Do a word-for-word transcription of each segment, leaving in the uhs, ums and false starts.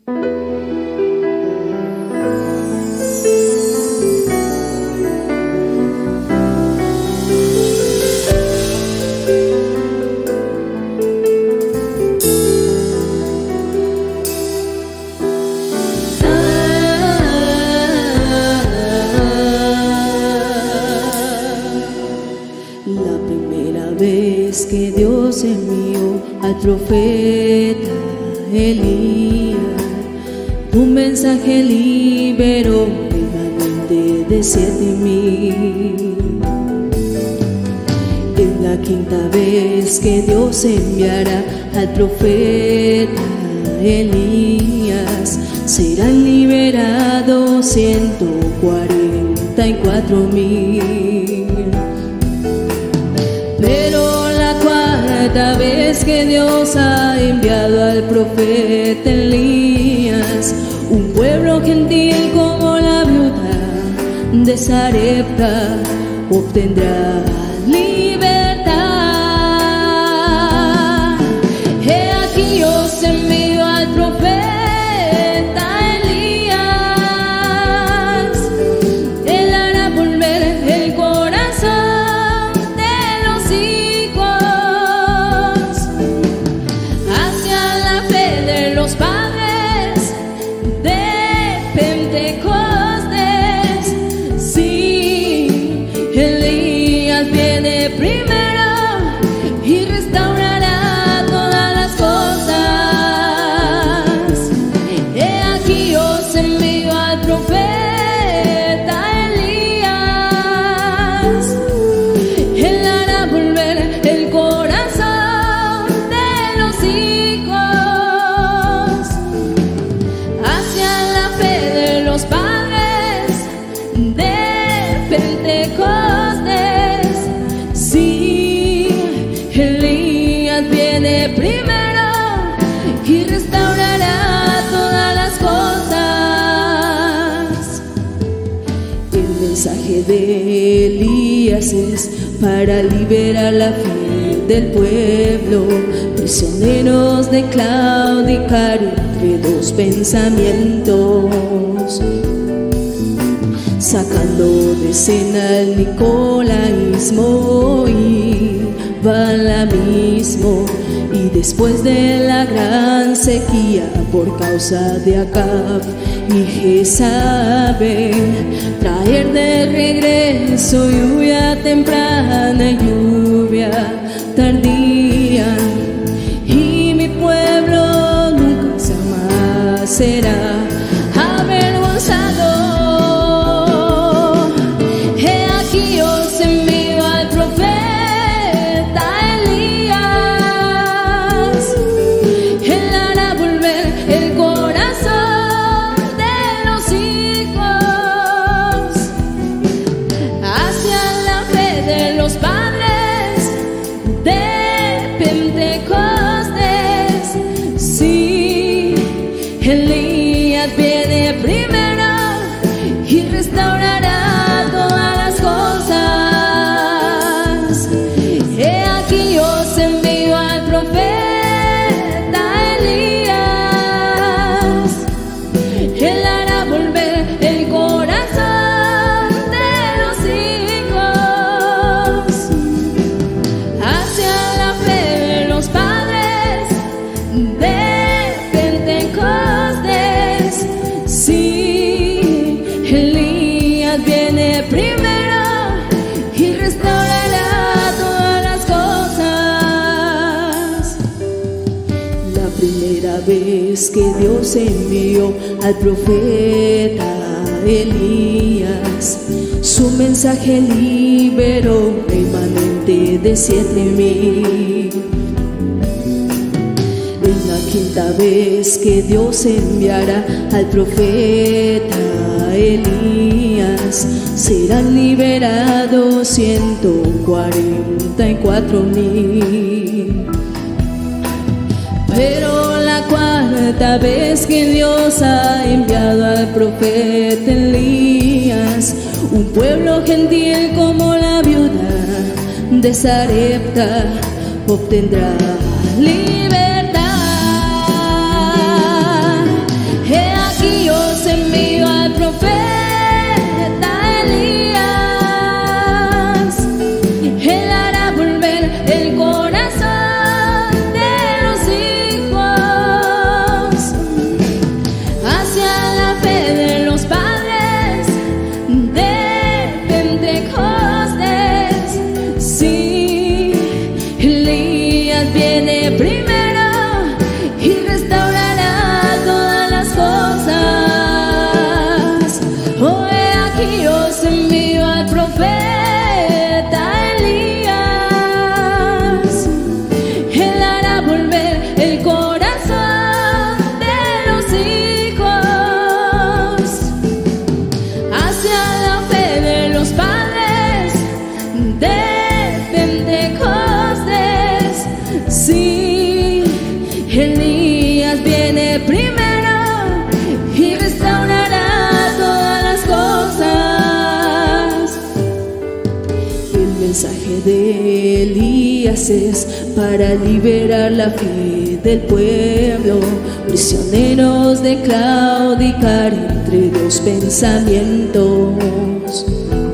Que Dios envió al profeta Elías, un mensaje liberó remanente de siete mil. Es la quinta vez que Dios enviará al profeta Elías, serán liberados ciento cuarenta y cuatro mil. Pero la cuarta vez que Dios ha enviado al profeta Elías, un pueblo gentil como la viuda de Sarepta obtendrá libertad. He aquí os envío al profeta Elías, él hará volver el corazón de los hijos hacia la fe de los padres de Pentecostés. Sí, Elías viene primero y restaurará todas las cosas. He aquí os envío al profeta Elías, él hará volver el corazón de los hijos hacia la fe de los padres de Pentecostés. Sí, Elías viene primero y restaurará todas las cosas. El mensaje de Elías es para liberar la fe del pueblo, prisioneros de claudicar entre dos pensamientos, sacando de escena el nicolaísmo y balamismo, y después de la gran sequía por causa de Acab y Jezabel, traer de regreso lluvia temprana y lluvia tardía, y mi pueblo nunca jamás será avergonzado. He aquí os envío al profeta Elías, él hará volver el corazón de los hijos hacia la fe de los padres de Pentecostés. Sí, Elías viene primero y restaurará todas las cosas. He aquí os envío al profeta Elías, él hará volver el corazón de los hijos hacia la fe de los padres de Pentecostés. Sí, Elías viene primero y restaurará todas las cosas. La primera vez que Dios envió al profeta Elías, su mensaje liberó remanente de siete mil. Es la quinta vez que Dios enviará al profeta Elías, serán liberados ciento cuarenta y cuatro mil. Pero la cuarta vez que Dios ha enviado al profeta Elías, un pueblo gentil como la viuda de Sarepta obtendrá libertad. de Elías es para liberar la fe del pueblo, prisioneros de claudicar entre dos pensamientos,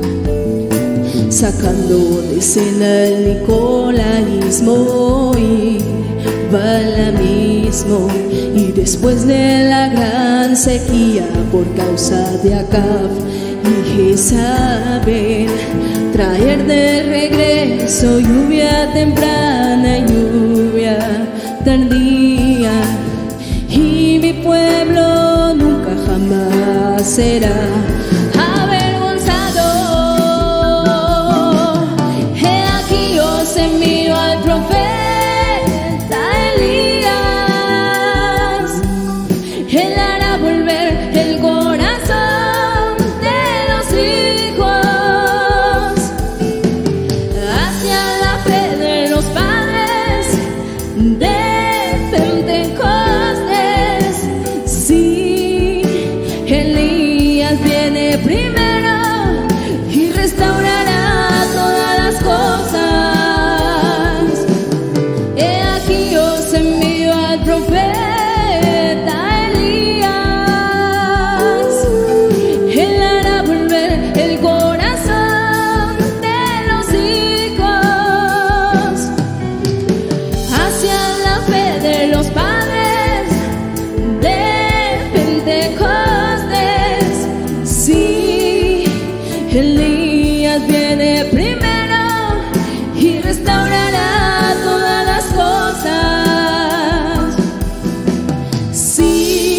sacando de escena el nicolaísmo y balamismo, y después de la gran sequía por causa de Acab y Jezabel, traer de regreso lluvia temprana y lluvia tardía, y mi pueblo nunca jamás será avergonzado. He aquí os envío al profeta Elías, él hará volver el corazón de los hijos hacia la fe de los padres de Pentecostés. Sí, Elías viene primero y restaurará todas las cosas. He aquí os envío al profeta Elías, él hará volver el corazón de los hijos hacia la fe de los padres de Pentecostés. Sí, Elías viene primero y restaurará todas las cosas. Sí,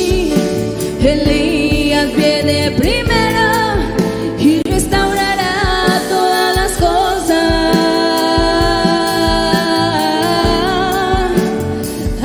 Elías viene primero y restaurará todas las cosas. Ah,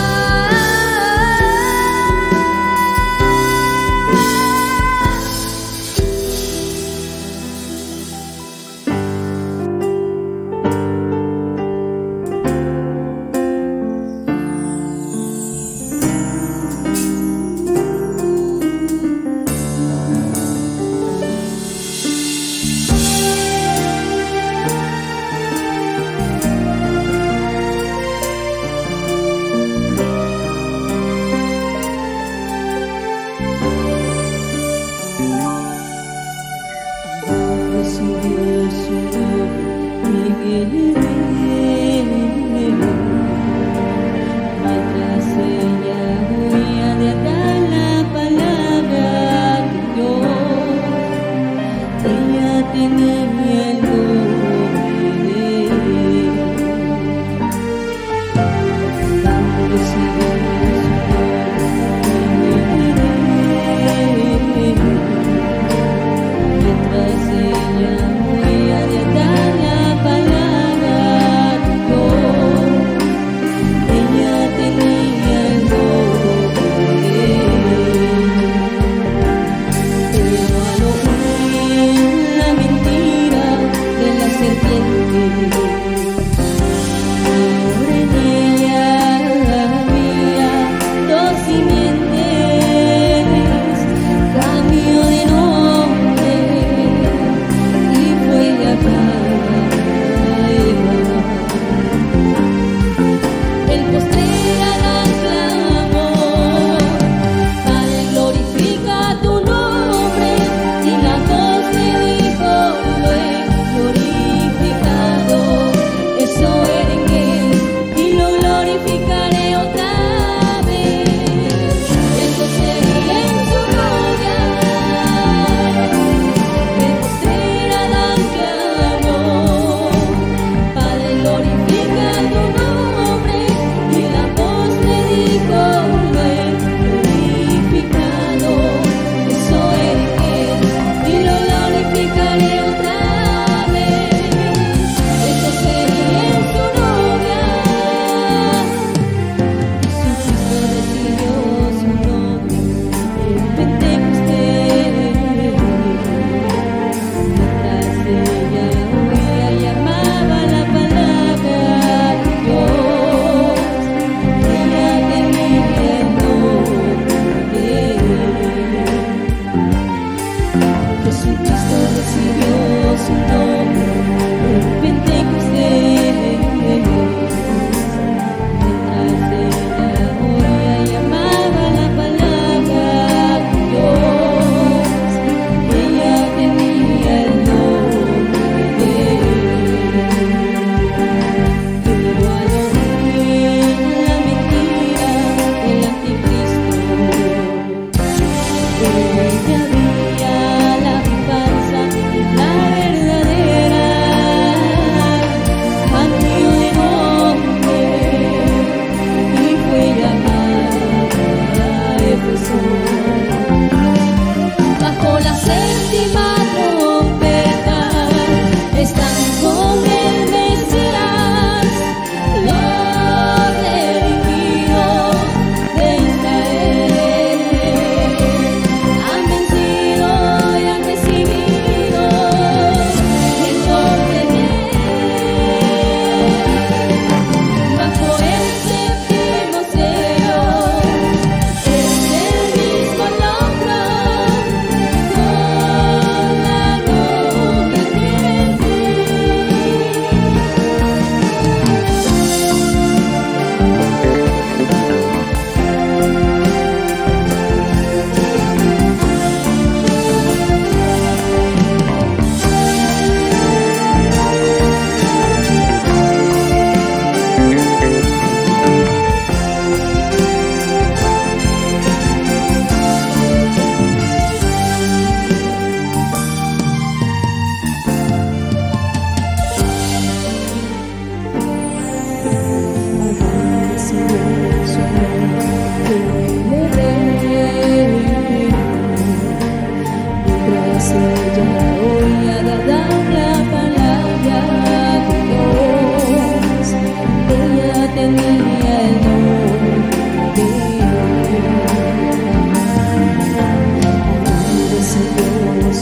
mientras ella huía de atar la palabra de Dios, ella tenía el nombre de Él. Dando mientras ella huía de atar la palabra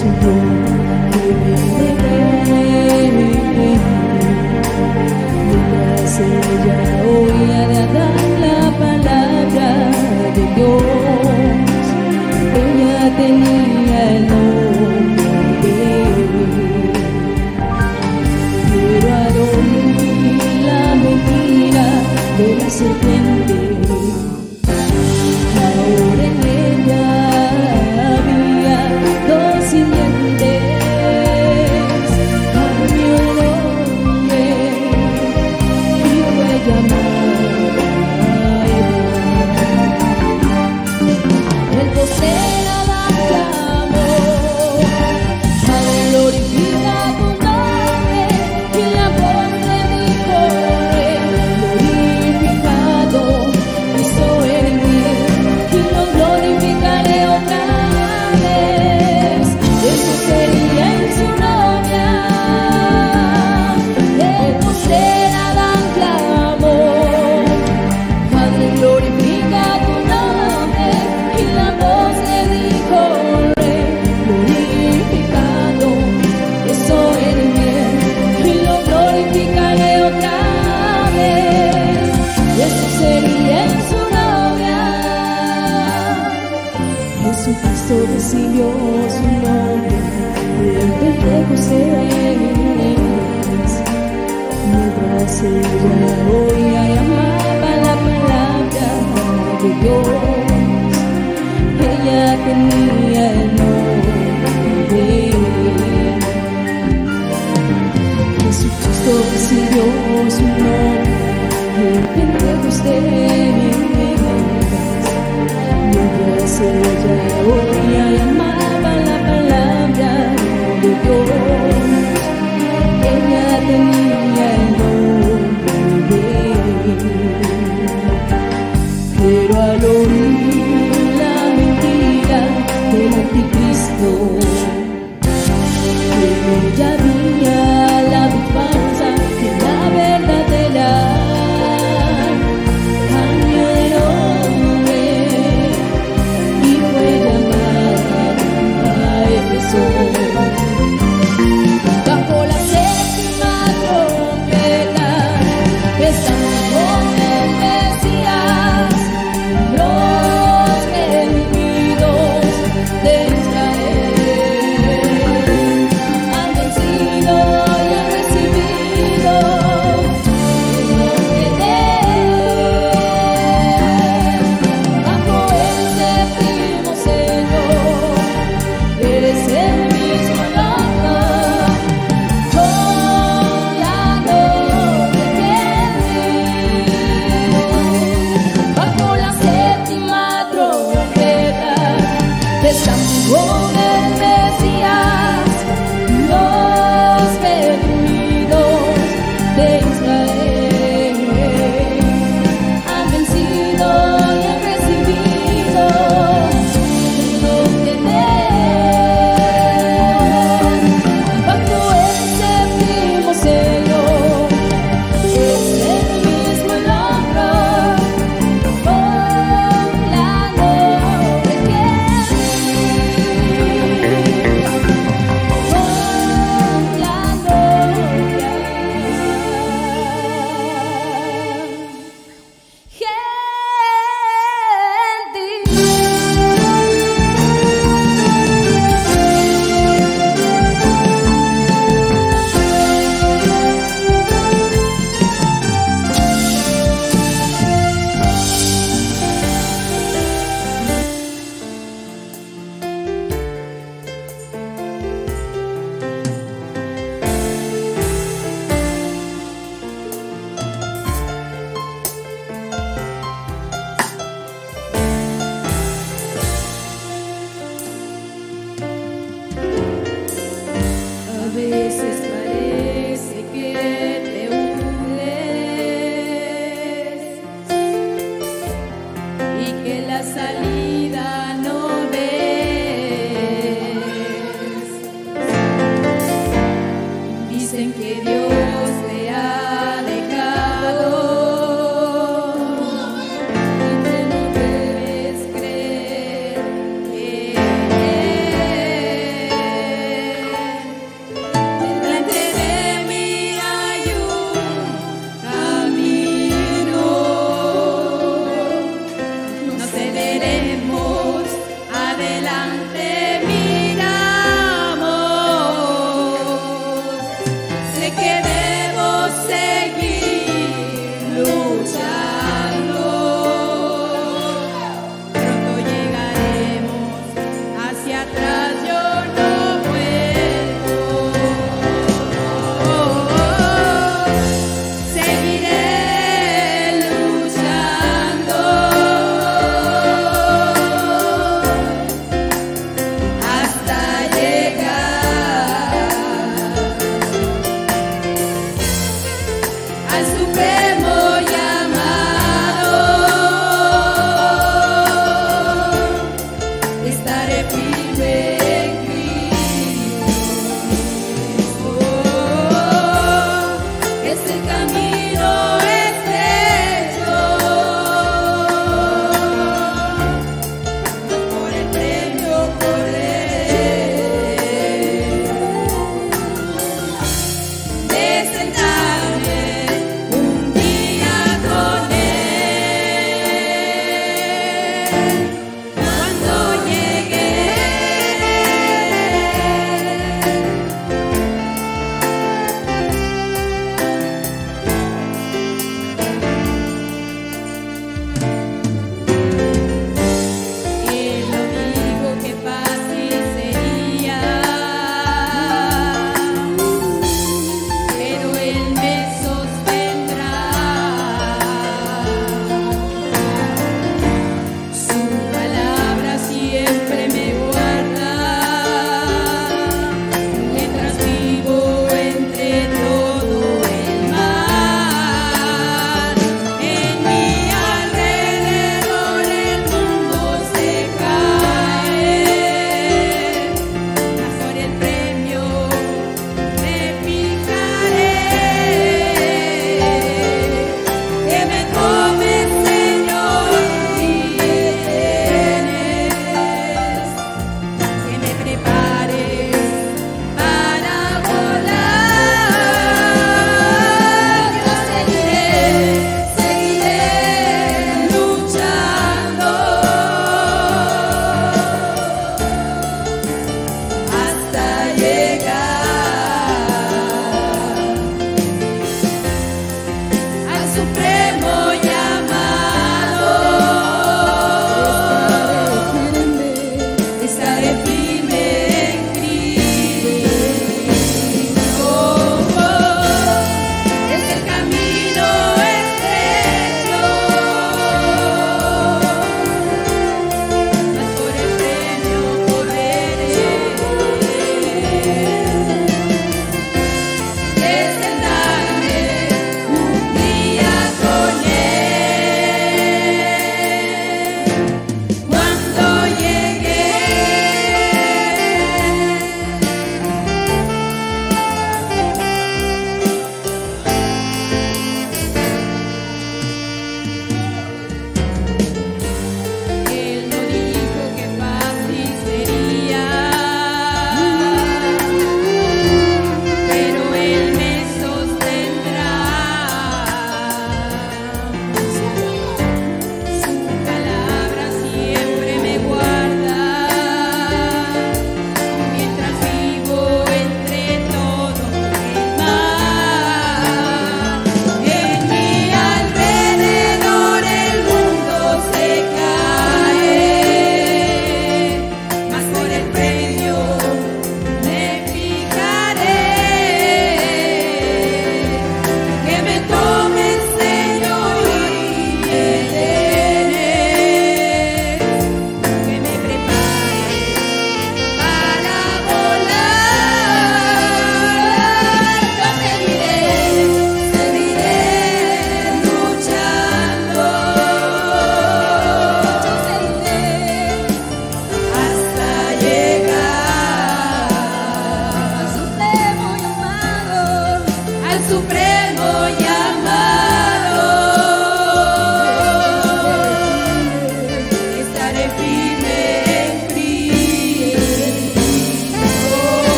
su nombre me alegré. Mientras ella oía de Adán la palabra de Dios, ella tenía el nombre de él. Pero al oír la mentira de la serpiente, ahora en ella había dos simientes. Cambió el nombre y fue llamada Eva. El poseer Adán clamó: Padre, glorifica tu nombre. Y la voz le dijo: Rey, glorificado soy en mí, y lo glorificaré otra vez. Eso sería en su novia. El poseer Adán clamó: Padre, glorifica tu nombre. Y la voz le dijo: Rey, glorificado soy en mí, y lo glorificaré otra vez. Eso sería en su novia. Jesucristo recibió su nombre en Pentecostés. Mientras ella oía y amaba la palabra de Dios, ella tenía el nombre de él. Jesucristo recibió su nombre en Pentecostés. Mientras ella oía y amaba la palabra de Dios, ella tenía el nombre de él. Pero al oír la mentira del anticristo, que ella había la vid falsa y la verdadera, cambió de nombre y fue llamada Éfeso. Bajo la séptima trompeta estamos con el Mesías, los redimidos de Israel han vencido y han recibido el nombre de él. Bajo el séptimo sello eres el mismo loco, con la noche que vino. Bajo la séptima trompeta estamos con el Mesías, los redimidos de Israel han vencido y han recibido el nombre de él. Bajo el séptimo sello es el mismo logro, con la noche que vino, con la novia. A veces parece que te hundes y que la salida no ves. Dicen que Dios te ha dejado y que no debes creer que Él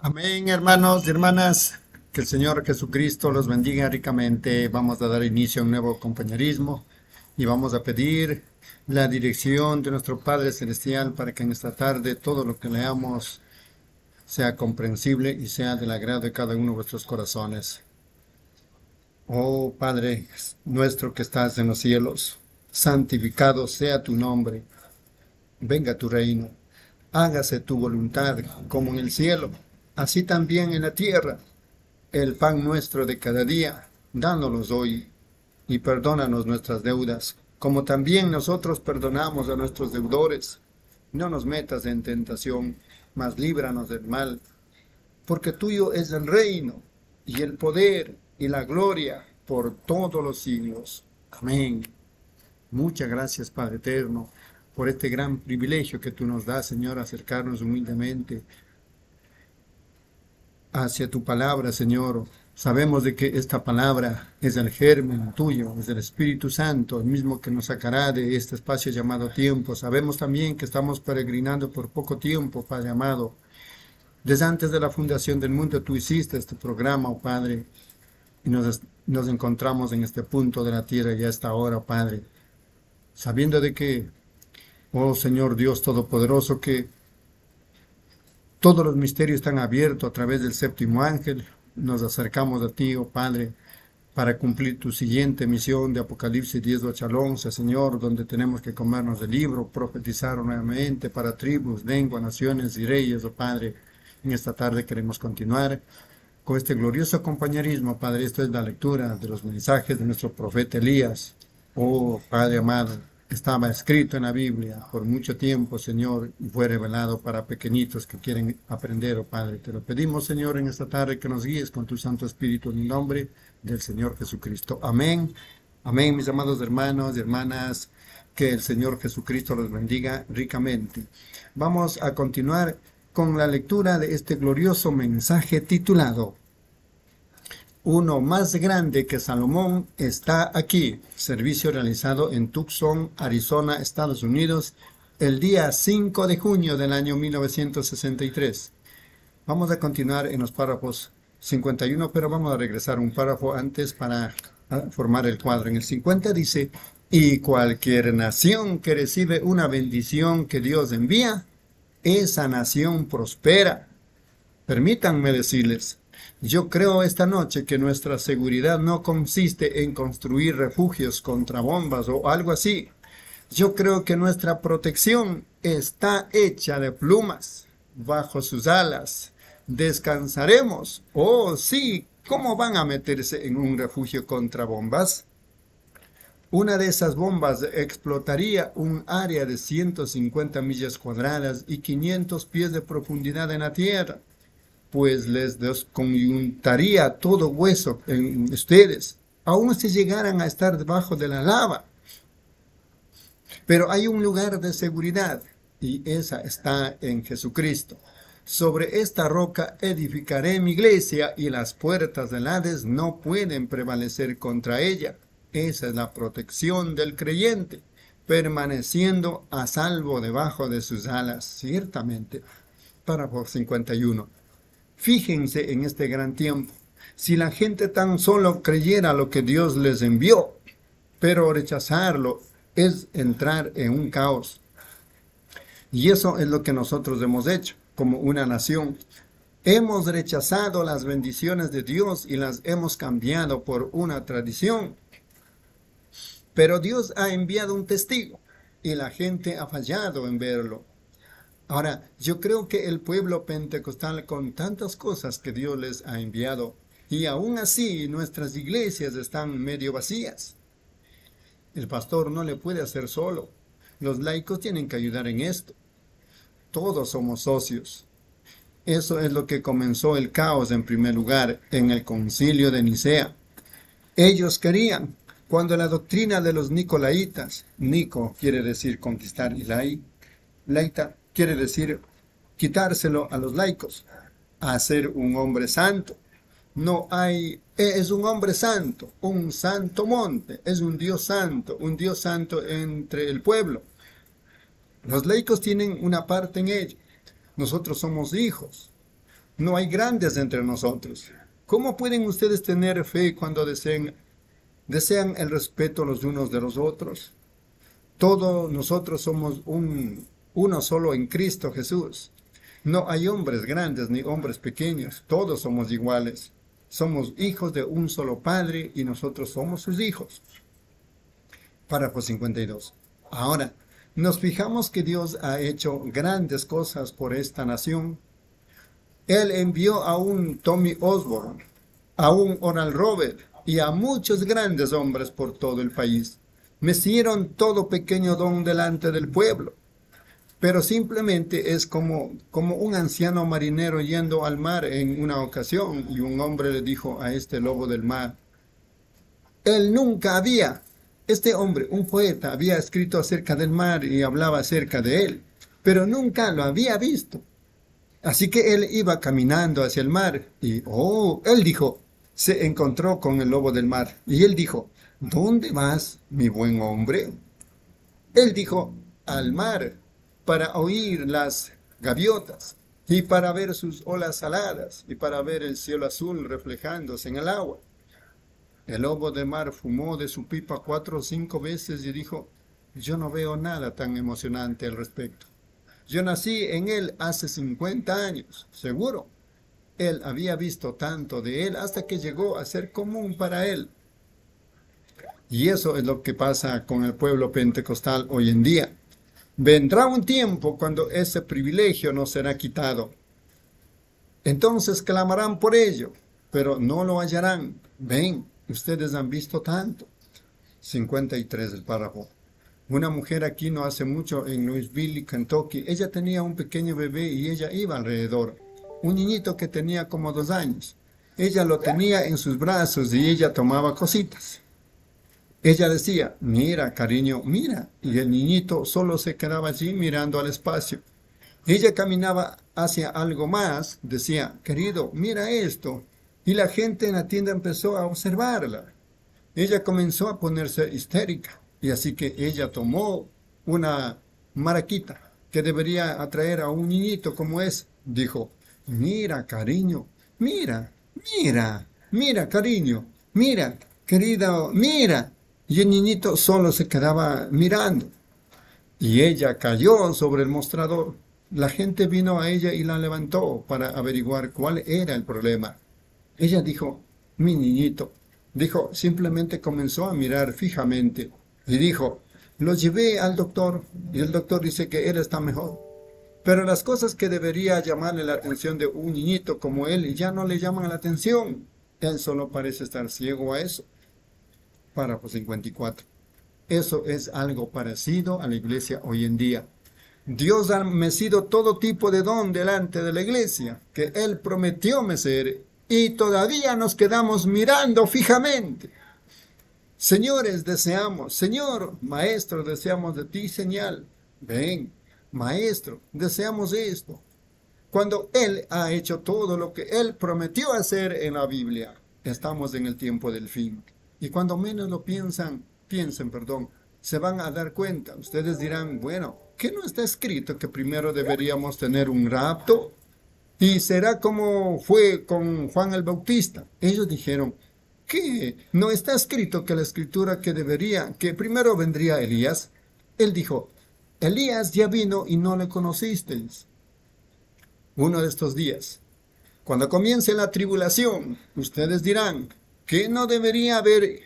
Amén, hermanos y hermanas. Que el Señor Jesucristo los bendiga ricamente. Vamos a dar inicio a un nuevo compañerismo y vamos a pedir la dirección de nuestro Padre Celestial para que en esta tarde todo lo que leamos sea comprensible y sea del agrado de cada uno de vuestros corazones. Oh Padre nuestro que estás en los cielos, santificado sea tu nombre. Venga tu reino. Hágase tu voluntad como en el cielo, así también en la tierra. El pan nuestro de cada día, dánoslos hoy, y perdónanos nuestras deudas, como también nosotros perdonamos a nuestros deudores. No nos metas en tentación, mas líbranos del mal, porque tuyo es el reino, y el poder, y la gloria, por todos los siglos. Amén. Muchas gracias, Padre eterno, por este gran privilegio que tú nos das, Señor, acercarnos humildemente hacia tu palabra, Señor. Sabemos de que esta palabra es el germen tuyo, es el Espíritu Santo, el mismo que nos sacará de este espacio llamado tiempo. Sabemos también que estamos peregrinando por poco tiempo, Padre amado. Desde antes de la fundación del mundo tú hiciste este programa, oh Padre, y nos, nos encontramos en este punto de la tierra y a esta hora, Padre, sabiendo de que, oh Señor Dios Todopoderoso, que todos los misterios están abiertos a través del séptimo ángel. Nos acercamos a ti, oh Padre, para cumplir tu siguiente misión de Apocalipsis diez, ocho al once, Señor, donde tenemos que comernos el libro, profetizar nuevamente para tribus, lenguas, naciones y reyes, oh Padre. En esta tarde queremos continuar con este glorioso compañerismo, Padre. Esto es la lectura de los mensajes de nuestro profeta Elías. Oh Padre amado, estaba escrito en la Biblia por mucho tiempo, Señor, y fue revelado para pequeñitos que quieren aprender, oh Padre. Te lo pedimos, Señor, en esta tarde que nos guíes con tu Santo Espíritu en el nombre del Señor Jesucristo. Amén. Amén, mis amados hermanos y hermanas. Que el Señor Jesucristo los bendiga ricamente. Vamos a continuar con la lectura de este glorioso mensaje titulado Uno más grande que Salomón está aquí. Servicio realizado en Tucson, Arizona, Estados Unidos, el día cinco de junio del año mil novecientos sesenta y tres. Vamos a continuar en los párrafos cincuenta y uno, pero vamos a regresar un párrafo antes para formar el cuadro. En el cincuenta dice, y cualquier nación que recibe una bendición que Dios envía, esa nación prospera. Permítanme decirles, yo creo esta noche que nuestra seguridad no consiste en construir refugios contra bombas o algo así. Yo creo que nuestra protección está hecha de plumas. Bajo sus alas descansaremos. Oh, sí, ¿cómo van a meterse en un refugio contra bombas? Una de esas bombas explotaría un área de ciento cincuenta millas cuadradas y quinientos pies de profundidad en la tierra, pues les desconyuntaría todo hueso en ustedes, aun si llegaran a estar debajo de la lava. Pero hay un lugar de seguridad, y esa está en Jesucristo. Sobre esta roca edificaré mi iglesia, y las puertas del Hades no pueden prevalecer contra ella. Esa es la protección del creyente, permaneciendo a salvo debajo de sus alas, ciertamente. Párrafo cincuenta y uno. Fíjense en este gran tiempo. Si la gente tan solo creyera lo que Dios les envió, pero rechazarlo es entrar en un caos. Y eso es lo que nosotros hemos hecho como una nación. Hemos rechazado las bendiciones de Dios y las hemos cambiado por una tradición. Pero Dios ha enviado un testigo y la gente ha fallado en verlo. Ahora, yo creo que el pueblo pentecostal, con tantas cosas que Dios les ha enviado, y aún así nuestras iglesias están medio vacías. El pastor no le puede hacer solo. Los laicos tienen que ayudar en esto. Todos somos socios. Eso es lo que comenzó el caos en primer lugar en el concilio de Nicea. Ellos querían, cuando la doctrina de los nicolaitas, Nico quiere decir conquistar y lai, laita quiere decir quitárselo a los laicos, hacer un hombre santo. No hay, es un hombre santo, un santo monte, es un Dios santo, un Dios santo entre el pueblo. Los laicos tienen una parte en ello. Nosotros somos hijos. No hay grandes entre nosotros. ¿Cómo pueden ustedes tener fe cuando desean, desean el respeto los unos de los otros? Todos nosotros somos un, uno solo en Cristo Jesús. No hay hombres grandes ni hombres pequeños. Todos somos iguales. Somos hijos de un solo Padre y nosotros somos sus hijos. Párrafo cincuenta y dos. Ahora, nos fijamos que Dios ha hecho grandes cosas por esta nación. Él envió a un Tommy Osborne, a un Oral Roberts y a muchos grandes hombres por todo el país. Mecieron todo pequeño don delante del pueblo. Pero simplemente es como, como un anciano marinero yendo al mar en una ocasión y un hombre le dijo a este lobo del mar, él nunca había, este hombre, un poeta, había escrito acerca del mar y hablaba acerca de él, pero nunca lo había visto. Así que él iba caminando hacia el mar y, oh, él dijo, se encontró con el lobo del mar y él dijo, ¿dónde vas, mi buen hombre? Él dijo, al mar, para oír las gaviotas, y para ver sus olas saladas, y para ver el cielo azul reflejándose en el agua. El lobo de mar fumó de su pipa cuatro o cinco veces y dijo, yo no veo nada tan emocionante al respecto. Yo nací en él hace cincuenta años, seguro. Él había visto tanto de él hasta que llegó a ser común para él. Y eso es lo que pasa con el pueblo pentecostal hoy en día. Vendrá un tiempo cuando ese privilegio nos será quitado. Entonces clamarán por ello, pero no lo hallarán. Ven, ustedes han visto tanto. cincuenta y tres el párrafo. Una mujer aquí no hace mucho en Louisville, Kentucky. Ella tenía un pequeño bebé y ella iba alrededor. Un niñito que tenía como dos años. Ella lo tenía en sus brazos y ella tomaba cositas. Ella decía, mira, cariño, mira. Y el niñito solo se quedaba allí mirando al espacio. Ella caminaba hacia algo más, decía, querido, mira esto. Y la gente en la tienda empezó a observarla. Ella comenzó a ponerse histérica. Y así que ella tomó una maraquita que debería atraer a un niñito como es. Dijo, mira, cariño, mira, mira, mira, cariño, mira, querido, mira. Y el niñito solo se quedaba mirando. Y ella cayó sobre el mostrador. La gente vino a ella y la levantó para averiguar cuál era el problema. Ella dijo, mi niñito. Dijo, simplemente comenzó a mirar fijamente. Y dijo, lo llevé al doctor. Y el doctor dice que él está mejor. Pero las cosas que debería llamarle la atención de un niñito como él ya no le llaman la atención. Él solo parece estar ciego a eso. Párrafo cincuenta y cuatro. Eso es algo parecido a la iglesia hoy en día. Dios ha mecido todo tipo de don delante de la iglesia, que Él prometió mecer, y todavía nos quedamos mirando fijamente. Señores, deseamos, Señor, Maestro, deseamos de ti señal. Ven, Maestro, deseamos esto. Cuando Él ha hecho todo lo que Él prometió hacer en la Biblia, estamos en el tiempo del fin. Y cuando menos lo piensan, piensen, perdón, se van a dar cuenta. Ustedes dirán, bueno, ¿qué no está escrito que primero deberíamos tener un rapto? Y será como fue con Juan el Bautista. Ellos dijeron, ¿qué? ¿No está escrito que la escritura que debería, que primero vendría Elías? Él dijo, Elías ya vino y no le conocisteis. Uno de estos días, cuando comience la tribulación, ustedes dirán, ¿que no debería haber,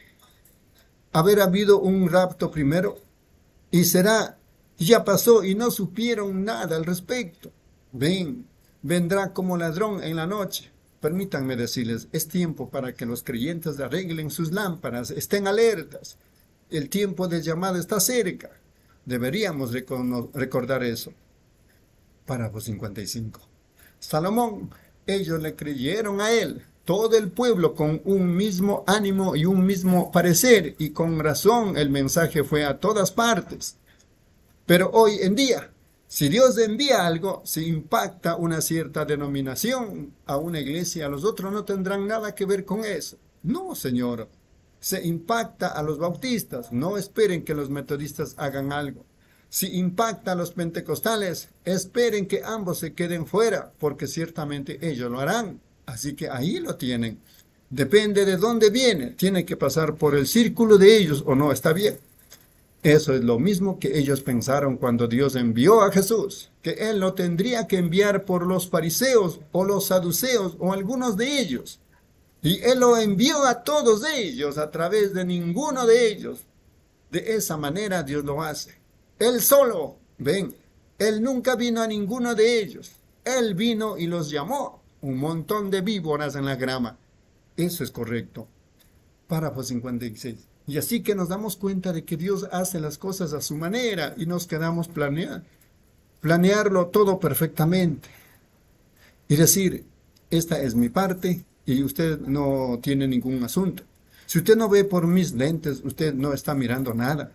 haber habido un rapto primero? Y será, ya pasó y no supieron nada al respecto. Ven, vendrá como ladrón en la noche. Permítanme decirles, es tiempo para que los creyentes arreglen sus lámparas, estén alertas. El tiempo de llamada está cerca. Deberíamos recordar eso. Párrafo cincuenta y cinco. Salomón, ellos le creyeron a él. Todo el pueblo con un mismo ánimo y un mismo parecer, y con razón el mensaje fue a todas partes. Pero hoy en día, si Dios envía algo, si impacta una cierta denominación a una iglesia, los otros no tendrán nada que ver con eso. No, Señor. Se impacta a los bautistas. No esperen que los metodistas hagan algo. Si impacta a los pentecostales, esperen que ambos se queden fuera, porque ciertamente ellos lo harán. Así que ahí lo tienen. Depende de dónde viene. Tiene que pasar por el círculo de ellos o no, está bien. Eso es lo mismo que ellos pensaron cuando Dios envió a Jesús, que Él lo tendría que enviar por los fariseos o los saduceos o algunos de ellos. Y Él lo envió a todos ellos a través de ninguno de ellos. De esa manera Dios lo hace. Él solo, ven, Él nunca vino a ninguno de ellos. Él vino y los llamó. Un montón de víboras en la grama. Eso es correcto. Párrafo cincuenta y seis. Y así que nos damos cuenta de que Dios hace las cosas a su manera y nos quedamos planear, planearlo todo perfectamente. Y decir, esta es mi parte y usted no tiene ningún asunto. Si usted no ve por mis lentes, usted no está mirando nada.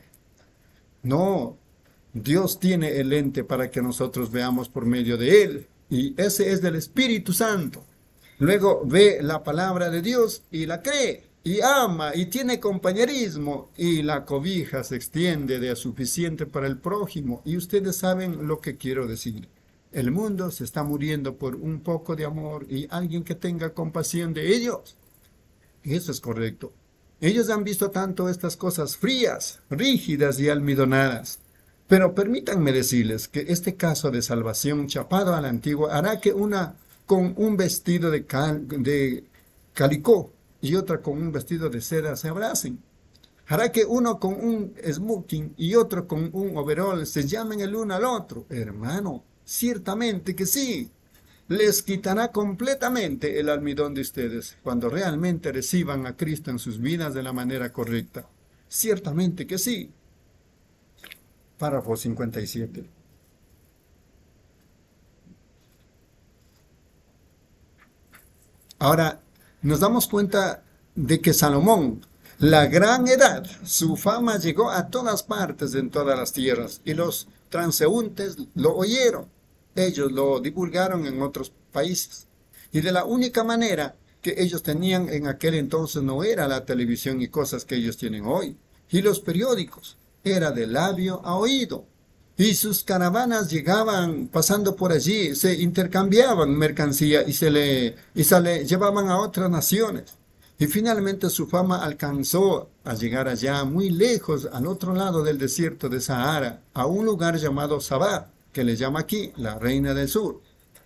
No, Dios tiene el lente para que nosotros veamos por medio de Él. Y ese es del Espíritu Santo. Luego ve la palabra de Dios y la cree. Y ama y tiene compañerismo y la cobija se extiende de suficiente para el prójimo. Y ustedes saben lo que quiero decir. El mundo se está muriendo por un poco de amor y alguien que tenga compasión de ellos. Eso es correcto. Ellos han visto tanto estas cosas frías, rígidas y almidonadas. Pero permítanme decirles que este caso de salvación chapado a la antigua hará que una con un vestido de, cal, de calicó y otra con un vestido de seda se abracen. Hará que uno con un smoking y otro con un overall se llamen el uno al otro. Hermano, ciertamente que sí. Les quitará completamente el almidón de ustedes cuando realmente reciban a Cristo en sus vidas de la manera correcta. Ciertamente que sí. Párrafo cincuenta y siete. Ahora, nos damos cuenta de que Salomón, la gran edad, su fama llegó a todas partes en todas las tierras y los transeúntes lo oyeron. Ellos lo divulgaron en otros países. Y de la única manera que ellos tenían en aquel entonces no era la televisión y cosas que ellos tienen hoy. Y los periódicos, era de labio a oído. Y sus caravanas llegaban pasando por allí, se intercambiaban mercancía y se le, y se le llevaban a otras naciones. Y finalmente su fama alcanzó a llegar allá muy lejos, al otro lado del desierto de Sahara, a un lugar llamado Sabá, que le llama aquí la Reina del Sur.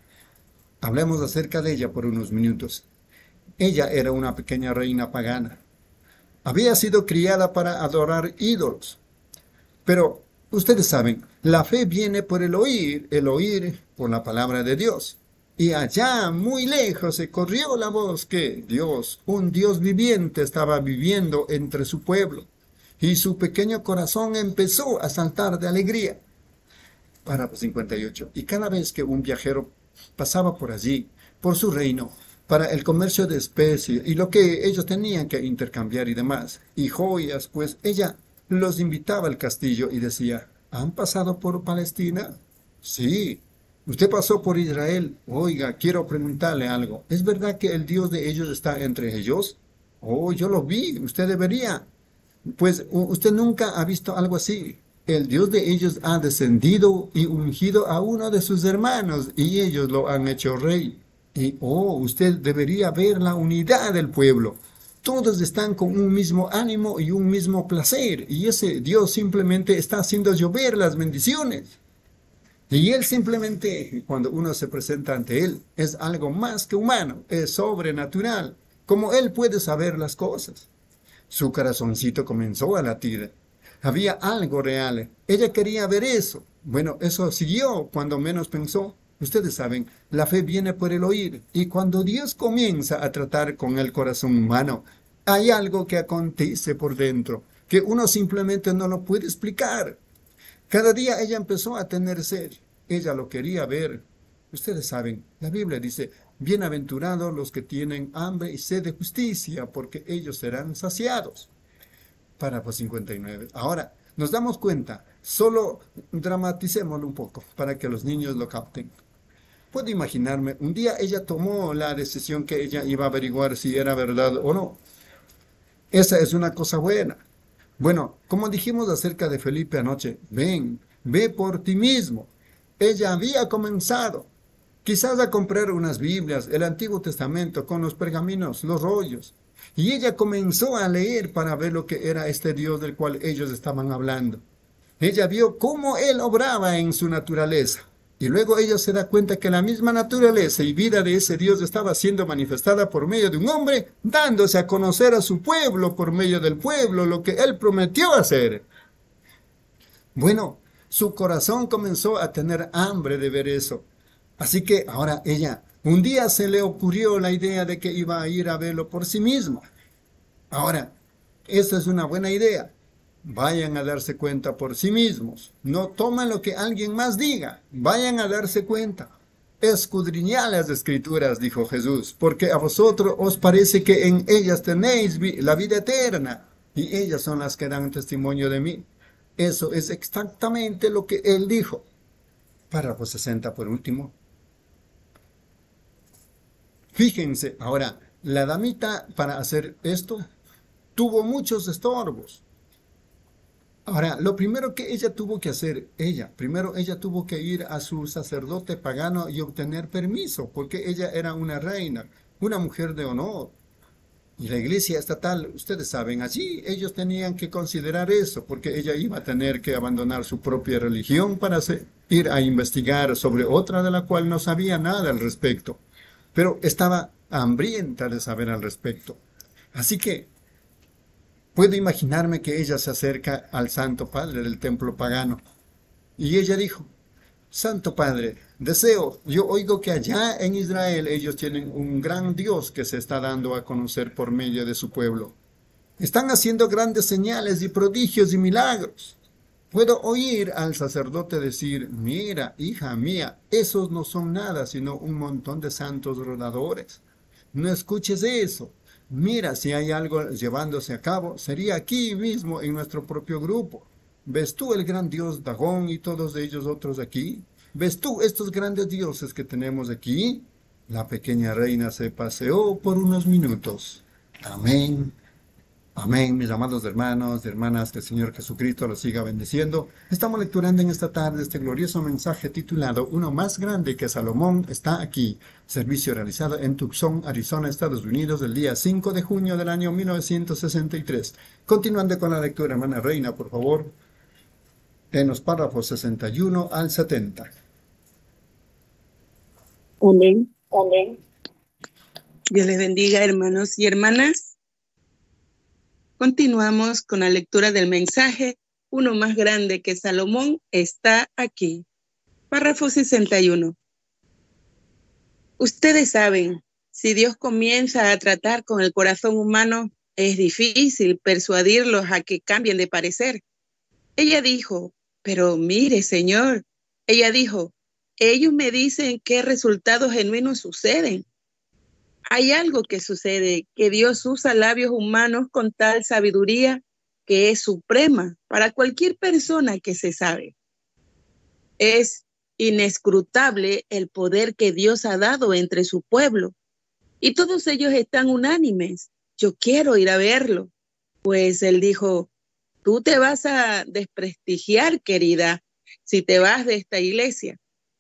Hablemos acerca de ella por unos minutos. Ella era una pequeña reina pagana. Había sido criada para adorar ídolos. Pero ustedes saben, la fe viene por el oír, el oír por la palabra de Dios. Y allá, muy lejos, se corrió la voz que Dios, un Dios viviente, estaba viviendo entre su pueblo. Y su pequeño corazón empezó a saltar de alegría. Párrafo cincuenta y ocho. Y cada vez que un viajero pasaba por allí, por su reino, para el comercio de especies y lo que ellos tenían que intercambiar y demás, y joyas, pues ella los invitaba al castillo y decía, ¿han pasado por Palestina? Sí. ¿Usted pasó por Israel? Oiga, quiero preguntarle algo. ¿Es verdad que el Dios de ellos está entre ellos? Oh, yo lo vi. Usted debería. Pues usted nunca ha visto algo así. El Dios de ellos ha descendido y ungido a uno de sus hermanos y ellos lo han hecho rey. Y, oh, usted debería ver la unidad del pueblo. Todos están con un mismo ánimo y un mismo placer. Y ese Dios simplemente está haciendo llover las bendiciones. Y Él simplemente, cuando uno se presenta ante Él, es algo más que humano, es sobrenatural. Como Él puede saber las cosas. Su corazoncito comenzó a latir. Había algo real. Ella quería ver eso. Bueno, eso siguió cuando menos pensó. Ustedes saben, la fe viene por el oír. Y cuando Dios comienza a tratar con el corazón humano, hay algo que acontece por dentro, que uno simplemente no lo puede explicar. Cada día ella empezó a tener sed. Ella lo quería ver. Ustedes saben, la Biblia dice, bienaventurados los que tienen hambre y sed de justicia, porque ellos serán saciados. Párrafo cincuenta y nueve. Ahora, nos damos cuenta, solo dramaticémoslo un poco para que los niños lo capten. Puedo imaginarme, un día ella tomó la decisión que ella iba a averiguar si era verdad o no. Esa es una cosa buena. Bueno, como dijimos acerca de Felipe anoche, ven, Ve por ti mismo. Ella había comenzado quizás a comprar unas Biblias, el Antiguo Testamento con los pergaminos, los rollos. Y ella comenzó a leer para ver lo que era este Dios del cual ellos estaban hablando. Ella vio cómo Él obraba en su naturaleza. Y luego ella se da cuenta que la misma naturaleza y vida de ese Dios estaba siendo manifestada por medio de un hombre, dándose a conocer a su pueblo por medio del pueblo, lo que Él prometió hacer. Bueno, su corazón comenzó a tener hambre de ver eso. Así que ahora ella, un día se le ocurrió la idea de que iba a ir a verlo por sí misma. Ahora, esa es una buena idea. Vayan a darse cuenta por sí mismos. No tomen lo que alguien más diga. Vayan a darse cuenta. Escudriñad las escrituras, dijo Jesús, porque a vosotros os parece que en ellas tenéis vi- la vida eterna, y ellas son las que dan testimonio de mí. Eso es exactamente lo que él dijo. Párrafo sesenta por último. Fíjense, ahora, la damita para hacer esto tuvo muchos estorbos. Ahora, lo primero que ella tuvo que hacer, ella, primero ella tuvo que ir a su sacerdote pagano y obtener permiso, porque ella era una reina, una mujer de honor. Y la iglesia estatal, ustedes saben, allí ellos tenían que considerar eso, porque ella iba a tener que abandonar su propia religión para hacer- ir a investigar sobre otra de la cual no sabía nada al respecto. Pero estaba hambrienta de saber al respecto. Así que puedo imaginarme que ella se acerca al Santo Padre del templo pagano. Y ella dijo, Santo Padre, deseo, yo oigo que allá en Israel ellos tienen un gran Dios que se está dando a conocer por medio de su pueblo. Están haciendo grandes señales y prodigios y milagros. Puedo oír al sacerdote decir, mira, hija mía, esos no son nada sino un montón de santos rodadores. No escuches eso. Mira, si hay algo llevándose a cabo, sería aquí mismo en nuestro propio grupo. ¿Ves tú el gran dios Dagón y todos ellos otros aquí? ¿Ves tú estos grandes dioses que tenemos aquí? La pequeña reina se paseó por unos minutos. Amén. Amén, mis amados hermanos y hermanas, que el Señor Jesucristo los siga bendiciendo. Estamos lecturando en esta tarde este glorioso mensaje titulado Uno más grande que Salomón está aquí. Servicio realizado en Tucson, Arizona, Estados Unidos, el día cinco de junio del año mil novecientos sesenta y tres. Continuando con la lectura, hermana Reina, por favor, en los párrafos sesenta y uno al setenta. Amén. Amén. Dios les bendiga, hermanos y hermanas. Continuamos con la lectura del mensaje. Uno más grande que Salomón está aquí. Párrafo sesenta y uno. Ustedes saben, si Dios comienza a tratar con el corazón humano, es difícil persuadirlos a que cambien de parecer. Ella dijo, pero mire, Señor. Ella dijo, ellos me dicen qué resultados genuinos suceden. Hay algo que sucede, que Dios usa labios humanos con tal sabiduría que es suprema para cualquier persona que se sabe. Es inescrutable el poder que Dios ha dado entre su pueblo y todos ellos están unánimes. Yo quiero ir a verlo. Pues él dijo, tú te vas a desprestigiar, querida, si te vas de esta iglesia.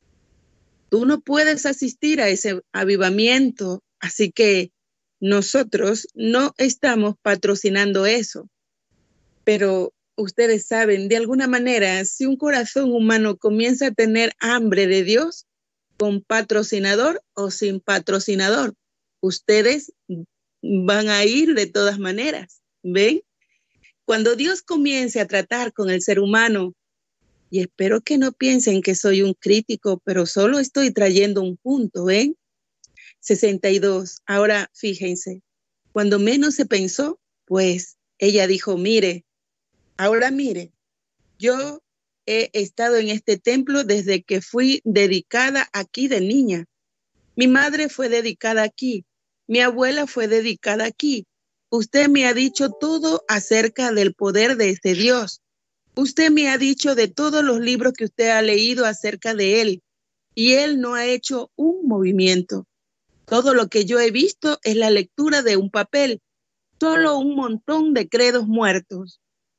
Tú no puedes asistir a ese avivamiento. Así que nosotros no estamos patrocinando eso. Pero ustedes saben, de alguna manera, si un corazón humano comienza a tener hambre de Dios, con patrocinador o sin patrocinador, ustedes van a ir de todas maneras. ¿Ven? Cuando Dios comience a tratar con el ser humano, y espero que no piensen que soy un crítico, pero solo estoy trayendo un punto, ¿ven? sesenta y dos. Ahora fíjense, cuando menos se pensó, pues ella dijo, mire, ahora mire, yo he estado en este templo desde que fui dedicada aquí de niña. Mi madre fue dedicada aquí, mi abuela fue dedicada aquí. Usted me ha dicho todo acerca del poder de este Dios. Usted me ha dicho de todos los libros que usted ha leído acerca de él, y él no ha hecho un movimiento. Todo lo que yo he visto es la lectura de un papel, solo un montón de credos muertos.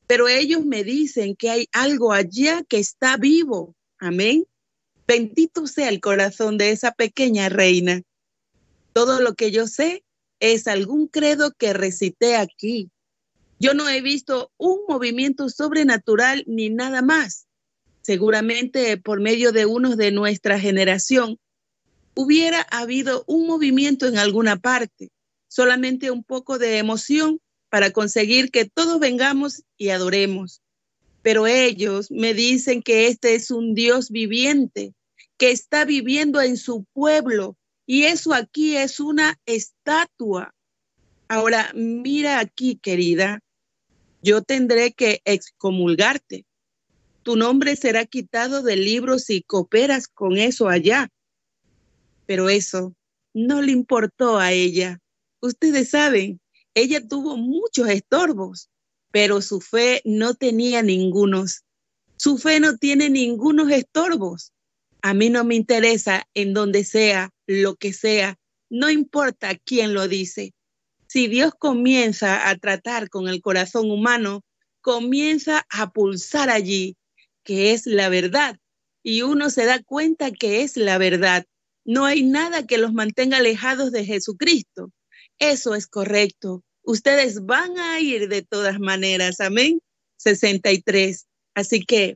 pero ellos me dicen que hay algo allá que está vivo. Amén. Bendito sea el corazón de esa pequeña reina. Todo lo que yo sé es algún credo que recité aquí. Yo no he visto un movimiento sobrenatural ni nada más. Seguramente por medio de unos de nuestra generación hubiera habido un movimiento en alguna parte, solamente un poco de emoción para conseguir que todos vengamos y adoremos. Pero ellos me dicen que este es un Dios viviente, que está viviendo en su pueblo, y eso aquí es una estatua. Ahora, mira aquí, querida, yo tendré que excomulgarte. Tu nombre será quitado del libro si cooperas con eso allá. Pero eso no le importó a ella. Ustedes saben, ella tuvo muchos estorbos, pero su fe no tenía ningunos. Su fe no tiene ningunos estorbos. A mí no me interesa en donde sea, lo que sea, no importa quién lo dice. Si Dios comienza a tratar con el corazón humano, comienza a pulsar allí, que es la verdad, y uno se da cuenta que es la verdad. No hay nada que los mantenga alejados de Jesucristo. Eso es correcto. Ustedes van a ir de todas maneras. Amén. sesenta y tres. Así que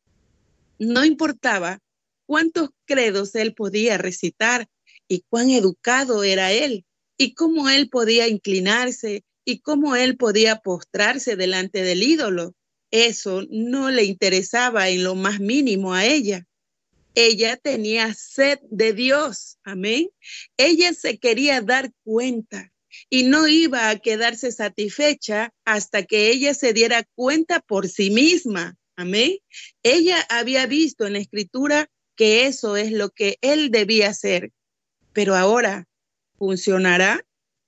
no importaba cuántos credos él podía recitar y cuán educado era él y cómo él podía inclinarse y cómo él podía postrarse delante del ídolo. Eso no le interesaba en lo más mínimo a ella. Ella tenía sed de Dios, amén. Ella se quería dar cuenta y no iba a quedarse satisfecha hasta que ella se diera cuenta por sí misma, amén. Ella había visto en la Escritura que eso es lo que él debía hacer, pero ahora, ¿funcionará?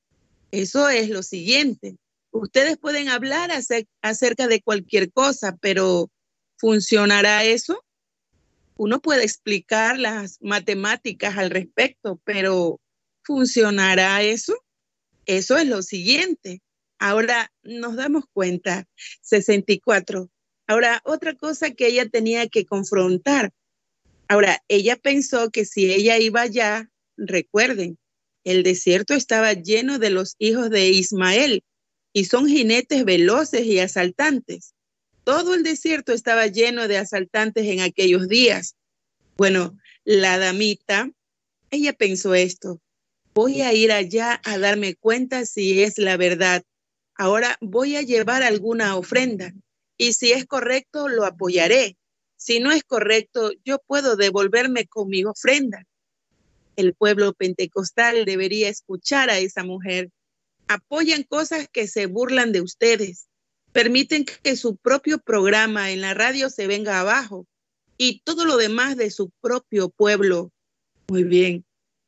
Eso es lo siguiente. Ustedes pueden hablar acerca de cualquier cosa, pero ¿funcionará eso? Uno puede explicar las matemáticas al respecto, pero ¿funcionará eso? Eso es lo siguiente. Ahora nos damos cuenta, sesenta y cuatro. Ahora, otra cosa que ella tenía que confrontar. Ahora, ella pensó que si ella iba allá, recuerden, el desierto estaba lleno de los hijos de Ismael y son jinetes veloces y asaltantes. Todo el desierto estaba lleno de asaltantes en aquellos días. Bueno, la damita, ella pensó esto. Voy a ir allá a darme cuenta si es la verdad. Ahora voy a llevar alguna ofrenda y si es correcto, lo apoyaré. Si no es correcto, yo puedo devolverme con mi ofrenda. El pueblo pentecostal debería escuchar a esa mujer. Apoyan cosas que se burlan de ustedes. Permiten que su propio programa en la radio se venga abajo y todo lo demás de su propio pueblo. Muy bien.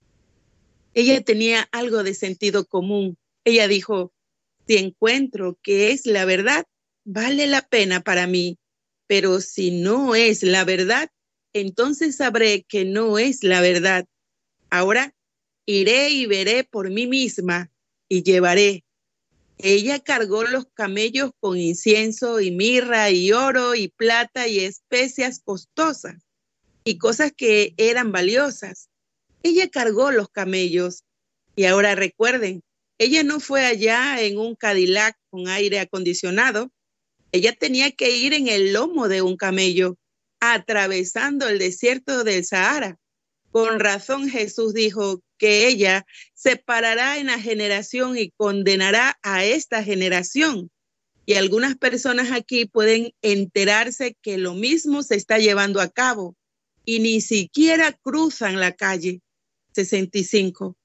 Ella tenía algo de sentido común. Ella dijo, si encuentro que es la verdad, vale la pena para mí. Pero si no es la verdad, entonces sabré que no es la verdad. Ahora iré y veré por mí misma y llevaré. Ella cargó los camellos con incienso y mirra y oro y plata y especias costosas y cosas que eran valiosas. Ella cargó los camellos y ahora recuerden, ella no fue allá en un Cadillac con aire acondicionado. Ella tenía que ir en el lomo de un camello, atravesando el desierto del Sahara. Con razón Jesús dijo que ella se parará en la generación y condenará a esta generación. Y algunas personas aquí pueden enterarse que lo mismo se está llevando a cabo y ni siquiera cruzan la calle. sesenta y cinco.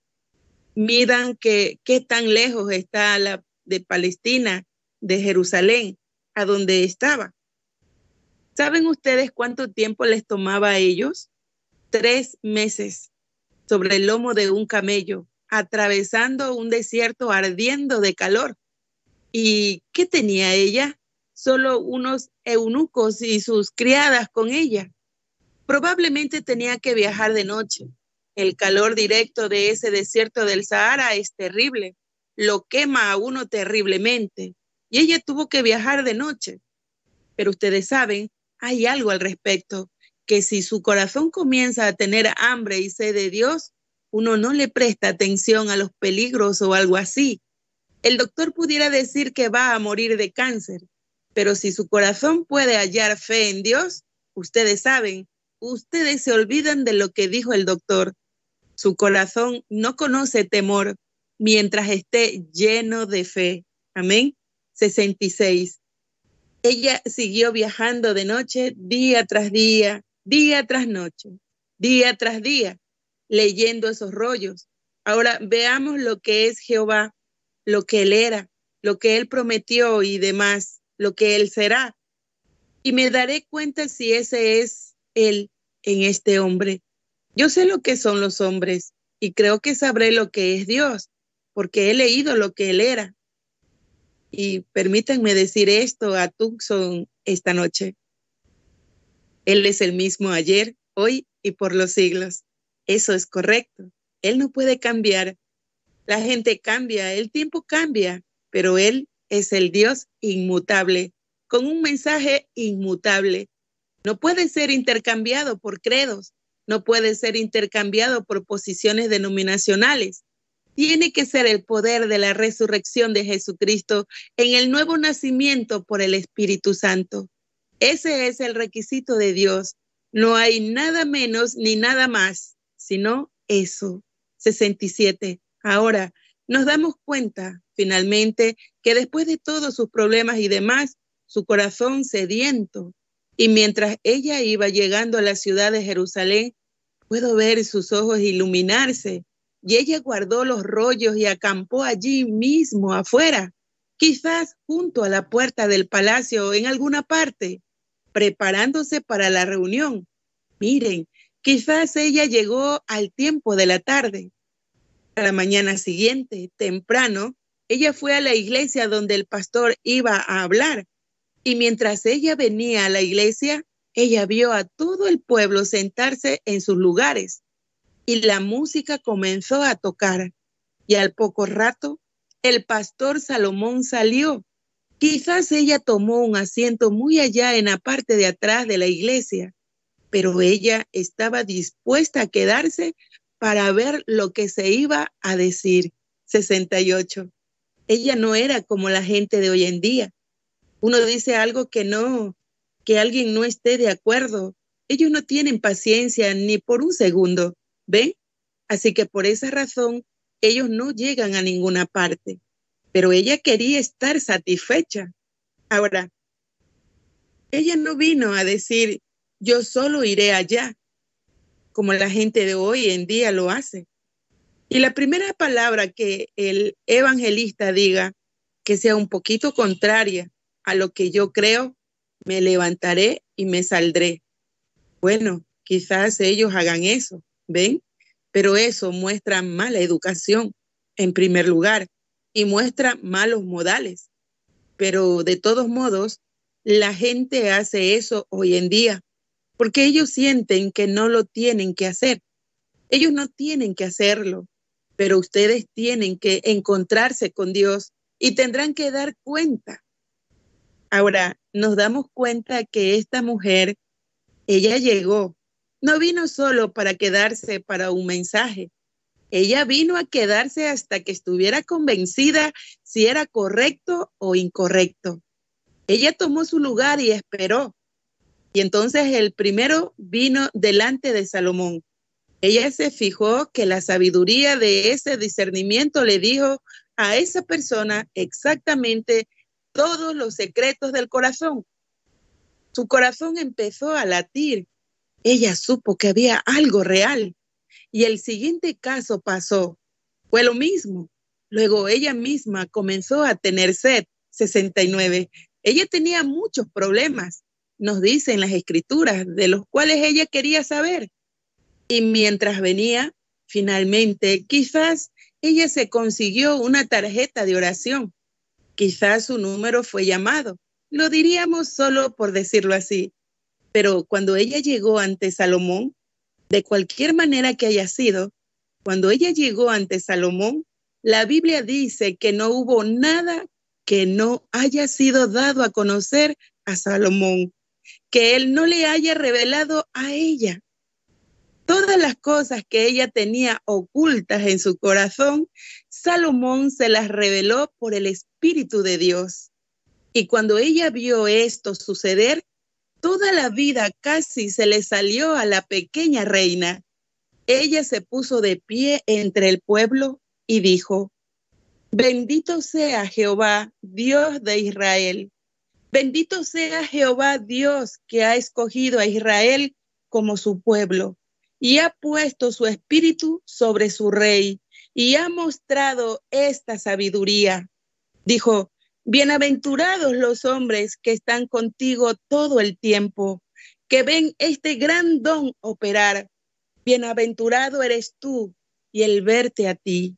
Miran que qué tan lejos está la de Palestina, de Jerusalén, a donde estaba. ¿Saben ustedes cuánto tiempo les tomaba a ellos? Tres meses sobre el lomo de un camello, atravesando un desierto ardiendo de calor. ¿Y qué tenía ella? Solo unos eunucos y sus criadas con ella. Probablemente tenía que viajar de noche. El calor directo de ese desierto del Sahara es terrible. Lo quema a uno terriblemente. Y ella tuvo que viajar de noche. Pero ustedes saben, hay algo al respecto, que si su corazón comienza a tener hambre y sed de Dios, uno no le presta atención a los peligros o algo así. El doctor pudiera decir que va a morir de cáncer, pero si su corazón puede hallar fe en Dios, ustedes saben, ustedes se olvidan de lo que dijo el doctor. Su corazón no conoce temor mientras esté lleno de fe. Amén. sesenta y seis. Ella siguió viajando de noche, día tras día, día tras noche, día tras día, leyendo esos rollos. Ahora veamos lo que es Jehová, lo que Él era, lo que Él prometió y demás, lo que Él será. Y me daré cuenta si ese es Él en este hombre. Yo sé lo que son los hombres y creo que sabré lo que es Dios, porque he leído lo que Él era. Y permítanme decir esto a Tucson esta noche. Él es el mismo ayer, hoy y por los siglos. Eso es correcto. Él no puede cambiar. La gente cambia, el tiempo cambia, pero Él es el Dios inmutable, con un mensaje inmutable. No puede ser intercambiado por credos, no puede ser intercambiado por posiciones denominacionales. Tiene que ser el poder de la resurrección de Jesucristo en el nuevo nacimiento por el Espíritu Santo. Ese es el requisito de Dios. No hay nada menos ni nada más, sino eso. sesenta y siete. Ahora, nos damos cuenta, finalmente, que después de todos sus problemas y demás, su corazón sediento. Y mientras ella iba llegando a la ciudad de Jerusalén, puedo ver sus ojos iluminarse. Y ella guardó los rollos y acampó allí mismo afuera, quizás junto a la puerta del palacio en alguna parte, preparándose para la reunión. Miren, quizás ella llegó al tiempo de la tarde. A la mañana siguiente, temprano, ella fue a la iglesia donde el pastor iba a hablar. Y mientras ella venía a la iglesia, ella vio a todo el pueblo sentarse en sus lugares. Y la música comenzó a tocar. Y al poco rato, el pastor Salomón salió. Quizás ella tomó un asiento muy allá en la parte de atrás de la iglesia, pero ella estaba dispuesta a quedarse para ver lo que se iba a decir. sesenta y ocho. Ella no era como la gente de hoy en día. Uno dice algo que no, que alguien no esté de acuerdo. Ellos no tienen paciencia ni por un segundo. ¿Ven? Así que por esa razón, ellos no llegan a ninguna parte. Pero ella quería estar satisfecha. Ahora, ella no vino a decir, yo solo iré allá, como la gente de hoy en día lo hace. Y la primera palabra que el evangelista diga, que sea un poquito contraria a lo que yo creo, me levantaré y me saldré. Bueno, quizás ellos hagan eso. ¿Ven? Pero eso muestra mala educación, en primer lugar, y muestra malos modales. Pero de todos modos, la gente hace eso hoy en día, porque ellos sienten que no lo tienen que hacer. Ellos no tienen que hacerlo, pero ustedes tienen que encontrarse con Dios y tendrán que dar cuenta. Ahora, nos damos cuenta que esta mujer, ella llegó. No vino solo para quedarse para un mensaje. Ella vino a quedarse hasta que estuviera convencida si era correcto o incorrecto. Ella tomó su lugar y esperó. Y entonces el primero vino delante de Salomón. Ella se fijó que la sabiduría de ese discernimiento le dijo a esa persona exactamente todos los secretos del corazón. Su corazón empezó a latir. Ella supo que había algo real. Y el siguiente caso pasó. Fue lo mismo. Luego ella misma comenzó a tener sed. sesenta y nueve. Ella tenía muchos problemas, nos dicen las escrituras, de los cuales ella quería saber. Y mientras venía, finalmente, quizás ella se consiguió una tarjeta de oración. Quizás su número fue llamado. Lo diríamos solo por decirlo así. Pero cuando ella llegó ante Salomón, de cualquier manera que haya sido, cuando ella llegó ante Salomón, la Biblia dice que no hubo nada que no haya sido dado a conocer a Salomón, que él no le haya revelado a ella. Todas las cosas que ella tenía ocultas en su corazón, Salomón se las reveló por el Espíritu de Dios. Y cuando ella vio esto suceder, toda la vida casi se le salió a la pequeña reina. Ella se puso de pie entre el pueblo y dijo: bendito sea Jehová, Dios de Israel. Bendito sea Jehová Dios que ha escogido a Israel como su pueblo y ha puesto su espíritu sobre su rey y ha mostrado esta sabiduría. Dijo: bienaventurados los hombres que están contigo todo el tiempo, que ven este gran don operar. Bienaventurado eres tú y el verte a ti.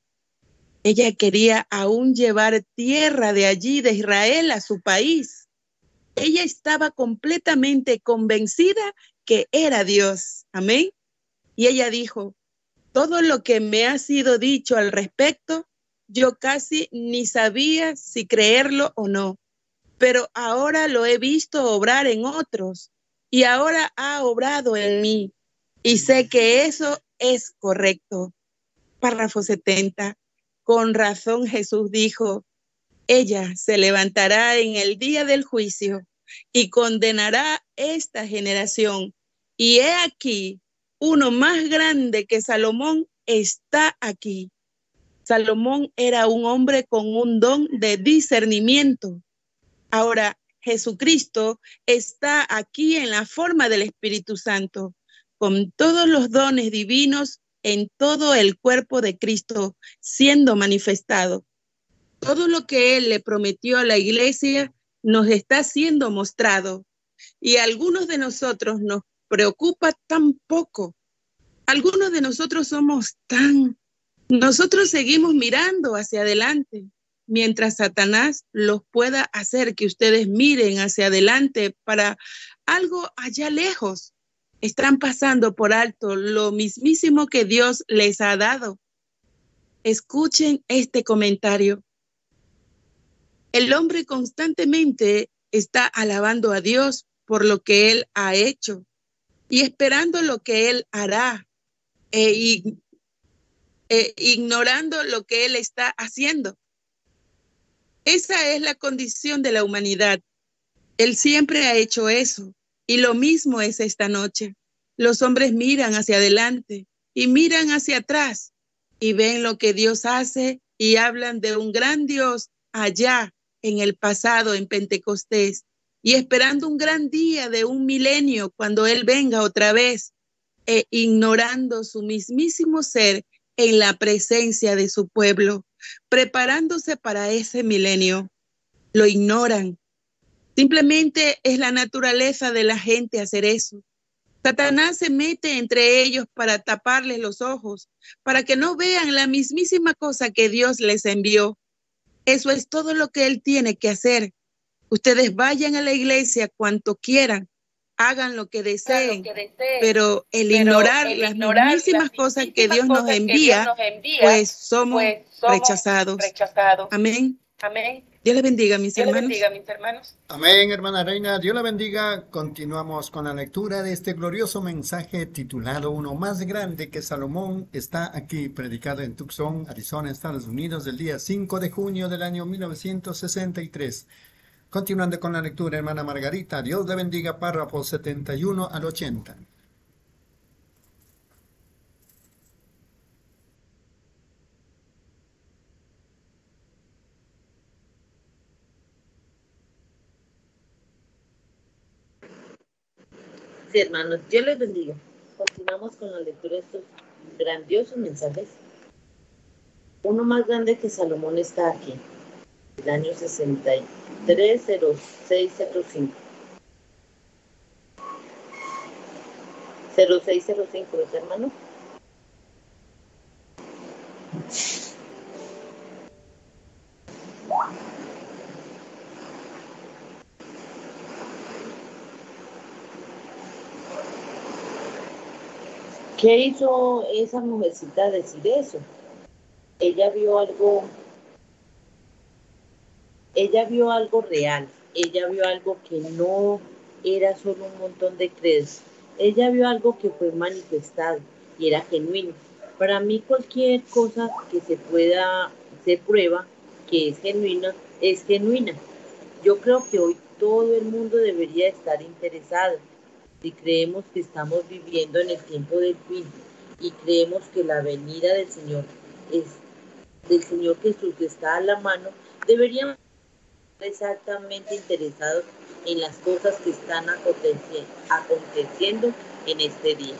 Ella quería aún llevar tierra de allí, de Israel, a su país. Ella estaba completamente convencida que era Dios. Amén. Y ella dijo: todo lo que me ha sido dicho al respecto, yo casi ni sabía si creerlo o no, pero ahora lo he visto obrar en otros y ahora ha obrado en mí y sé que eso es correcto. Párrafo setenta. Con razón Jesús dijo: ella se levantará en el día del juicio y condenará esta generación. Y he aquí, uno más grande que Salomón está aquí. Salomón era un hombre con un don de discernimiento. Ahora, Jesucristo está aquí en la forma del Espíritu Santo, con todos los dones divinos en todo el cuerpo de Cristo siendo manifestado. Todo lo que Él le prometió a la iglesia nos está siendo mostrado y a algunos de nosotros nos preocupa tan poco. Algunos de nosotros somos tan... Nosotros seguimos mirando hacia adelante, mientras Satanás los pueda hacer que ustedes miren hacia adelante para algo allá lejos. Están pasando por alto lo mismísimo que Dios les ha dado. Escuchen este comentario. El hombre constantemente está alabando a Dios por lo que Él ha hecho y esperando lo que Él hará e, y, e ignorando lo que Él está haciendo. Esa es la condición de la humanidad. Él siempre ha hecho eso. Y lo mismo es esta noche. Los hombres miran hacia adelante y miran hacia atrás y ven lo que Dios hace y hablan de un gran Dios allá en el pasado, en Pentecostés, y esperando un gran día de un milenio cuando Él venga otra vez, e ignorando su mismísimo ser en la presencia de su pueblo, preparándose para ese milenio. Lo ignoran. Simplemente es la naturaleza de la gente hacer eso. Satanás se mete entre ellos para taparles los ojos, para que no vean la mismísima cosa que Dios les envió. Eso es todo lo que Él tiene que hacer. Ustedes vayan a la iglesia cuanto quieran, hagan lo que deseen, lo que deseen pero el pero ignorar el las ignorar mismísimas las cosas que Dios nos envía, Dios nos envía pues, somos pues somos rechazados. rechazados. Amén. Amén. Dios les bendiga, mis Dios hermanos. Bendiga, mis hermanos. Amén, hermana Reina. Dios la bendiga. Continuamos con la lectura de este glorioso mensaje titulado Uno más grande que Salomón. Está aquí, predicado en Tucson, Arizona, Estados Unidos, del día cinco de junio del año mil novecientos sesenta y tres. Continuando con la lectura, hermana Margarita. Dios le bendiga, párrafos setenta y uno al ochenta. Sí, hermanos, Dios les bendiga. Continuamos con la lectura de estos grandiosos mensajes. Uno más grande que Salomón está aquí, el año sesenta y tres cero seis cero cinco. cero seis cero cinco, ¿es, hermano? ¿Qué hizo esa mujercita decir eso? Ella vio algo, ella vio algo real. ella vio algo que no era solo un montón de credos. Ella vio algo que fue manifestado y era genuino. Para mí cualquier cosa que se pueda, se prueba que es genuina, es genuina. Yo creo que hoy todo el mundo debería estar interesado. Si creemos que estamos viviendo en el tiempo del fin y creemos que la venida del Señor es del Señor Jesús está a la mano, deberíamos estar exactamente interesados en las cosas que están aconteci aconteciendo en este día.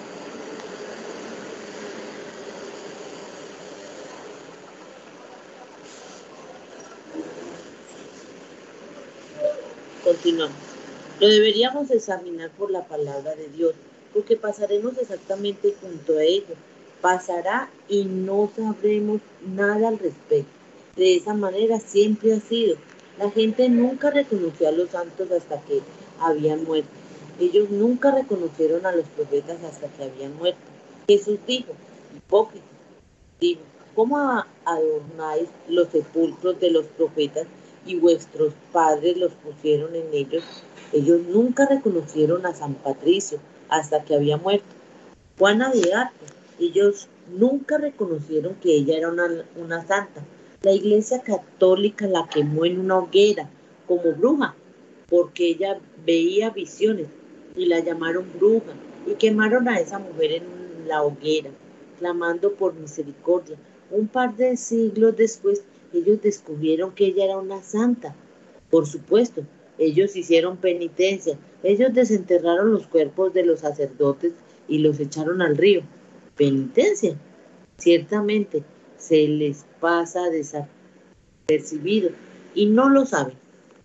Continuamos. Lo deberíamos examinar por la palabra de Dios, porque pasaremos exactamente junto a ello. Pasará y no sabremos nada al respecto. De esa manera siempre ha sido. La gente nunca reconoció a los santos hasta que habían muerto. Ellos nunca reconocieron a los profetas hasta que habían muerto. Jesús dijo, hipócritas, dijo, ¿cómo adornáis los sepulcros de los profetas y vuestros padres los pusieron en ellos? Ellos nunca reconocieron a San Patricio hasta que había muerto. Juana de Arco, ellos nunca reconocieron que ella era una, una santa. La Iglesia Católica la quemó en una hoguera como bruja, porque ella veía visiones y la llamaron bruja y quemaron a esa mujer en la hoguera, clamando por misericordia. Un par de siglos después, ellos descubrieron que ella era una santa. Por supuesto, ellos hicieron penitencia. Ellos desenterraron los cuerpos de los sacerdotes y los echaron al río. ¿Penitencia? Ciertamente, se les pasa desapercibido y no lo saben.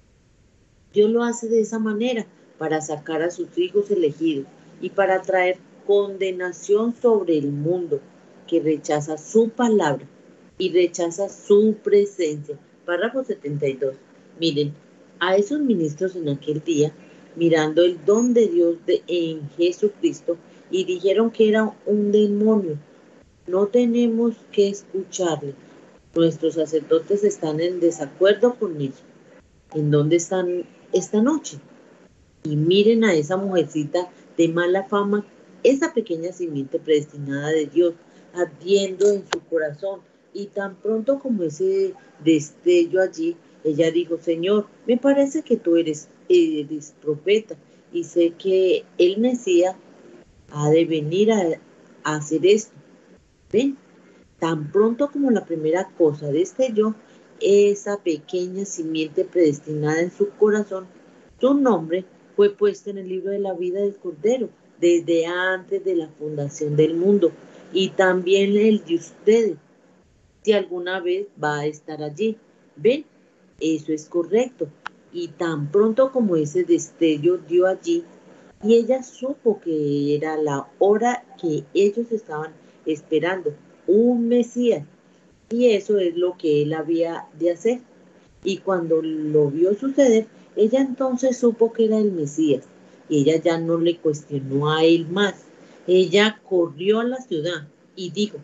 Dios lo hace de esa manera para sacar a sus hijos elegidos y para traer condenación sobre el mundo que rechaza su palabra y rechaza su presencia. Párrafo setenta y dos. Miren, a esos ministros en aquel día, mirando el don de Dios de, en Jesucristo, y dijeron que era un demonio. No tenemos que escucarle. Nuestros sacerdotes están en desacuerdo con ellos. ¿En dónde están esta noche? Y miren a esa mujercita de mala fama, esa pequeña simiente predestinada de Dios, ardiendo en su corazón. Y tan pronto como ese destello allí, ella dijo, Señor, me parece que tú eres, eres profeta y sé que el Mesías ha de venir a, a hacer esto. ¿Ven? Tan pronto como la primera cosa destelló, esa pequeña simiente predestinada en su corazón, su nombre fue puesto en el libro de la vida del Cordero desde antes de la fundación del mundo y también el de ustedes, si alguna vez va a estar allí. ¿Ven? Eso es correcto. Y tan pronto como ese destello dio allí, y ella supo que era la hora que ellos estaban esperando, un Mesías, y eso es lo que él había de hacer. Y cuando lo vio suceder, ella entonces supo que era el Mesías, y ella ya no le cuestionó a él más. Ella corrió a la ciudad y dijo,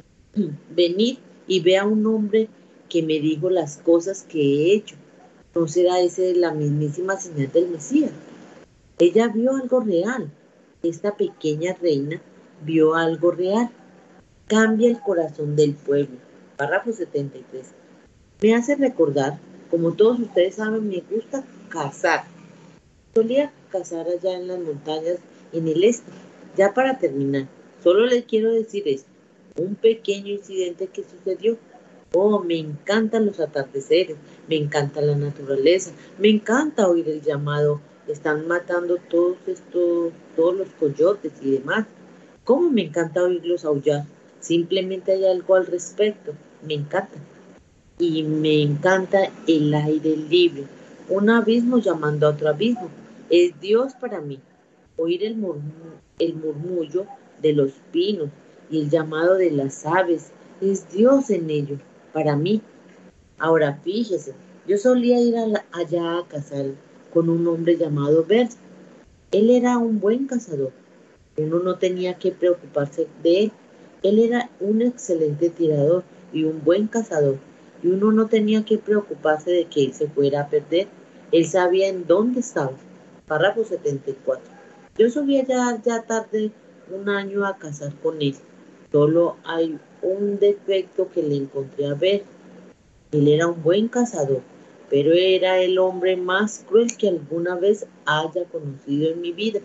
venid y vea a un hombre que me dijo las cosas que he hecho. ¿No será ese la mismísima señal del Mesías? Ella vio algo real. Esta pequeña reina vio algo real. Cambia el corazón del pueblo. Párrafo setenta y tres. Me hace recordar, como todos ustedes saben, me gusta cazar. Solía cazar allá en las montañas en el este. Ya para terminar, solo les quiero decir esto. Un pequeño incidente que sucedió. Oh, me encantan los atardeceres, me encanta la naturaleza, me encanta oír el llamado. Están matando todos estos, todos los coyotes y demás. ¿Cómo me encanta oírlos aullar? Simplemente hay algo al respecto. Me encanta. Y me encanta el aire libre. Un abismo llamando a otro abismo. Es Dios para mí. Oír el, murmullo, el murmullo de los pinos y el llamado de las aves. Es Dios en ello, para mí. Ahora fíjese, yo solía ir a la, allá a cazar con un hombre llamado Bert. Él era un buen cazador. Uno no tenía que preocuparse de él. Él era un excelente tirador y un buen cazador. Y uno no tenía que preocuparse de que él se fuera a perder. Él sabía en dónde estaba. Párrafo setenta y cuatro. Yo solía llegar ya tarde un año a casar con él. Solo hay un defecto que le encontré a ver. Él era un buen cazador, pero era el hombre más cruel que alguna vez haya conocido en mi vida.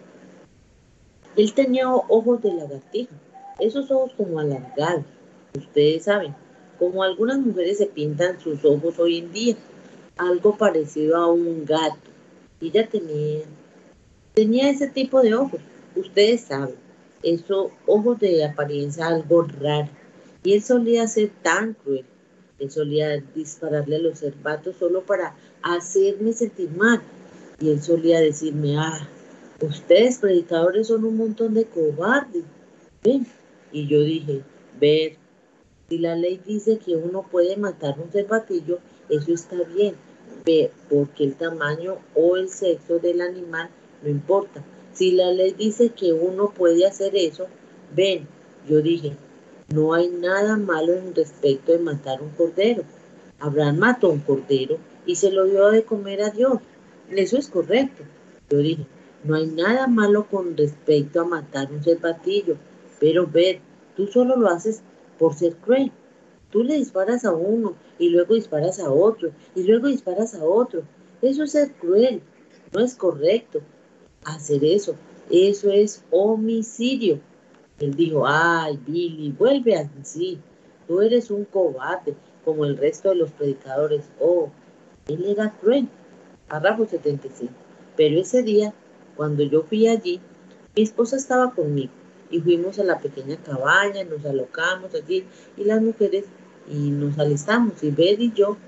Él tenía ojos de lagartija, esos ojos como alargados, ustedes saben, como algunas mujeres se pintan sus ojos hoy en día, algo parecido a un gato. Ella tenía, tenía ese tipo de ojos, ustedes saben, esos ojos de apariencia algo rara. Y él solía ser tan cruel. Él solía dispararle a los cervatos solo para hacerme sentir mal. Y él solía decirme, ah, ustedes predicadores son un montón de cobardes. ¿Ven? Y yo dije, ver, si la ley dice que uno puede matar un cervatillo, eso está bien, ver, porque el tamaño o el sexo del animal no importa. Si la ley dice que uno puede hacer eso, ven, yo dije, no hay nada malo en respecto de matar un cordero. Abraham mató un cordero y se lo dio de comer a Dios. Eso es correcto. Yo dije, no hay nada malo con respecto a matar un cervatillo, pero ver, tú solo lo haces por ser cruel. Tú le disparas a uno y luego disparas a otro y luego disparas a otro. Eso es ser cruel. No es correcto hacer eso. Eso es homicidio. Él dijo, ay, Billy, vuelve así. Tú eres un cobarde, como el resto de los predicadores. Oh, él era cruel. Párrafo setenta y cinco. Pero ese día, cuando yo fui allí, mi esposa estaba conmigo y fuimos a la pequeña cabaña, nos alocamos allí y las mujeres y nos alistamos y Beth y yo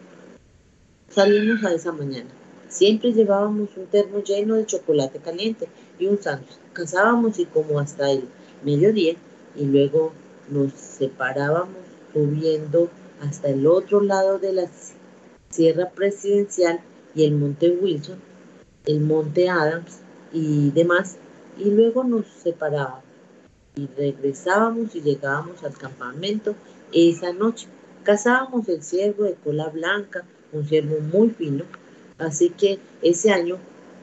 salimos a esa mañana. Siempre llevábamos un termo lleno de chocolate caliente y un sándwich. Cazábamos y como hasta el mediodía y luego nos separábamos subiendo hasta el otro lado de la Sierra Presidencial y el Monte Wilson, el Monte Adams y demás, y luego nos separábamos y regresábamos y llegábamos al campamento esa noche. Cazábamos el ciervo de cola blanca, un ciervo muy fino, así que ese año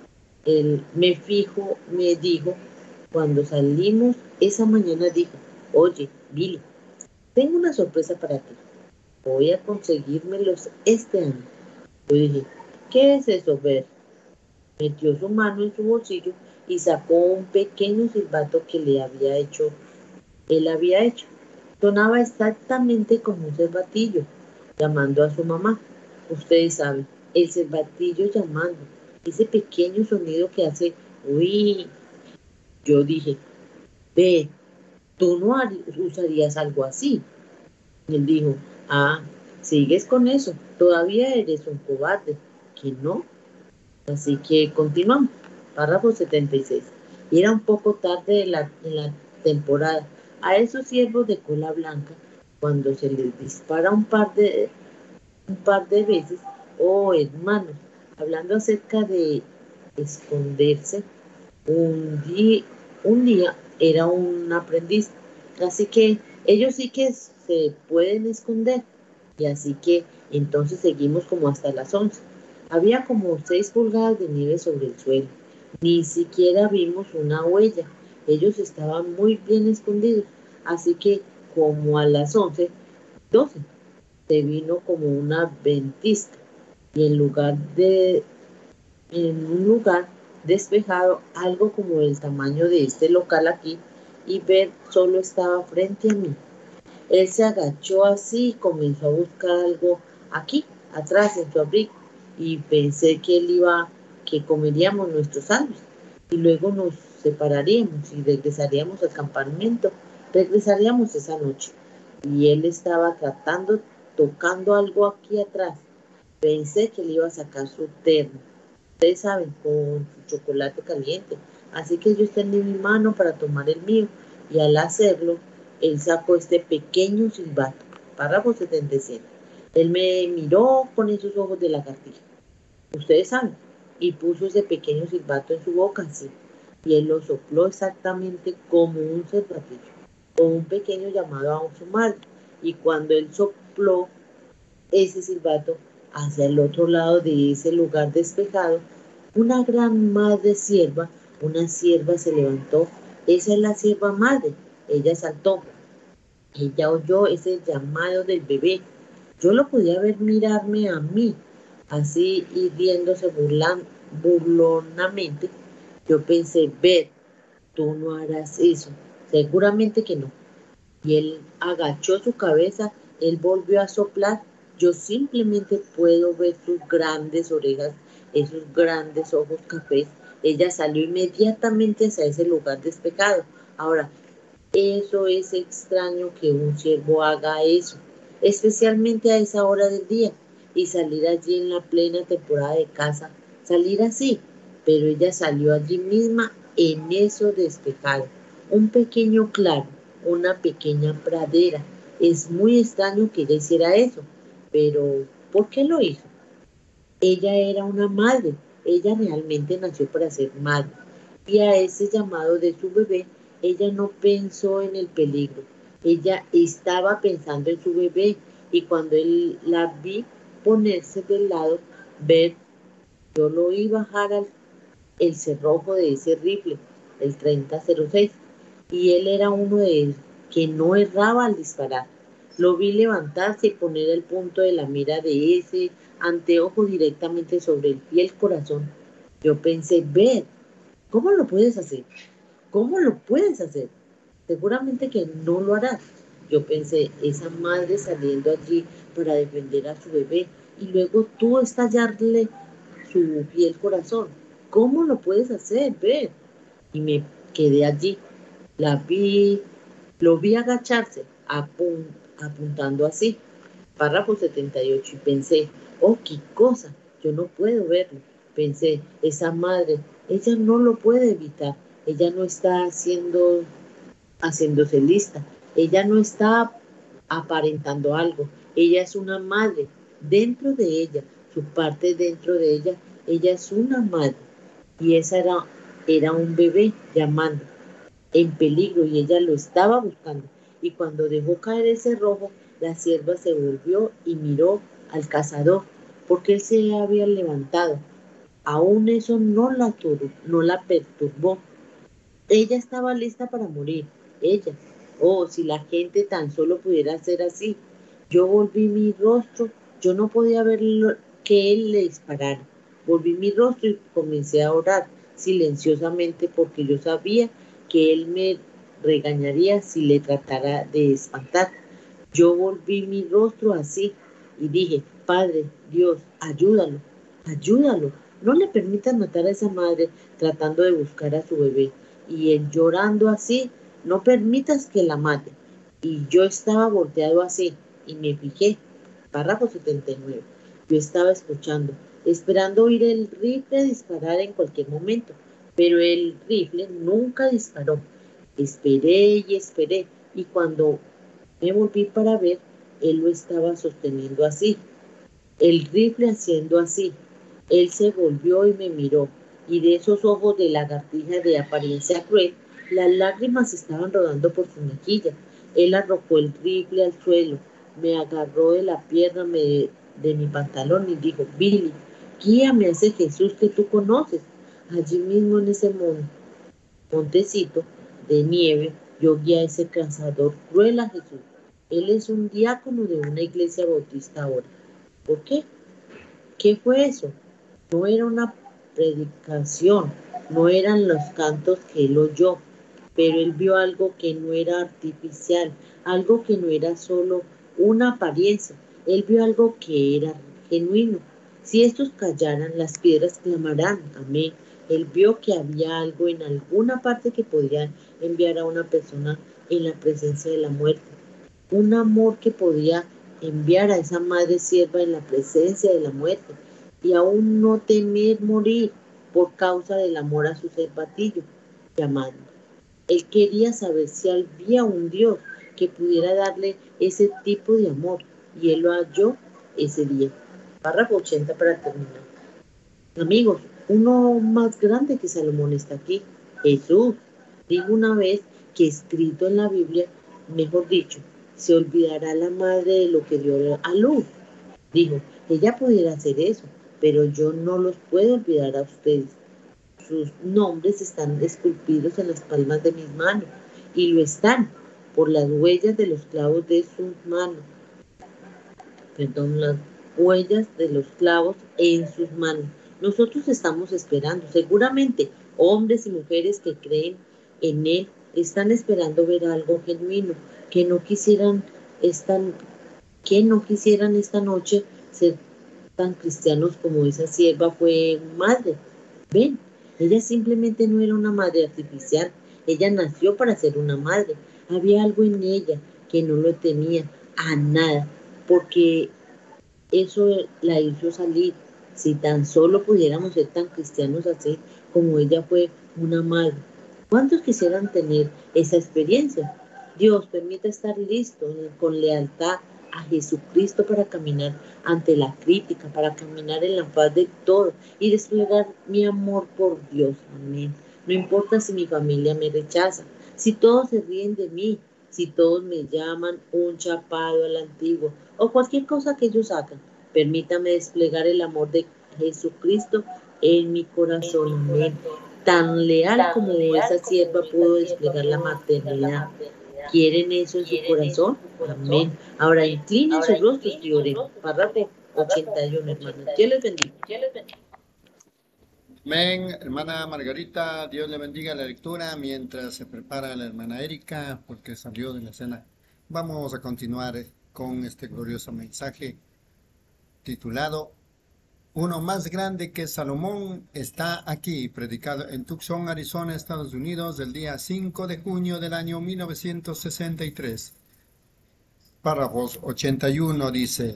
él me fijo, me dijo, cuando salimos esa mañana dijo, oye, Billy, tengo una sorpresa para ti, voy a conseguírmelos este año. Yo dije, ¿qué es eso, Ver? Metió su mano en su bolsillo y sacó un pequeño silbato que le había hecho, él había hecho. Sonaba exactamente como un cervatillo, llamando a su mamá. Ustedes saben, el cervatillo llamando, ese pequeño sonido que hace, uy. Yo dije, ve, tú no usarías algo así. Y él dijo, ah, sigues con eso, todavía eres un cobarde, que no. Así que continuamos. Párrafo setenta y seis. Y era un poco tarde en la, en la temporada. A esos ciervos de cola blanca, cuando se les dispara un par de, un par de veces, oh hermanos, hablando acerca de esconderse, un día, un día era un aprendiz, así que ellos sí que se pueden esconder, y así que entonces seguimos como hasta las once. Había como seis pulgadas de nieve sobre el suelo, ni siquiera vimos una huella, ellos estaban muy bien escondidos, así que como a las once, doce, se vino como una ventisca, y en lugar de, en un lugar despejado, algo como el tamaño de este local aquí, y Bert solo estaba frente a mí. Él se agachó así y comenzó a buscar algo aquí, atrás en su abrigo, y pensé que él iba, que comeríamos nuestros sándwiches, y luego nos separaríamos y regresaríamos al campamento, regresaríamos esa noche. Y él estaba tratando, tocando algo aquí atrás. Pensé que él iba a sacar su termo, ustedes saben, con su chocolate caliente. Así que yo extendí mi mano para tomar el mío y al hacerlo, él sacó este pequeño silbato. Párrafo setenta y siete. Él me miró con esos ojos de lagartija, ustedes saben, y puso ese pequeño silbato en su boca así. Y él lo sopló exactamente como un cervatillo o un pequeño llamado a su madre. Y cuando él sopló ese silbato, hacia el otro lado de ese lugar despejado, una gran madre sierva, una sierva se levantó. Esa es la sierva madre. Ella saltó. Ella oyó ese llamado del bebé. Yo lo podía ver mirarme a mí, así y riéndose burlan, burlonamente. Yo pensé, ver, tú no harás eso. Seguramente que no. Y él agachó su cabeza, él volvió a soplar. Yo simplemente puedo ver sus grandes orejas, esos grandes ojos cafés. Ella salió inmediatamente hacia ese lugar despejado. Ahora, eso es extraño que un siervo haga eso, especialmente a esa hora del día, y salir allí en la plena temporada de caza, salir así. Pero ella salió allí misma en eso despejado, un pequeño claro, una pequeña pradera. Es muy extraño que ella hiciera eso, pero ¿por qué lo hizo? Ella era una madre, ella realmente nació para ser madre, y a ese llamado de su bebé, ella no pensó en el peligro, ella estaba pensando en su bebé, y cuando él la vi ponerse del lado, ver, yo lo oí bajar al el cerrojo de ese rifle, el treinta cero seis, y él era uno de ellos que no erraba al disparar. Lo vi levantarse y poner el punto de la mira de ese anteojo directamente sobre el fiel corazón. Yo pensé, ver, ¿cómo lo puedes hacer? ¿Cómo lo puedes hacer? Seguramente que no lo harás. Yo pensé, esa madre saliendo allí para defender a su bebé y luego tú estallarle su fiel corazón. ¿Cómo lo puedes hacer? Ver. Y me quedé allí. La vi, lo vi agacharse, apun, apuntando así. Párrafo setenta y ocho. Y pensé, oh, qué cosa, yo no puedo verlo. Pensé, esa madre, ella no lo puede evitar. Ella no está haciendo, haciéndose lista. Ella no está aparentando algo. Ella es una madre. Dentro de ella, su parte dentro de ella, ella es una madre. Y esa era, era un bebé llamando en peligro y ella lo estaba buscando. Y cuando dejó caer el cerrojo, la sierva se volvió y miró al cazador, porque él se había levantado. Aún eso no la, tur no la perturbó. Ella estaba lista para morir. Ella. Oh, si la gente tan solo pudiera ser así. Yo volví mi rostro. Yo no podía ver lo, que él le disparara. Volví mi rostro y comencé a orar silenciosamente porque yo sabía que él me regañaría si le tratara de espantar. Yo volví mi rostro así y dije, Padre, Dios, ayúdalo, ayúdalo. No le permitas matar a esa madre tratando de buscar a su bebé. Y él llorando así, no permitas que la mate. Y yo estaba volteado así y me fijé. Párrafo setenta y nueve. Yo estaba escuchando, esperando oír el rifle disparar en cualquier momento, pero el rifle nunca disparó. Esperé y esperé, y cuando me volví para ver, él lo estaba sosteniendo así, el rifle haciendo así. Él se volvió y me miró, y de esos ojos de lagartija de apariencia cruel, las lágrimas estaban rodando por su mejilla. Él arrojó el rifle al suelo, me agarró de la pierna me, de mi pantalón y dijo, Billy, guíame a ese Jesús que tú conoces. Allí mismo en ese mon montecito de nieve, yo guié a ese cazador cruel a Jesús. Él es un diácono de una iglesia bautista ahora. ¿Por qué? ¿Qué fue eso? No era una predicación, no eran los cantos que él oyó, pero él vio algo que no era artificial, algo que no era solo una apariencia. Él vio algo que era genuino. Si estos callaran, las piedras clamarán. Amén. Él vio que había algo en alguna parte que podría enviar a una persona en la presencia de la muerte. Un amor que podía enviar a esa madre sierva en la presencia de la muerte y aún no temer morir por causa del amor a su ser patillo, llamando. Él quería saber si había un Dios que pudiera darle ese tipo de amor y él lo halló ese día. Párrafo ochenta para terminar. Amigos, uno más grande que Salomón está aquí. Jesús dijo una vez que escrito en la Biblia, mejor dicho, se olvidará la madre de lo que dio a luz. Dijo, Ella pudiera hacer eso, pero yo no los puedo olvidar a ustedes. Sus nombres están esculpidos en las palmas de mis manos, y lo están por las huellas de los clavos de sus manos. Perdón, las huellas de los clavos en sus manos. Nosotros estamos esperando, seguramente hombres y mujeres que creen en Él están esperando ver algo genuino, que no quisieran esta, que no quisieran esta noche ser tan cristianos como esa sierva fue madre. Ven, ella simplemente no era una madre artificial, ella nació para ser una madre. Había algo en ella que no lo tenía a nada, porque eso la hizo salir. Si tan solo pudiéramos ser tan cristianos así como ella fue una madre. ¿Cuántos quisieran tener esa experiencia? Dios, permita estar listo con lealtad a Jesucristo para caminar ante la crítica, para caminar en la paz de todo y desplegar mi amor por Dios. Amén. No importa si mi familia me rechaza, si todos se ríen de mí, si todos me llaman un chapado al antiguo o cualquier cosa que ellos hagan. Permítame desplegar el amor de Jesucristo en mi corazón. Amén. Tan leal como esa sierva pudo desplegar la maternidad. ¿Quieren eso en su corazón? Amén. Ahora inclinen sus rostros y oren. Párrafo ochenta y uno, hermanos. Dios les bendiga. Amén, hermana Margarita, Dios le bendiga la lectura mientras se prepara la hermana Erika porque salió de la cena. Vamos a continuar con este glorioso mensaje titulado Uno más grande que Salomón está aquí, predicado en Tucson, Arizona, Estados Unidos, el día cinco de junio del año mil novecientos sesenta y tres. Párrafos ochenta y uno dice: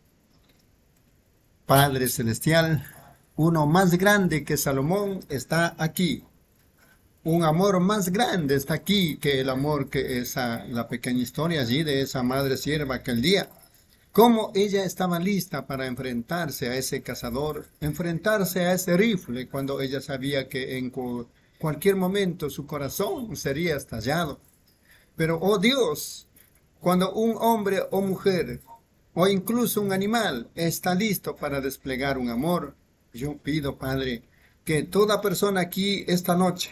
Padre Celestial, uno más grande que Salomón está aquí. Un amor más grande está aquí que el amor que esa, la pequeña historia allí de esa madre sierva aquel día. Cómo ella estaba lista para enfrentarse a ese cazador, enfrentarse a ese rifle, cuando ella sabía que en cu- cualquier momento su corazón sería estallado. Pero, oh Dios, cuando un hombre o mujer, o incluso un animal, está listo para desplegar un amor, yo pido, Padre, que toda persona aquí esta noche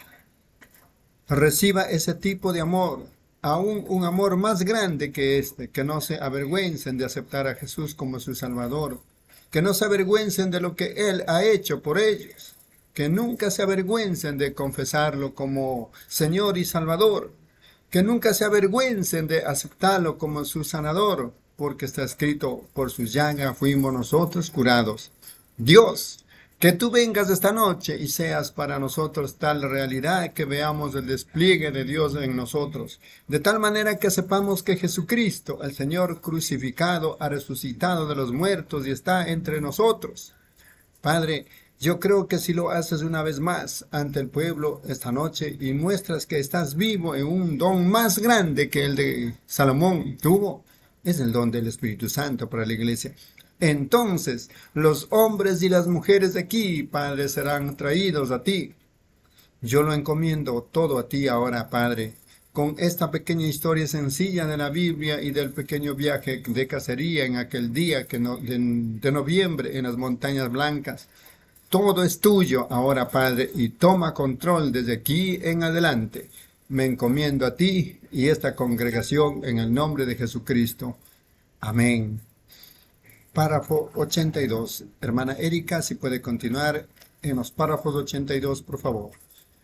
reciba ese tipo de amor, aún un amor más grande que este, que no se avergüencen de aceptar a Jesús como su Salvador, que no se avergüencen de lo que Él ha hecho por ellos, que nunca se avergüencen de confesarlo como Señor y Salvador, que nunca se avergüencen de aceptarlo como su sanador, porque está escrito, por sus llagas fuimos nosotros curados. Dios, que tú vengas esta noche y seas para nosotros tal realidad que veamos el despliegue de Dios en nosotros, de tal manera que sepamos que Jesucristo, el Señor crucificado, ha resucitado de los muertos y está entre nosotros. Padre, yo creo que si lo haces una vez más ante el pueblo esta noche y muestras que estás vivo en un don más grande que el de Salomón tuvo, es el don del Espíritu Santo para la iglesia. Entonces, los hombres y las mujeres de aquí, Padre, serán traídos a ti. Yo lo encomiendo todo a ti ahora, Padre, con esta pequeña historia sencilla de la Biblia y del pequeño viaje de cacería en aquel día que no, de, de noviembre en las Montañas Blancas. Todo es tuyo ahora, Padre, y toma control desde aquí en adelante. Me encomiendo a ti y esta congregación en el nombre de Jesucristo. Amén. Párrafo ochenta y dos. Hermana Erika, si puede continuar en los párrafos ochenta y dos, por favor.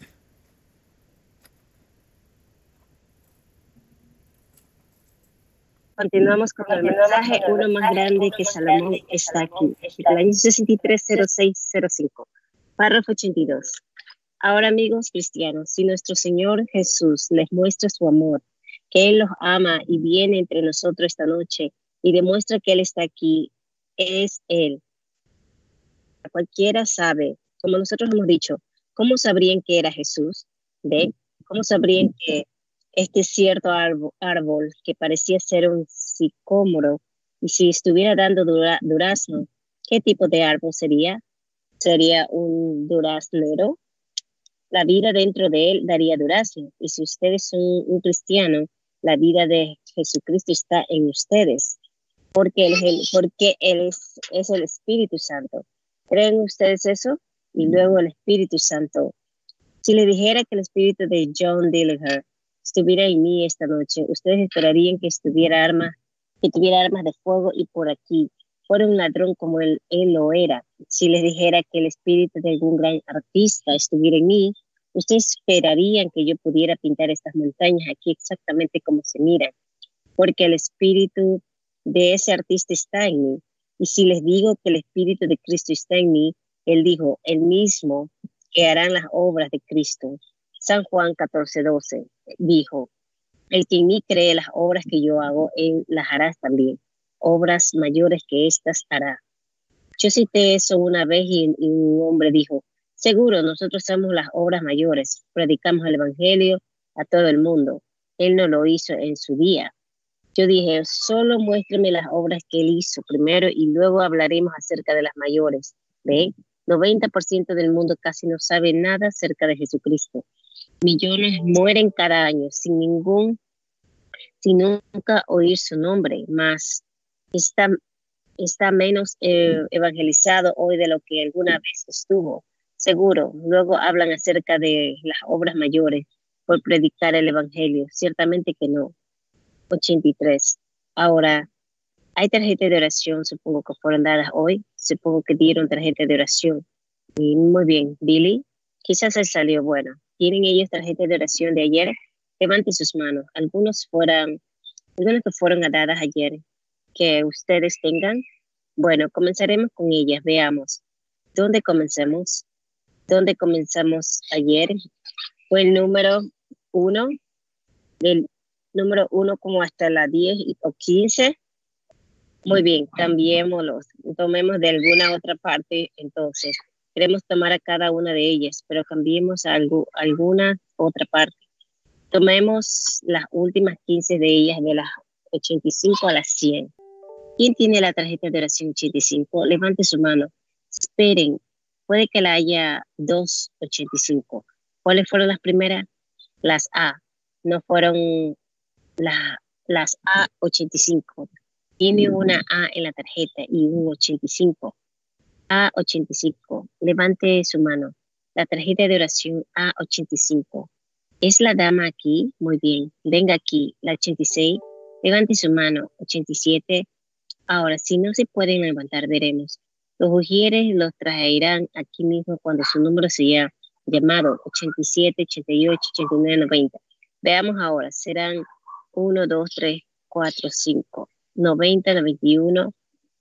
Continuamos con el mensaje, uno más grande que Salomón está aquí. El año sesenta y tres cero seis cero cinco. Párrafo ochenta y dos. Ahora, amigos cristianos, si nuestro Señor Jesús les muestra su amor, que Él los ama y viene entre nosotros esta noche y demuestra que Él está aquí, es Él. Cualquiera sabe, como nosotros hemos dicho, ¿cómo sabrían que era Jesús? ¿Ven? ¿Cómo sabrían que este cierto árbol, árbol que parecía ser un sicómoro, y si estuviera dando dura, durazno, qué tipo de árbol sería? ¿Sería un duraznero? La vida dentro de él daría durazno, y si ustedes son un cristiano, la vida de Jesucristo está en ustedes. porque Él es el, porque él es, es el Espíritu Santo. ¿Creen ustedes eso? Y luego el Espíritu Santo. Si le dijera que el espíritu de John Dillinger estuviera en mí esta noche, ustedes esperarían que estuviera armas, que tuviera armas de fuego y por aquí fuera un ladrón como él, él lo era. Si les dijera que el espíritu de algún gran artista estuviera en mí, ustedes esperarían que yo pudiera pintar estas montañas aquí exactamente como se miran, porque el espíritu de ese artista está en mí. Y si les digo que el espíritu de Cristo está en mí, él dijo, el mismo que harán las obras de Cristo. San Juan catorce doce dijo, el que en mí cree las obras que yo hago, él las hará también. Obras mayores que estas hará. Yo cité eso una vez y, y un hombre dijo, seguro, nosotros hacemos las obras mayores, predicamos el evangelio a todo el mundo. Él no lo hizo en su día. Yo dije, solo muéstrame las obras que él hizo primero y luego hablaremos acerca de las mayores. ¿Ven? noventa por ciento del mundo casi no sabe nada acerca de Jesucristo. Millones mueren cada año sin ningún, sin nunca oír su nombre, más está, está menos eh, evangelizado hoy de lo que alguna vez estuvo. Seguro, luego hablan acerca de las obras mayores por predicar el evangelio. Ciertamente que no. ochenta y tres. Ahora, hay tarjetas de oración, supongo que fueron dadas hoy. Supongo que dieron tarjeta de oración. Y muy bien, Billy, quizás él salió bueno. ¿Tienen ellos tarjetas de oración de ayer? Levanten sus manos. Algunos fueron, algunos que fueron dadas ayer, que ustedes tengan. Bueno, comenzaremos con ellas. Veamos. ¿Dónde comenzamos? ¿Dónde comenzamos ayer? Fue el número uno, del número uno como hasta la diez o quince. Muy bien, cambiémoslos. Tomemos de alguna otra parte, entonces. Queremos tomar a cada una de ellas, pero cambiemos a algo, alguna otra parte. Tomemos las últimas quince de ellas, de las ochenta y cinco a las cien. ¿Quién tiene la tarjeta de oración ochenta y cinco? Levante su mano. Esperen, puede que la haya dos ochenta y cinco. ¿Cuáles fueron las primeras? Las A. No fueron la, las A ochenta y cinco. Tiene una A en la tarjeta y un ochenta y cinco. A ochenta y cinco. Levante su mano. La tarjeta de oración A ochenta y cinco. ¿Es la dama aquí? Muy bien. Venga aquí. La ochenta y seis. Levante su mano. ochenta y siete. Ahora, si no se pueden levantar, veremos. Los ujieres los traerán aquí mismo cuando su número sea llamado ochenta y siete, ochenta y ocho, ochenta y nueve, noventa. Veamos ahora. Serán uno, dos, tres, cuatro, cinco. noventa, noventa y uno,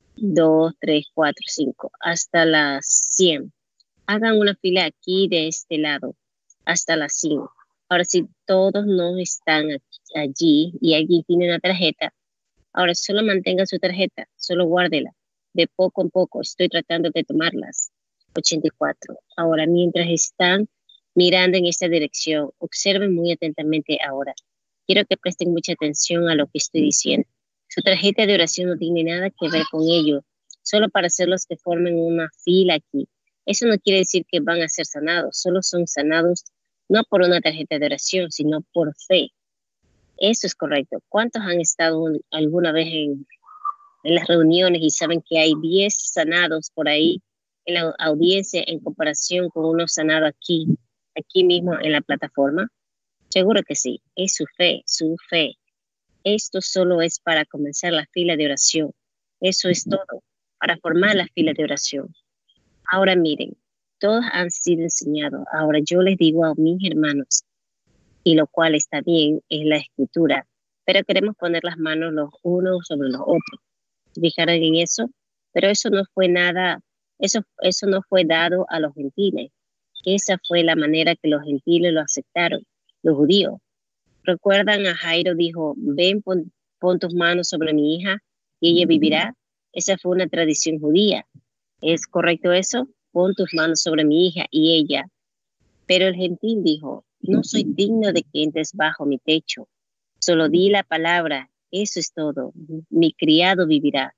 dos, tres, cuatro, cinco, hasta las cien. Hagan una fila aquí de este lado, hasta las cien. Ahora, si todos no están allí y alguien tiene una tarjeta, ahora solo mantenga su tarjeta, solo guárdela. De poco en poco estoy tratando de tomarlas. ochenta y cuatro. Ahora, mientras están mirando en esta dirección, observen muy atentamente ahora. Quiero que presten mucha atención a lo que estoy diciendo. Su tarjeta de oración no tiene nada que ver con ello, solo para hacerlos que formen una fila aquí. Eso no quiere decir que van a ser sanados, solo son sanados no por una tarjeta de oración, sino por fe. Eso es correcto. ¿Cuántos han estado alguna vez en, en las reuniones y saben que hay diez sanados por ahí en la audiencia en comparación con uno sanado aquí, aquí mismo en la plataforma? Seguro que sí. Es su fe, su fe. Esto solo es para comenzar la fila de oración. Eso es todo, para formar la fila de oración. Ahora miren, todos han sido enseñados. Ahora yo les digo a mis hermanos, y lo cual está bien, es la escritura, pero queremos poner las manos los unos sobre los otros. ¿Fijaron en eso? Pero eso no fue nada, eso, eso no fue dado a los gentiles. Esa fue la manera que los gentiles lo aceptaron, los judíos. ¿Recuerdan a Jairo dijo, ven, pon, pon tus manos sobre mi hija y ella vivirá? Esa fue una tradición judía. ¿Es correcto eso? Pon tus manos sobre mi hija y ella. Pero el gentil dijo, no soy digno de que entres bajo mi techo. Solo di la palabra, eso es todo. Mi criado vivirá.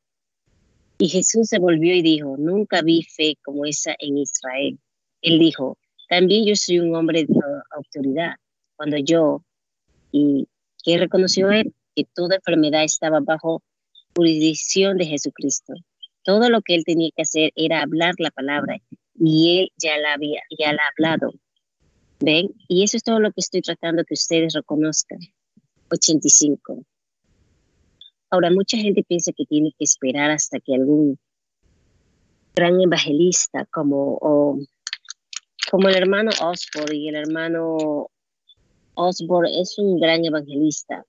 Y Jesús se volvió y dijo, nunca vi fe como esa en Israel. Él dijo, también yo soy un hombre de autoridad. Cuando yo... ¿Y qué reconoció él? Que toda enfermedad estaba bajo jurisdicción de Jesucristo. Todo lo que él tenía que hacer era hablar la palabra y él ya la había, ya la ha hablado. ¿Ven? Y eso es todo lo que estoy tratando que ustedes reconozcan. ochenta y cinco. Ahora, mucha gente piensa que tiene que esperar hasta que algún gran evangelista como, o, como el hermano Osborne, y el hermano Osborne es un gran evangelista.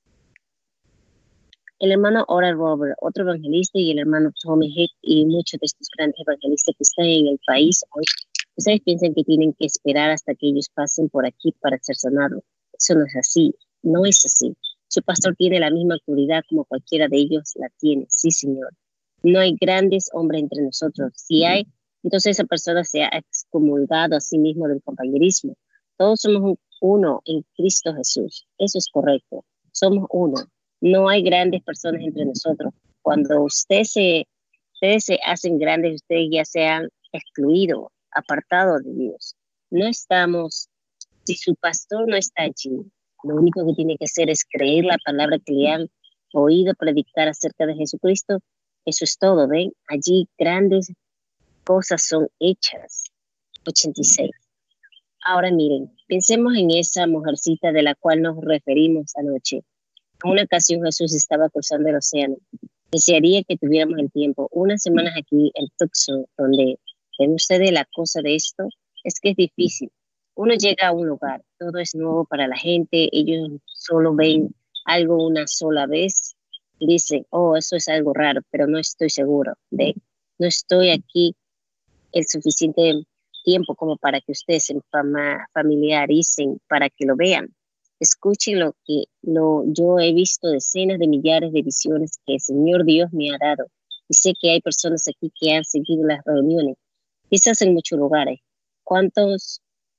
El hermano Oral Roberts, otro evangelista, y el hermano Tommy Hick y muchos de estos grandes evangelistas que están en el país hoy, ustedes piensan que tienen que esperar hasta que ellos pasen por aquí para ser sanados. Eso no es así, no es así. Su pastor tiene la misma autoridad como cualquiera de ellos la tiene, sí, Señor. No hay grandes hombres entre nosotros. Si hay, entonces esa persona se ha excomulgado a sí mismo del compañerismo. Todos somos uno en Cristo Jesús. Eso es correcto. Somos uno. No hay grandes personas entre nosotros. Cuando usted se, ustedes se hacen grandes, ustedes ya se han excluido, apartado de Dios. No estamos, si su pastor no está allí, lo único que tiene que hacer es creer la palabra que le han oído predicar acerca de Jesucristo. Eso es todo, ¿ven? Allí grandes cosas son hechas. ochenta y seis. Ahora miren, pensemos en esa mujercita de la cual nos referimos anoche. En una ocasión Jesús estaba cruzando el océano. Desearía que tuviéramos el tiempo. Unas semanas aquí en Tucson, donde ven ustedes la cosa de esto, es que es difícil. Uno llega a un lugar, todo es nuevo para la gente, ellos solo ven algo una sola vez y dicen, oh, eso es algo raro, pero no estoy seguro. ¿Ven? No estoy aquí el suficiente tiempo como para que ustedes se fama, familiaricen, para que lo vean. Escuchen lo que lo, yo he visto decenas de millares de visiones que el Señor Dios me ha dado. Y sé que hay personas aquí que han seguido las reuniones, quizás en muchos lugares. ¿Cuántos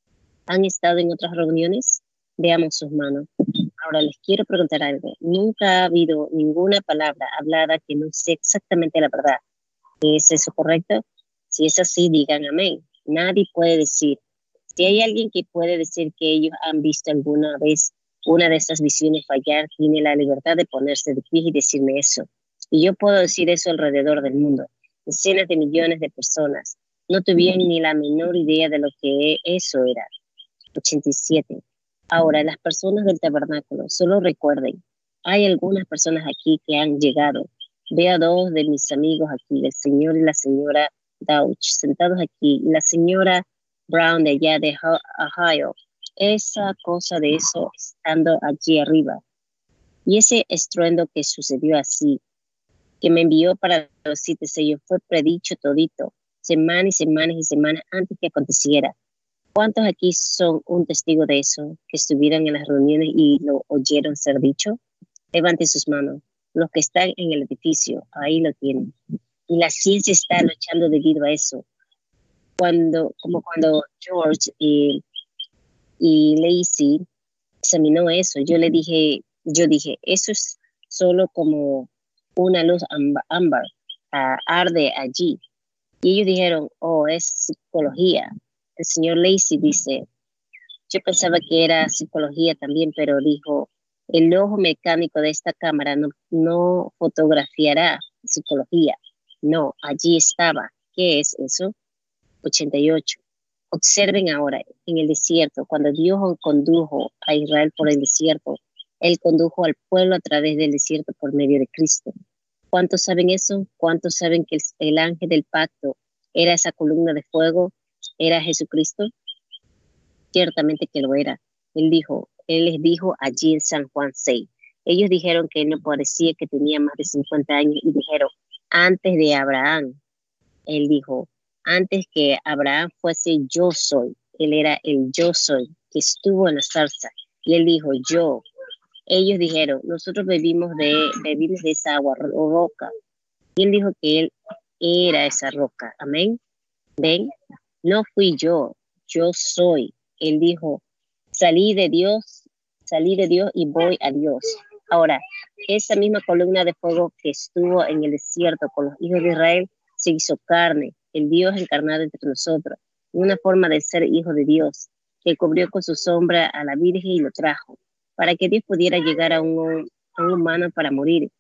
han estado en otras reuniones? Veamos sus manos. Ahora les quiero preguntar algo. Nunca ha habido ninguna palabra hablada que no sea exactamente la verdad. ¿Es eso correcto? Si es así, digan amén. Nadie puede decir. Si hay alguien que puede decir que ellos han visto alguna vez una de estas visiones fallar, tiene la libertad de ponerse de pie y decirme eso. Y yo puedo decir eso alrededor del mundo. Decenas de millones de personas no tuvieron ni la menor idea de lo que eso era. ochenta y siete. Ahora, las personas del tabernáculo, solo recuerden, hay algunas personas aquí que han llegado. Veo a dos de mis amigos aquí, el señor y la señora Dauch, sentados aquí, y la señora Brown de allá de Ohio. Esa cosa de eso estando allí arriba. Y ese estruendo que sucedió así, que me envió para los siete sellos, fue predicho todito, semanas y semanas y semanas antes que aconteciera. ¿Cuántos aquí son un testigo de eso, que estuvieron en las reuniones y lo oyeron ser dicho? Levanten sus manos. Los que están en el edificio, ahí lo tienen. Y la ciencia está luchando debido a eso. Cuando, como cuando George y, y Lacey examinó eso, yo le dije, yo dije, eso es solo como una luz ámbar, uh, arde allí. Y ellos dijeron, oh, es psicología. El señor Lacey dice, yo pensaba que era psicología también, pero dijo, el ojo mecánico de esta cámara no, no fotografiará psicología. No, allí estaba. ¿Qué es eso? ochenta y ocho. Observen ahora, en el desierto, cuando Dios condujo a Israel por el desierto, Él condujo al pueblo a través del desierto por medio de Cristo. ¿Cuántos saben eso? ¿Cuántos saben que el, el ángel del pacto era esa columna de fuego? ¿Era Jesucristo? Ciertamente que lo era. Él dijo, Él les dijo allí en San Juan seis. Ellos dijeron que Él no parecía que tenía más de cincuenta años y dijeron, antes de Abraham. Él dijo, antes que Abraham fuese yo soy. Él era el yo soy que estuvo en la zarza. Y Él dijo, yo. Ellos dijeron, nosotros bebimos de, bebimos de esa agua o roca. Y Él dijo que Él era esa roca. Amén. ¿Ven? No fui yo, yo soy. Él dijo, salí de Dios, salí de Dios y voy a Dios. Ahora, esa misma columna de fuego que estuvo en el desierto con los hijos de Israel se hizo carne, el Dios encarnado entre nosotros, una forma de ser hijo de Dios, que cubrió con su sombra a la Virgen y lo trajo, para que Dios pudiera llegar a un, a un humano para morir.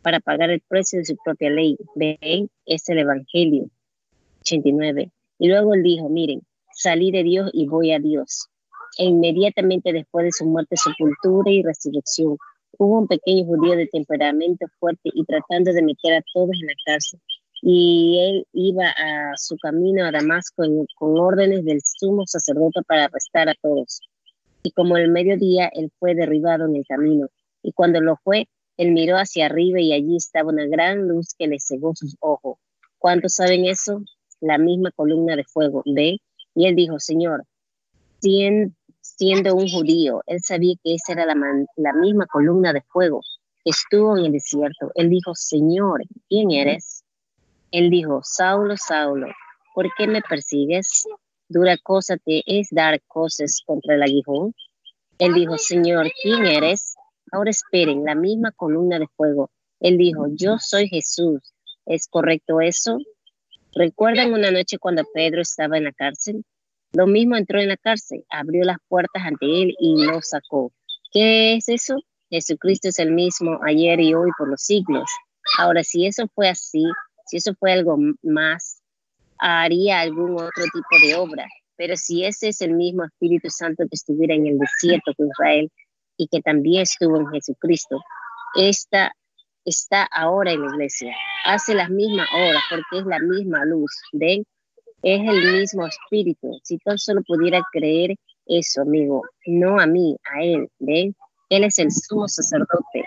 para pagar el precio de su propia ley. Ven, es el Evangelio. ochenta y nueve. Y luego él dijo, miren, salí de Dios y voy a Dios. E inmediatamente después de su muerte, sepultura y resurrección, hubo un pequeño judío de temperamento fuerte y tratando de meter a todos en la cárcel. Y él iba a su camino a Damasco en, con órdenes del sumo sacerdote para arrestar a todos. Y como el mediodía, él fue derribado en el camino. Y cuando lo fue, él miró hacia arriba y allí estaba una gran luz que le cegó sus ojos. ¿Cuántos saben eso? La misma columna de fuego, ¿ve? Y él dijo, Señor, siendo, siendo un judío, él sabía que esa era la, man, la misma columna de fuego que estuvo en el desierto. Él dijo, Señor, ¿quién eres? Él dijo, Saulo, Saulo, ¿por qué me persigues? Dura cosa te es dar cosas contra el aguijón. Él dijo, Señor, ¿quién eres? Ahora esperen, la misma columna de fuego. Él dijo, yo soy Jesús. ¿Es correcto eso? ¿Recuerdan una noche cuando Pedro estaba en la cárcel? Lo mismo entró en la cárcel, abrió las puertas ante él y lo sacó. ¿Qué es eso? Jesucristo es el mismo ayer y hoy por los siglos. Ahora, si eso fue así, si eso fue algo más, haría algún otro tipo de obra. Pero si ese es el mismo Espíritu Santo que estuviera en el desierto con Israel y que también estuvo en Jesucristo, esta está ahora en la iglesia. Hace las mismas obras porque es la misma luz. ¿Ven? Es el mismo Espíritu. Si tan solo pudiera creer eso, amigo, no a mí, a Él. ¿Ven? Él es el sumo sacerdote.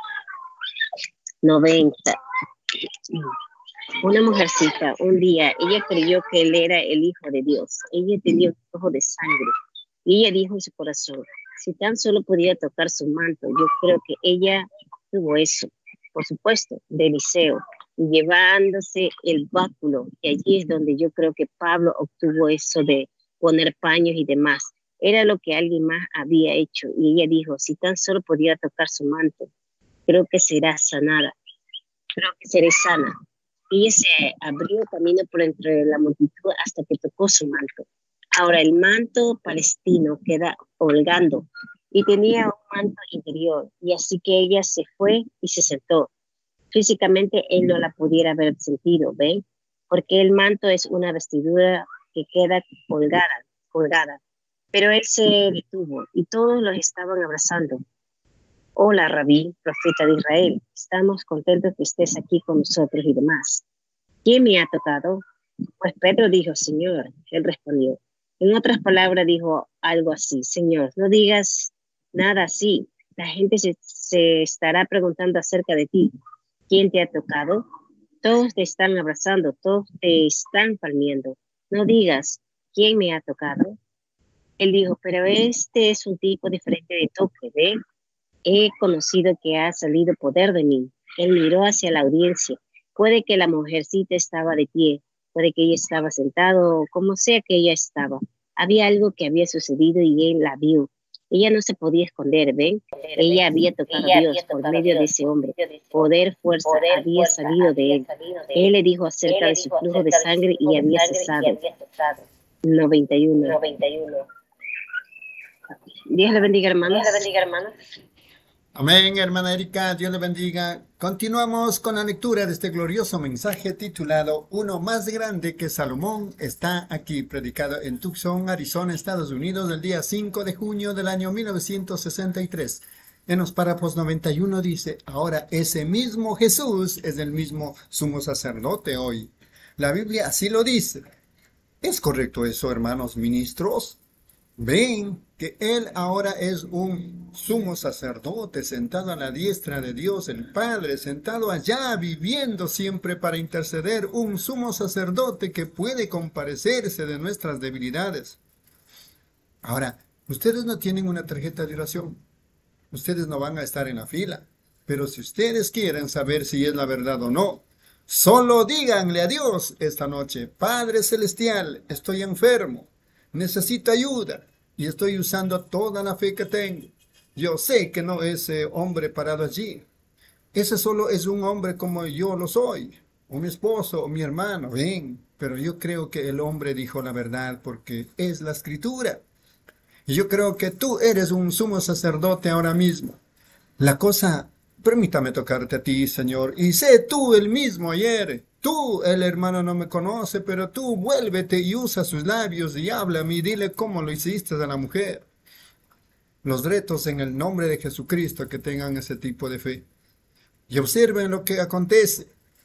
noventa. Una mujercita, un día, ella creyó que él era el Hijo de Dios. Ella tenía un ojo de sangre. Y ella dijo en su corazón, si tan solo pudiera tocar su manto, yo creo que ella tuvo eso. Por supuesto, de Eliseo, y llevándose el báculo. Y allí es donde yo creo que Pablo obtuvo eso de poner paños y demás. Era lo que alguien más había hecho. Y ella dijo, si tan solo pudiera tocar su manto, creo que será sanada. Creo que seré sana. Y ella se abrió camino por entre la multitud hasta que tocó su manto. Ahora el manto palestino queda colgando y tenía un manto interior. Y así que ella se fue y se sentó. Físicamente él no la pudiera haber sentido, ¿ven? Porque el manto es una vestidura que queda colgada, colgada. Pero él se detuvo y todos los estaban abrazando. Hola, Rabí, profeta de Israel. Estamos contentos que estés aquí con nosotros y demás. ¿Quién me ha tocado? Pues Pedro dijo, Señor. Él respondió. En otras palabras dijo algo así, Señor, no digas nada así. La gente se, se estará preguntando acerca de ti. ¿Quién te ha tocado? Todos te están abrazando, todos te están palmeando. No digas, ¿quién me ha tocado? Él dijo, pero este es un tipo diferente de toque, ¿ve? He conocido que ha salido poder de mí. Él miró hacia la audiencia. Puede que la mujercita estaba de pie, puede que ella estaba sentado, o como sea que ella estaba. Había algo que había sucedido y él la vio. Ella no se podía esconder, ¿ven? Ella había tocado a Dios por medio de ese hombre. Poder, fuerza había salido de él. Él le dijo acerca de su flujo de sangre y había cesado. noventa y uno. Dios le bendiga, hermanos. Dios le bendiga, hermanos. Amén, hermana Erika, Dios le bendiga. Continuamos con la lectura de este glorioso mensaje titulado Uno más grande que Salomón está aquí, predicado en Tucson, Arizona, Estados Unidos, el día cinco de junio del año mil novecientos sesenta y tres. En los párrafos noventa y uno dice, ahora ese mismo Jesús es el mismo sumo sacerdote hoy. La Biblia así lo dice. ¿Es correcto eso, hermanos ministros? Ven que Él ahora es un sumo sacerdote sentado a la diestra de Dios el Padre, sentado allá viviendo siempre para interceder, un sumo sacerdote que puede compadecerse de nuestras debilidades. Ahora, ustedes no tienen una tarjeta de oración, ustedes no van a estar en la fila, pero si ustedes quieren saber si es la verdad o no, solo díganle a Dios esta noche, Padre Celestial, estoy enfermo, necesito ayuda. Y estoy usando toda la fe que tengo. Yo sé que no es ese hombre parado allí. Ese solo es un hombre como yo lo soy. O mi esposo, o mi hermano. Ven, pero yo creo que el hombre dijo la verdad porque es la escritura. Y yo creo que tú eres un sumo sacerdote ahora mismo. La cosa Permítame tocarte a ti, Señor, y sé tú el mismo ayer. Tú, el hermano no me conoce, pero tú vuélvete y usa sus labios y háblame y dile cómo lo hiciste a la mujer. Los retos en el nombre de Jesucristo que tengan ese tipo de fe. Y observen lo que acontece.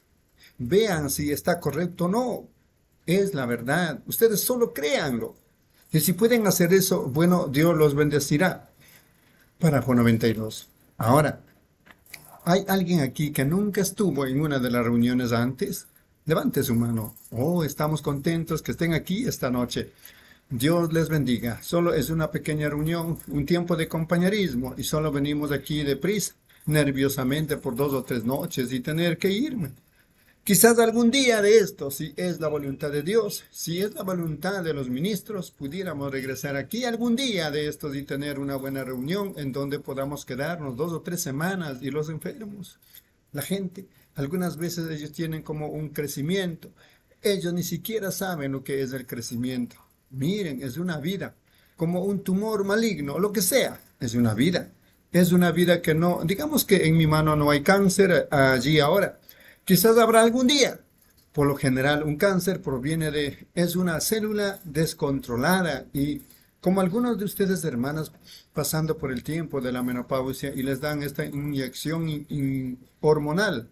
Vean si está correcto o no. Es la verdad. Ustedes solo créanlo. Y si pueden hacer eso, bueno, Dios los bendecirá. Párrafo noventa y dos. Ahora, ¿hay alguien aquí que nunca estuvo en una de las reuniones antes? Levante su mano. Oh, estamos contentos que estén aquí esta noche. Dios les bendiga. Solo es una pequeña reunión, un tiempo de compañerismo, y solo venimos aquí deprisa, nerviosamente por dos o tres noches y tener que irme. Quizás algún día de esto, si es la voluntad de Dios, si es la voluntad de los ministros, pudiéramos regresar aquí algún día de estos y tener una buena reunión en donde podamos quedarnos dos o tres semanas y los enfermos. La gente, algunas veces ellos tienen como un crecimiento. Ellos ni siquiera saben lo que es el crecimiento. Miren, es una vida, como un tumor maligno, lo que sea, es una vida. Es una vida que no, digamos que en mi mano no hay cáncer allí ahora. Quizás habrá algún día. Por lo general, un cáncer proviene de, es una célula descontrolada y como algunos de ustedes, hermanas, pasando por el tiempo de la menopausia y les dan esta inyección in, in, hormonal,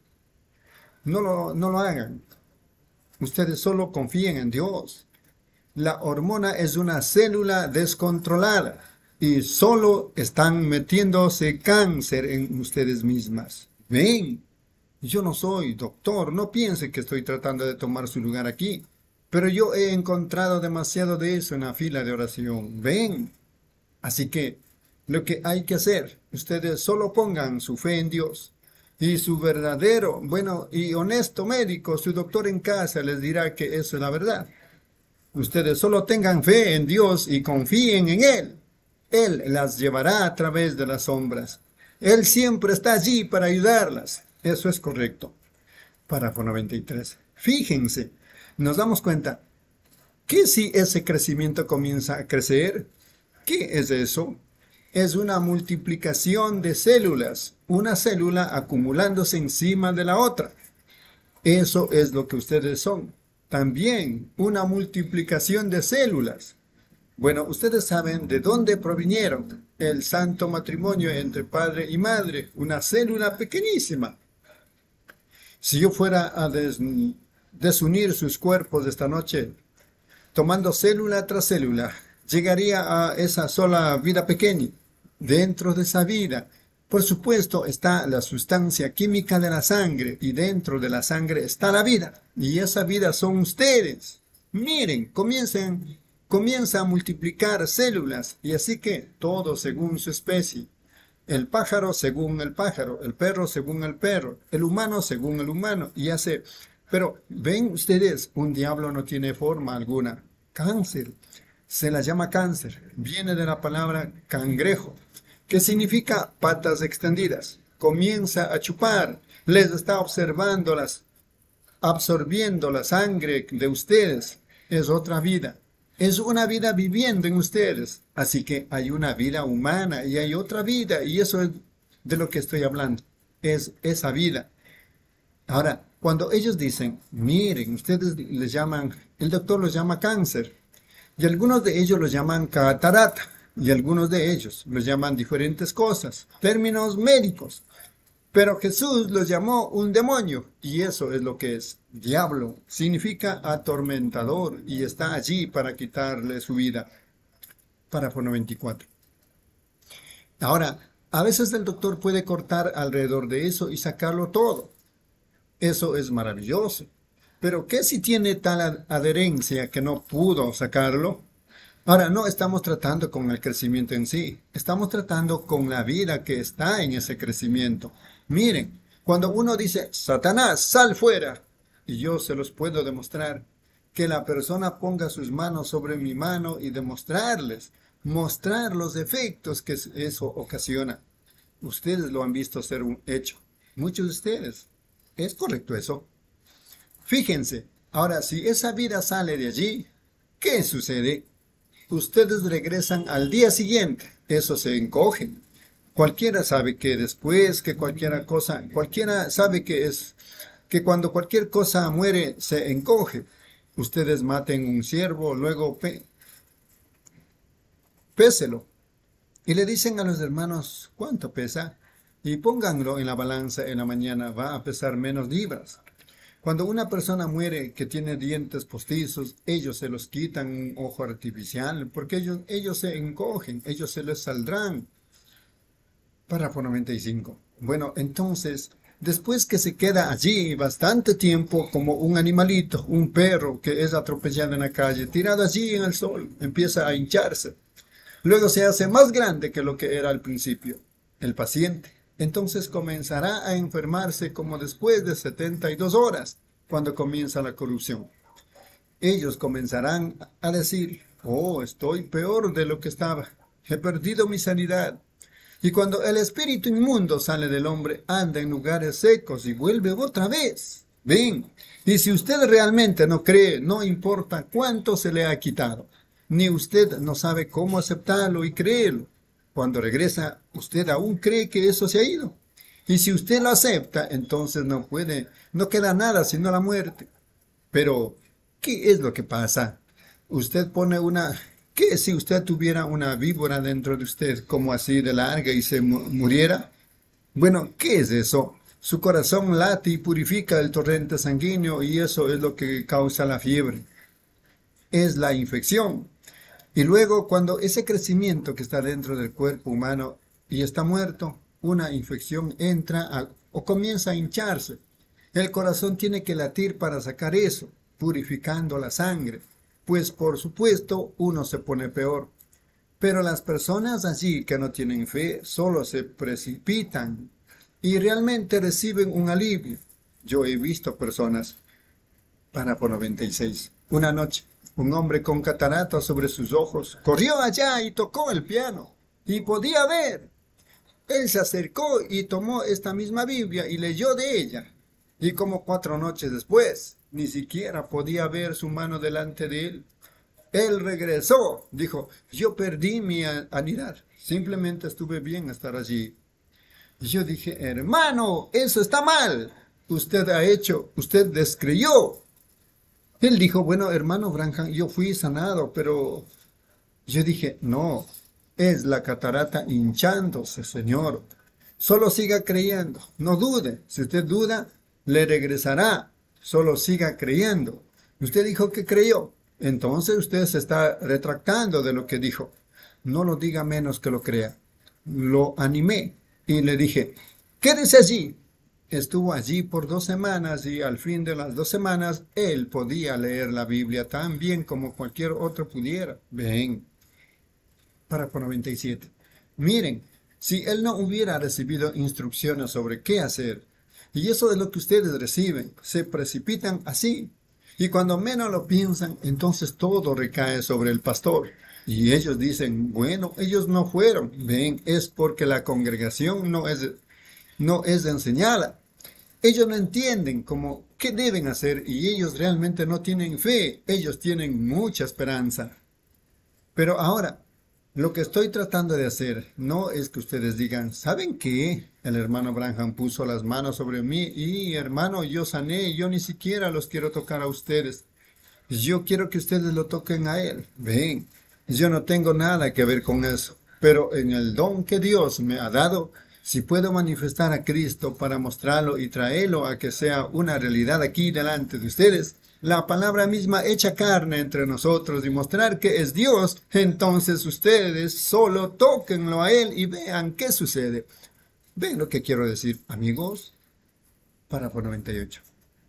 no lo, no lo hagan. Ustedes solo confíen en Dios. La hormona es una célula descontrolada y solo están metiéndose cáncer en ustedes mismas. Ven, yo no soy doctor, no piense que estoy tratando de tomar su lugar aquí, pero yo he encontrado demasiado de eso en la fila de oración. Ven. Así que lo que hay que hacer, ustedes solo pongan su fe en Dios y su verdadero, bueno y honesto médico, su doctor en casa les dirá que eso es la verdad. Ustedes solo tengan fe en Dios y confíen en Él. Él las llevará a través de las sombras. Él siempre está allí para ayudarlas. Eso es correcto. Párrafo noventa y tres. Fíjense, nos damos cuenta que si ese crecimiento comienza a crecer, ¿qué es eso? Es una multiplicación de células, una célula acumulándose encima de la otra. Eso es lo que ustedes son. También una multiplicación de células. Bueno, ustedes saben de dónde provinieron el santo matrimonio entre padre y madre, una célula pequeñísima. Si yo fuera a des, desunir sus cuerpos esta noche, tomando célula tras célula, llegaría a esa sola vida pequeña. Dentro de esa vida, por supuesto, está la sustancia química de la sangre y dentro de la sangre está la vida. Y esa vida son ustedes. Miren, comiencen, comienza a multiplicar células y así que todo según su especie. El pájaro según el pájaro, el perro según el perro, el humano según el humano y hace. Pero ven ustedes, un diablo no tiene forma alguna. Cáncer, se la llama cáncer, viene de la palabra cangrejo, que significa patas extendidas. Comienza a chupar, les está observándolas, absorbiendo la sangre de ustedes. Es otra vida. Es una vida viviendo en ustedes. Así que hay una vida humana y hay otra vida. Y eso es de lo que estoy hablando. Es esa vida. Ahora, cuando ellos dicen, miren, ustedes les llaman, el doctor los llama cáncer. Y algunos de ellos los llaman catarata. Y algunos de ellos los llaman diferentes cosas. Términos médicos. Pero Jesús los llamó un demonio, y eso es lo que es. Diablo significa atormentador, y está allí para quitarle su vida. Párrafo noventa y cuatro. Ahora, a veces el doctor puede cortar alrededor de eso y sacarlo todo. Eso es maravilloso. Pero ¿qué si tiene tal adherencia que no pudo sacarlo? Ahora, no estamos tratando con el crecimiento en sí, estamos tratando con la vida que está en ese crecimiento. Miren, cuando uno dice, Satanás, sal fuera, y yo se los puedo demostrar, que la persona ponga sus manos sobre mi mano y demostrarles, mostrar los efectos que eso ocasiona. Ustedes lo han visto ser un hecho, muchos de ustedes. ¿Es correcto eso? Fíjense, ahora si esa vida sale de allí, ¿qué sucede? Ustedes regresan al día siguiente, eso se encogen. Cualquiera sabe que después que cualquiera cosa, cualquiera sabe que es, que cuando cualquier cosa muere se encoge. Ustedes maten un ciervo, luego pe, péselo. Y le dicen a los hermanos, ¿cuánto pesa? Y pónganlo en la balanza en la mañana, va a pesar menos libras. Cuando una persona muere que tiene dientes postizos, ellos se los quitan un ojo artificial, porque ellos, ellos se encogen, ellos se les saldrán. Párrafo noventa y cinco. Bueno, entonces, después que se queda allí bastante tiempo como un animalito, un perro que es atropellado en la calle, tirado allí en el sol, empieza a hincharse. Luego se hace más grande que lo que era al principio, el paciente. Entonces comenzará a enfermarse como después de setenta y dos horas, cuando comienza la corrupción. Ellos comenzarán a decir, oh, estoy peor de lo que estaba, he perdido mi sanidad. Y cuando el espíritu inmundo sale del hombre, anda en lugares secos y vuelve otra vez. Ven, y si usted realmente no cree, no importa cuánto se le ha quitado, ni usted no sabe cómo aceptarlo y creerlo. Cuando regresa, usted aún cree que eso se ha ido. Y si usted lo acepta, entonces no puede, no queda nada sino la muerte. Pero, ¿qué es lo que pasa? Usted pone una... ¿Qué si usted tuviera una víbora dentro de usted, como así de larga y se mu muriera? Bueno, ¿qué es eso? Su corazón late y purifica el torrente sanguíneo y eso es lo que causa la fiebre. Es la infección. Y luego, cuando ese crecimiento que está dentro del cuerpo humano y está muerto, una infección entra a, o comienza a hincharse. El corazón tiene que latir para sacar eso, purificando la sangre. Pues por supuesto uno se pone peor. Pero las personas allí que no tienen fe solo se precipitan y realmente reciben un alivio. Yo he visto personas, párrafo noventa y seis, una noche, un hombre con catarata sobre sus ojos corrió allá y tocó el piano y podía ver. Él se acercó y tomó esta misma Biblia y leyó de ella. Y como cuatro noches después, ni siquiera podía ver su mano delante de él. Él regresó, dijo, yo perdí mi sanidad, simplemente estuve bien estar allí. Y yo dije, hermano, eso está mal, usted ha hecho, usted descreyó. Él dijo, bueno, hermano Branham, yo fui sanado, pero yo dije, no, es la catarata hinchándose, señor. Solo siga creyendo, no dude, si usted duda, le regresará. Solo siga creyendo. Usted dijo que creyó. Entonces usted se está retractando de lo que dijo. No lo diga menos que lo crea. Lo animé y le dije, quédese allí. Estuvo allí por dos semanas y al fin de las dos semanas él podía leer la Biblia tan bien como cualquier otro pudiera. Ven. Párrafo noventa y siete. Miren, si él no hubiera recibido instrucciones sobre qué hacer, y eso es lo que ustedes reciben, se precipitan así. Y cuando menos lo piensan, entonces todo recae sobre el pastor. Y ellos dicen, bueno, ellos no fueron. Ven, es porque la congregación no es, no es enseñada. Ellos no entienden cómo, qué deben hacer y ellos realmente no tienen fe. Ellos tienen mucha esperanza. Pero ahora, lo que estoy tratando de hacer no es que ustedes digan, ¿saben qué? El hermano Branham puso las manos sobre mí y, hermano, yo sané, yo ni siquiera los quiero tocar a ustedes. Yo quiero que ustedes lo toquen a él. Ven, yo no tengo nada que ver con eso. Pero en el don que Dios me ha dado, si puedo manifestar a Cristo para mostrarlo y traerlo a que sea una realidad aquí delante de ustedes, la palabra misma hecha carne entre nosotros y mostrar que es Dios, entonces ustedes solo tóquenlo a Él y vean qué sucede. ¿Ven lo que quiero decir, amigos? Párrafo noventa y ocho.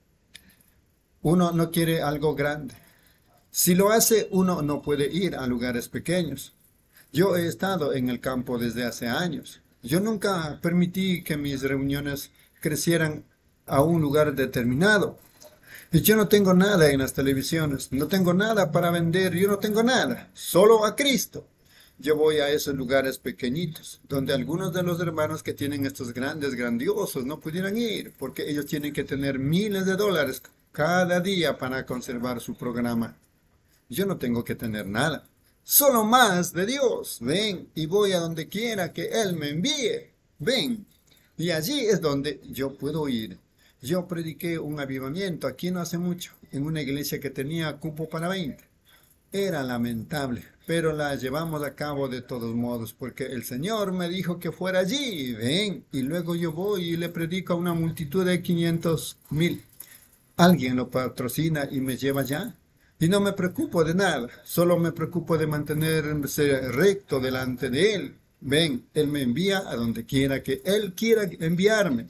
Uno no quiere algo grande. Si lo hace, uno no puede ir a lugares pequeños. Yo he estado en el campo desde hace años. Yo nunca permití que mis reuniones crecieran a un lugar determinado. Y yo no tengo nada en las televisiones, no tengo nada para vender, yo no tengo nada, solo a Cristo. Yo voy a esos lugares pequeñitos, donde algunos de los hermanos que tienen estos grandes, grandiosos, no pudieran ir, porque ellos tienen que tener miles de dólares cada día para conservar su programa. Yo no tengo que tener nada. solo más de Dios. Ven, y voy a donde quiera que Él me envíe. Ven, y allí es donde yo puedo ir. Yo prediqué un avivamiento aquí no hace mucho, en una iglesia que tenía cupo para veinte. Era lamentable, pero la llevamos a cabo de todos modos, porque el Señor me dijo que fuera allí. Ven, y luego yo voy y le predico a una multitud de quinientos mil. Alguien lo patrocina y me lleva allá. Y no me preocupo de nada, solo me preocupo de mantenerse recto delante de Él. Ven, Él me envía a donde quiera que Él quiera enviarme.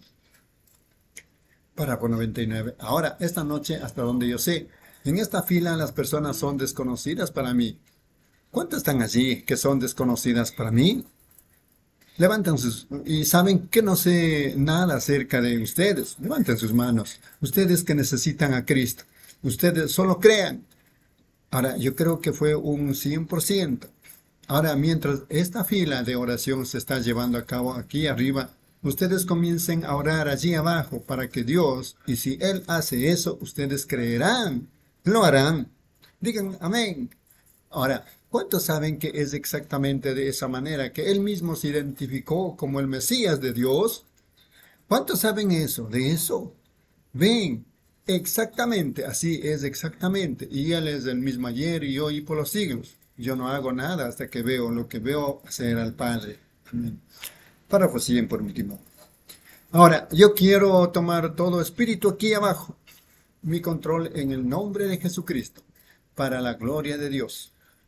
Párrafo noventa y nueve. Ahora, esta noche, hasta donde yo sé, en esta fila las personas son desconocidas para mí. ¿Cuántas están allí que son desconocidas para mí? Levanten sus... y saben que no sé nada acerca de ustedes. Levanten sus manos. Ustedes que necesitan a Cristo. Ustedes solo crean. Ahora, yo creo que fue un cien por ciento. Ahora, mientras esta fila de oración se está llevando a cabo aquí arriba, ustedes comiencen a orar allí abajo para que Dios, y si Él hace eso, ustedes creerán, lo harán. Digan amén. Ahora, ¿cuántos saben que es exactamente de esa manera que Él mismo se identificó como el Mesías de Dios? ¿Cuántos saben eso, de eso? Ven, exactamente, así es exactamente. Y Él es el mismo ayer y hoy y por los siglos. Yo no hago nada hasta que veo lo que veo hacer al Padre. Amén. Párrafo cien por último. Ahora, yo quiero tomar todo espíritu aquí abajo, mi control en el nombre de Jesucristo, para la gloria de Dios.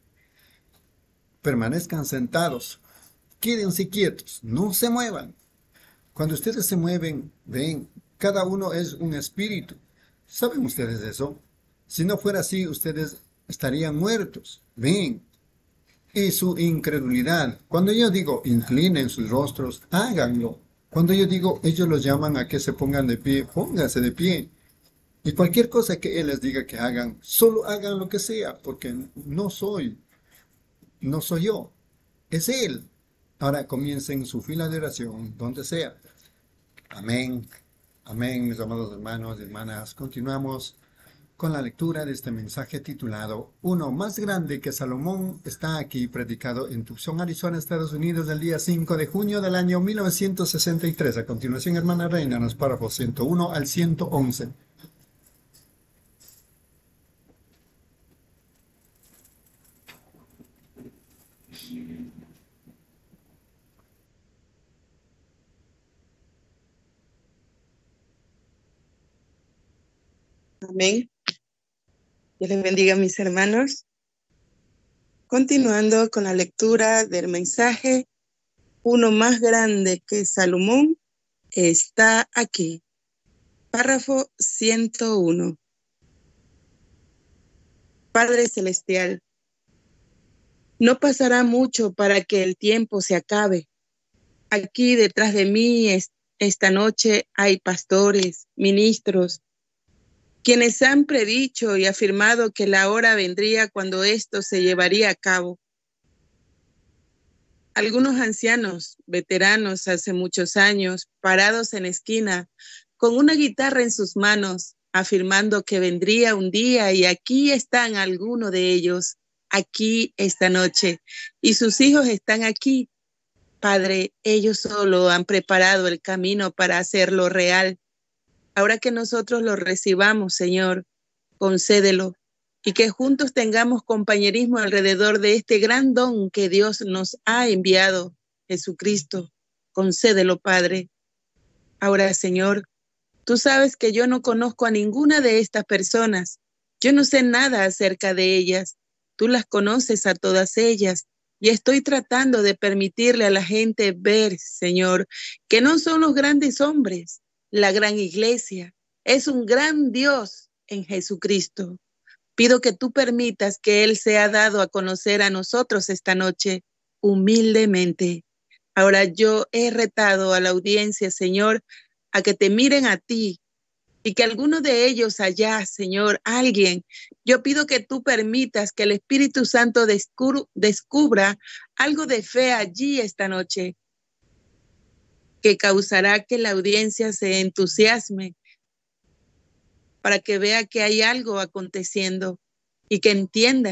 Permanezcan sentados, quédense quietos, no se muevan. Cuando ustedes se mueven, ven, cada uno es un espíritu. ¿Saben ustedes eso? Si no fuera así, ustedes estarían muertos. Ven. Y su incredulidad. Cuando yo digo, inclinen sus rostros, háganlo. Cuando yo digo, ellos los llaman a que se pongan de pie, pónganse de pie. Y cualquier cosa que Él les diga que hagan, solo hagan lo que sea, porque no soy, no soy yo, es Él. Ahora comiencen su fila de oración, donde sea. Amén. Amén, mis amados hermanos y hermanas. Continuamos con la lectura de este mensaje titulado Uno más grande que Salomón. Está aquí predicado en Tucson, Arizona, Estados Unidos, el día cinco de junio del año mil novecientos sesenta y tres. A continuación, hermana Reina, los párrafos ciento uno al ciento once. Amén. Dios les bendiga, mis hermanos. Continuando con la lectura del mensaje, uno más grande que Salomón está aquí. Párrafo ciento uno. Padre Celestial, no pasará mucho para que el tiempo se acabe. Aquí detrás de mí es, esta noche hay pastores, ministros, quienes han predicho y afirmado que la hora vendría cuando esto se llevaría a cabo. Algunos ancianos, veteranos hace muchos años, parados en esquina, con una guitarra en sus manos, afirmando que vendría un día, y aquí están algunos de ellos, aquí esta noche, y sus hijos están aquí. Padre, ellos solo han preparado el camino para hacerlo real. Ahora que nosotros lo recibamos, Señor, concédelo, y que juntos tengamos compañerismo alrededor de este gran don que Dios nos ha enviado, Jesucristo. Concédelo, Padre. Ahora, Señor, tú sabes que yo no conozco a ninguna de estas personas. Yo no sé nada acerca de ellas. Tú las conoces a todas ellas. Y estoy tratando de permitirle a la gente ver, Señor, que no son los grandes hombres, la gran iglesia. Es un gran Dios en Jesucristo. Pido que tú permitas que Él sea dado a conocer a nosotros esta noche, humildemente. Ahora yo he retado a la audiencia, Señor, a que te miren a ti, y que alguno de ellos allá, Señor, alguien, yo pido que tú permitas que el Espíritu Santo descubra, descubra algo de fe allí esta noche, que causará que la audiencia se entusiasme, para que vea que hay algo aconteciendo y que entiendan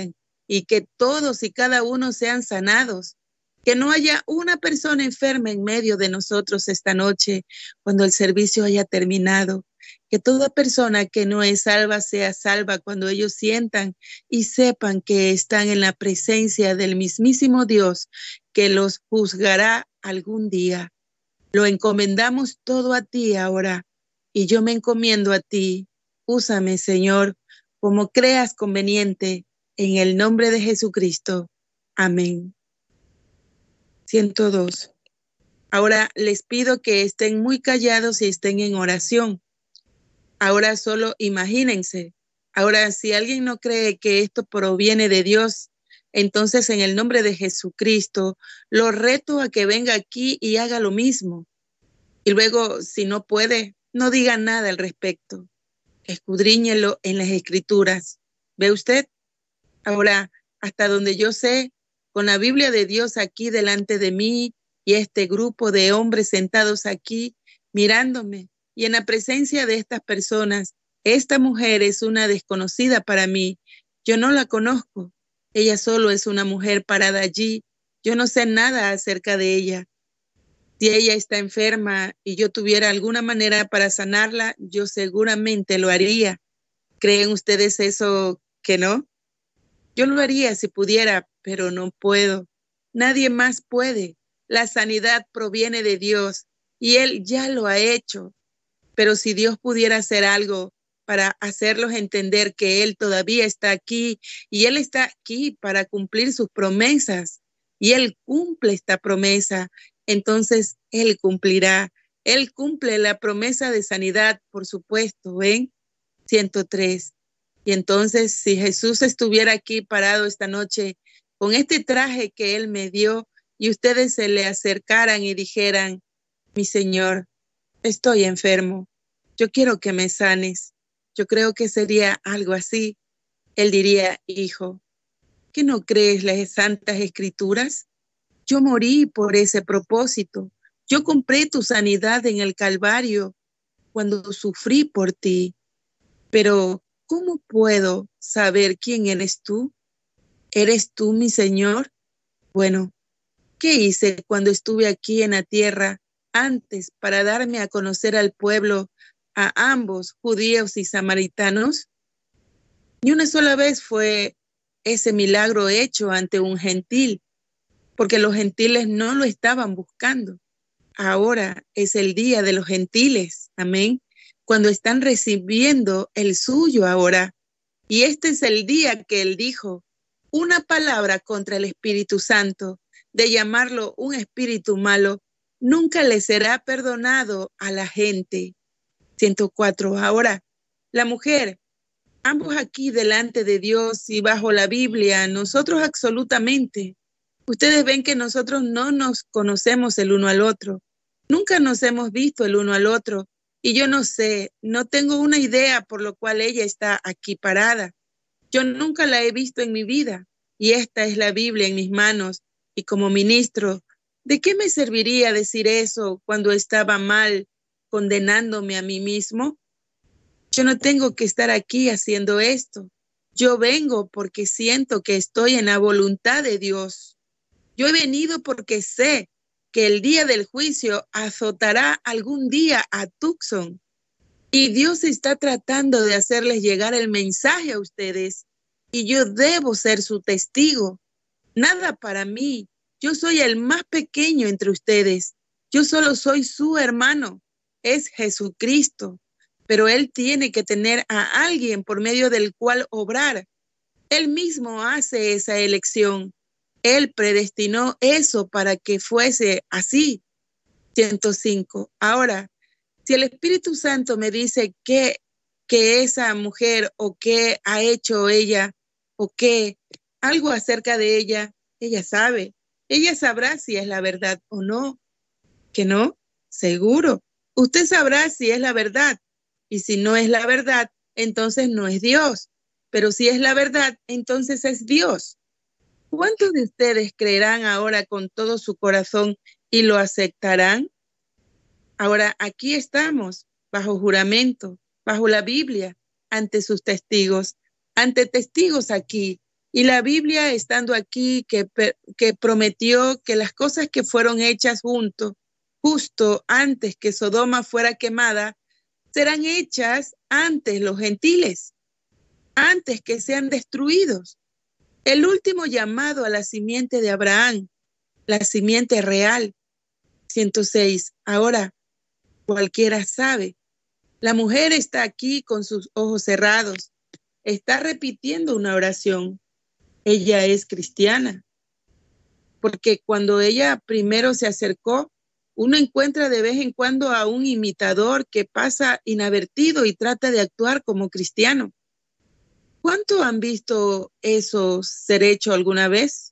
y que todos y cada uno sean sanados. Que no haya una persona enferma en medio de nosotros esta noche cuando el servicio haya terminado. Que toda persona que no es salva sea salva cuando ellos sientan y sepan que están en la presencia del mismísimo Dios que los juzgará algún día. Lo encomendamos todo a ti ahora y yo me encomiendo a ti. Úsame, Señor, como creas conveniente, en el nombre de Jesucristo. Amén. ciento dos. Ahora les pido que estén muy callados y estén en oración. Ahora solo imagínense. Ahora, si alguien no cree que esto proviene de Dios, entonces en el nombre de Jesucristo, lo reto a que venga aquí y haga lo mismo. Y luego, si no puede, no diga nada al respecto. Escudriñelo en las Escrituras. ¿Ve usted? Ahora, hasta donde yo sé, con la Biblia de Dios aquí delante de mí y este grupo de hombres sentados aquí mirándome y en la presencia de estas personas, esta mujer es una desconocida para mí. Yo no la conozco. Ella solo es una mujer parada allí. Yo no sé nada acerca de ella. Si ella está enferma y yo tuviera alguna manera para sanarla, yo seguramente lo haría. ¿Creen ustedes eso que no? Yo lo haría si pudiera, pero no puedo. Nadie más puede. La sanidad proviene de Dios y Él ya lo ha hecho. Pero si Dios pudiera hacer algo para hacerlos entender que Él todavía está aquí y Él está aquí para cumplir sus promesas y Él cumple esta promesa, entonces Él cumplirá. Él cumple la promesa de sanidad, por supuesto, ¿ven? ciento tres. Y entonces, si Jesús estuviera aquí parado esta noche con este traje que Él me dio y ustedes se le acercaran y dijeran, mi Señor, estoy enfermo, yo quiero que me sanes. Yo creo que sería algo así. Él diría, hijo, ¿qué no crees las santas escrituras? Yo morí por ese propósito. Yo compré tu sanidad en el Calvario cuando sufrí por ti. Pero, ¿cómo puedo saber quién eres tú? ¿Eres tú mi Señor? Bueno, ¿qué hice cuando estuve aquí en la tierra antes para darme a conocer al pueblo, a ambos, judíos y samaritanos? Ni una sola vez fue ese milagro hecho ante un gentil, porque los gentiles no lo estaban buscando. Ahora es el día de los gentiles, amén, cuando están recibiendo el suyo ahora. Y este es el día que Él dijo, una palabra contra el Espíritu Santo, de llamarlo un espíritu malo, nunca le será perdonado a la gente. ciento cuatro. Ahora, la mujer, ambos aquí delante de Dios y bajo la Biblia, nosotros absolutamente. Ustedes ven que nosotros no nos conocemos el uno al otro. Nunca nos hemos visto el uno al otro. Y yo no sé, no tengo una idea por lo cual ella está aquí parada. Yo nunca la he visto en mi vida. Y esta es la Biblia en mis manos. Y como ministro, ¿de qué me serviría decir eso cuando estaba mal, condenándome a mí mismo? Yo no tengo que estar aquí haciendo esto. Yo vengo porque siento que estoy en la voluntad de Dios. Yo he venido porque sé que el día del juicio azotará algún día a Tucson. Y Dios está tratando de hacerles llegar el mensaje a ustedes. Y yo debo ser su testigo. Nada para mí. Yo soy el más pequeño entre ustedes. Yo solo soy su hermano. Es Jesucristo. Pero Él tiene que tener a alguien por medio del cual obrar. Él mismo hace esa elección. Él predestinó eso para que fuese así. ciento cinco. Ahora, si el Espíritu Santo me dice que, que esa mujer o qué ha hecho ella o qué, algo acerca de ella, ella sabe. Ella sabrá si es la verdad o no. ¿Que no? Seguro. Usted sabrá si es la verdad. Y si no es la verdad, entonces no es Dios. Pero si es la verdad, entonces es Dios. ¿Cuántos de ustedes creerán ahora con todo su corazón y lo aceptarán? Ahora aquí estamos, bajo juramento, bajo la Biblia, ante sus testigos, ante testigos aquí. Y la Biblia, estando aquí, que, que prometió que las cosas que fueron hechas junto, justo antes que Sodoma fuera quemada, serán hechas antes los gentiles, antes que sean destruidos. El último llamado a la simiente de Abraham, la simiente real, ciento seis. Ahora, cualquiera sabe, la mujer está aquí con sus ojos cerrados, está repitiendo una oración. Ella es cristiana, porque cuando ella primero se acercó, uno encuentra de vez en cuando a un imitador que pasa inadvertido y trata de actuar como cristiano. ¿Cuánto han visto eso ser hecho alguna vez?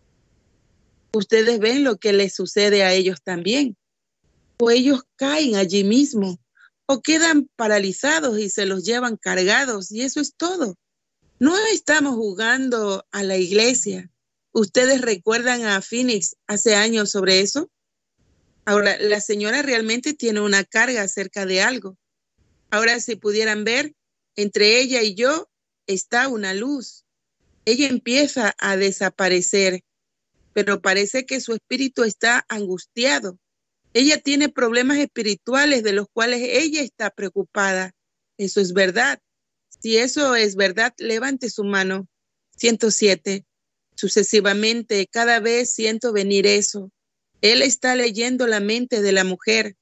Ustedes ven lo que les sucede a ellos también. O ellos caen allí mismo, o quedan paralizados y se los llevan cargados, y eso es todo. No estamos jugando a la iglesia. ¿Ustedes recuerdan a Phoenix hace años sobre eso? Ahora, la señora realmente tiene una carga acerca de algo. Ahora, si pudieran ver, entre ella y yo está una luz. Ella empieza a desaparecer, pero parece que su espíritu está angustiado. Ella tiene problemas espirituales de los cuales ella está preocupada. Eso es verdad. Si eso es verdad, levante su mano. ciento siete. Sucesivamente, cada vez siento venir eso. Él está leyendo la mente de la mujer.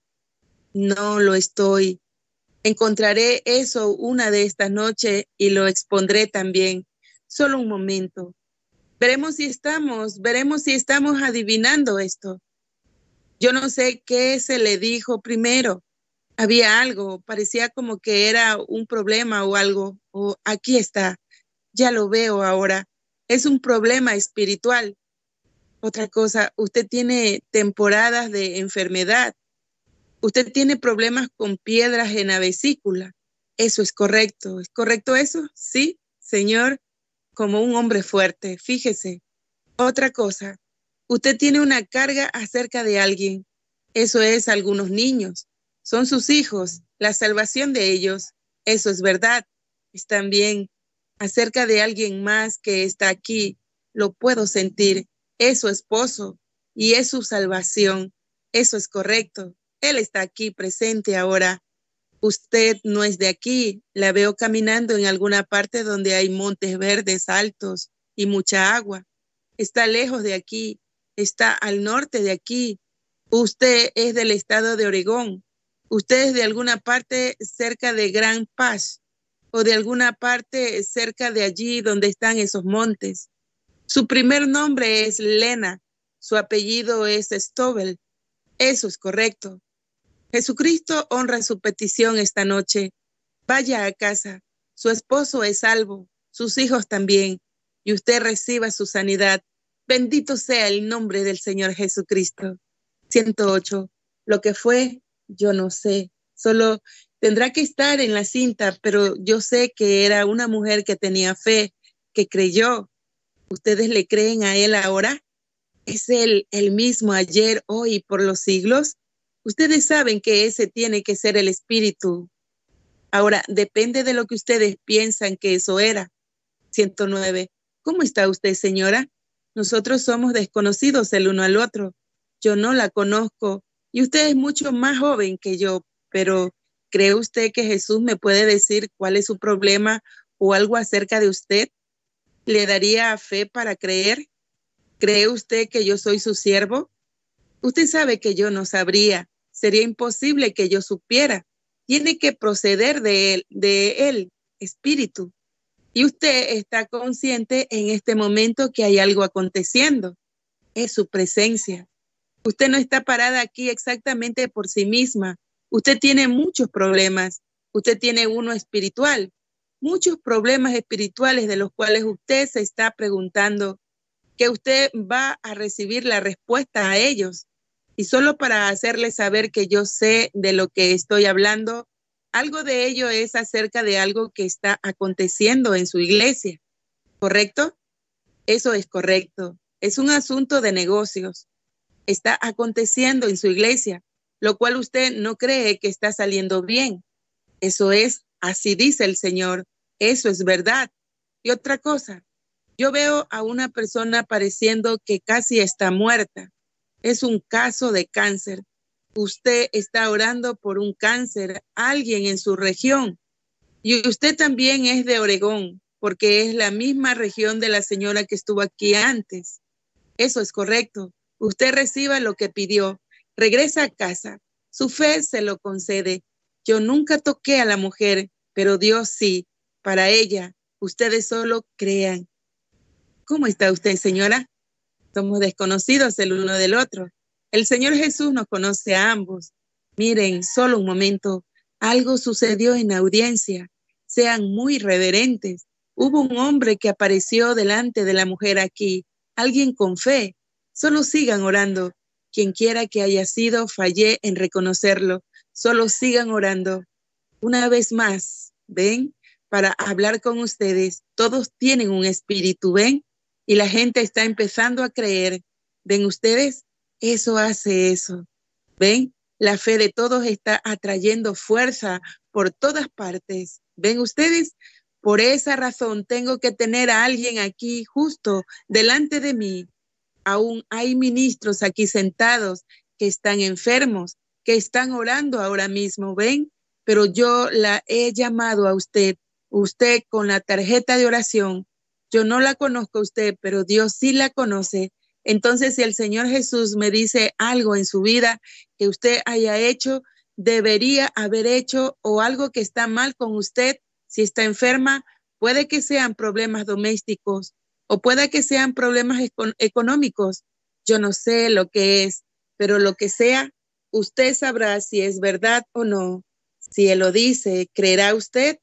No lo estoy. Encontraré eso una de estas noches y lo expondré también. Solo un momento. Veremos si estamos, veremos si estamos adivinando esto. Yo no sé qué se le dijo primero. Había algo, parecía como que era un problema o algo. O aquí está, ya lo veo ahora. Es un problema espiritual. Otra cosa, usted tiene temporadas de enfermedad. Usted tiene problemas con piedras en la vesícula. Eso es correcto. ¿Es correcto eso? Sí, señor, como un hombre fuerte. Fíjese. Otra cosa, usted tiene una carga acerca de alguien. Eso es algunos niños. Son sus hijos, la salvación de ellos. Eso es verdad. Están bien. Acerca de alguien más que está aquí, lo puedo sentir. Es su esposo y es su salvación. Eso es correcto. Él está aquí presente ahora. Usted no es de aquí. La veo caminando en alguna parte donde hay montes verdes altos y mucha agua. Está lejos de aquí. Está al norte de aquí. Usted es del estado de Oregón. Usted es de alguna parte cerca de Grand Pass o de alguna parte cerca de allí donde están esos montes. Su primer nombre es Lena. Su apellido es Stovell. Eso es correcto. Jesucristo honra su petición esta noche. Vaya a casa. Su esposo es salvo, sus hijos también, y usted reciba su sanidad. Bendito sea el nombre del Señor Jesucristo. ciento ocho. Lo que fue, yo no sé. Solo tendrá que estar en la cinta, pero yo sé que era una mujer que tenía fe, que creyó. ¿Ustedes le creen a él ahora? ¿Es él el mismo ayer, hoy y por los siglos? Ustedes saben que ese tiene que ser el espíritu. Ahora, depende de lo que ustedes piensan que eso era. ciento nueve. ¿Cómo está usted, señora? Nosotros somos desconocidos el uno al otro. Yo no la conozco y usted es mucho más joven que yo, pero ¿cree usted que Jesús me puede decir cuál es su problema o algo acerca de usted? ¿Le daría fe para creer? ¿Cree usted que yo soy su siervo? Usted sabe que yo no sabría. Sería imposible que yo supiera. Tiene que proceder de él, de él, espíritu. Y usted está consciente en este momento que hay algo aconteciendo. Es su presencia. Usted no está parada aquí exactamente por sí misma. Usted tiene muchos problemas. Usted tiene uno espiritual. Muchos problemas espirituales de los cuales usted se está preguntando que usted va a recibir la respuesta a ellos. Y solo para hacerle saber que yo sé de lo que estoy hablando, algo de ello es acerca de algo que está aconteciendo en su iglesia, ¿correcto? Eso es correcto. Es un asunto de negocios. Está aconteciendo en su iglesia, lo cual usted no cree que está saliendo bien. Eso es, así dice el Señor. Eso es verdad. Y otra cosa, Yo veo a una persona pareciendo que casi está muerta. Es un caso de cáncer. Usted está orando por un cáncer, alguien en su región. Y usted también es de Oregón, porque es la misma región de la señora que estuvo aquí antes. Eso es correcto. Usted reciba lo que pidió. Regresa a casa. Su fe se lo concede. Yo nunca toqué a la mujer, pero Dios sí. Para ella, ustedes solo crean. ¿Cómo está usted, señora? Somos desconocidos el uno del otro. El Señor Jesús nos conoce a ambos. Miren, solo un momento. Algo sucedió en la audiencia. Sean muy reverentes. Hubo un hombre que apareció delante de la mujer aquí. Alguien con fe. Solo sigan orando. Quien quiera que haya sido, fallé en reconocerlo. Solo sigan orando. Una vez más, ¿ven? Para hablar con ustedes. Todos tienen un espíritu, ¿ven? Y la gente está empezando a creer. ¿Ven ustedes? Eso hace eso. ¿Ven? La fe de todos está atrayendo fuerza por todas partes. ¿Ven ustedes? Por esa razón tengo que tener a alguien aquí justo delante de mí. Aún hay ministros aquí sentados que están enfermos, que están orando ahora mismo, ¿ven? Pero yo la he llamado a usted, usted con la tarjeta de oración. Yo no la conozco a usted, pero Dios sí la conoce. Entonces, si el Señor Jesús me dice algo en su vida que usted haya hecho, debería haber hecho, o algo que está mal con usted, si está enferma, puede que sean problemas domésticos o puede que sean problemas econ- económicos. Yo no sé lo que es, pero lo que sea, usted sabrá si es verdad o no. Si Él lo dice, ¿creerá usted?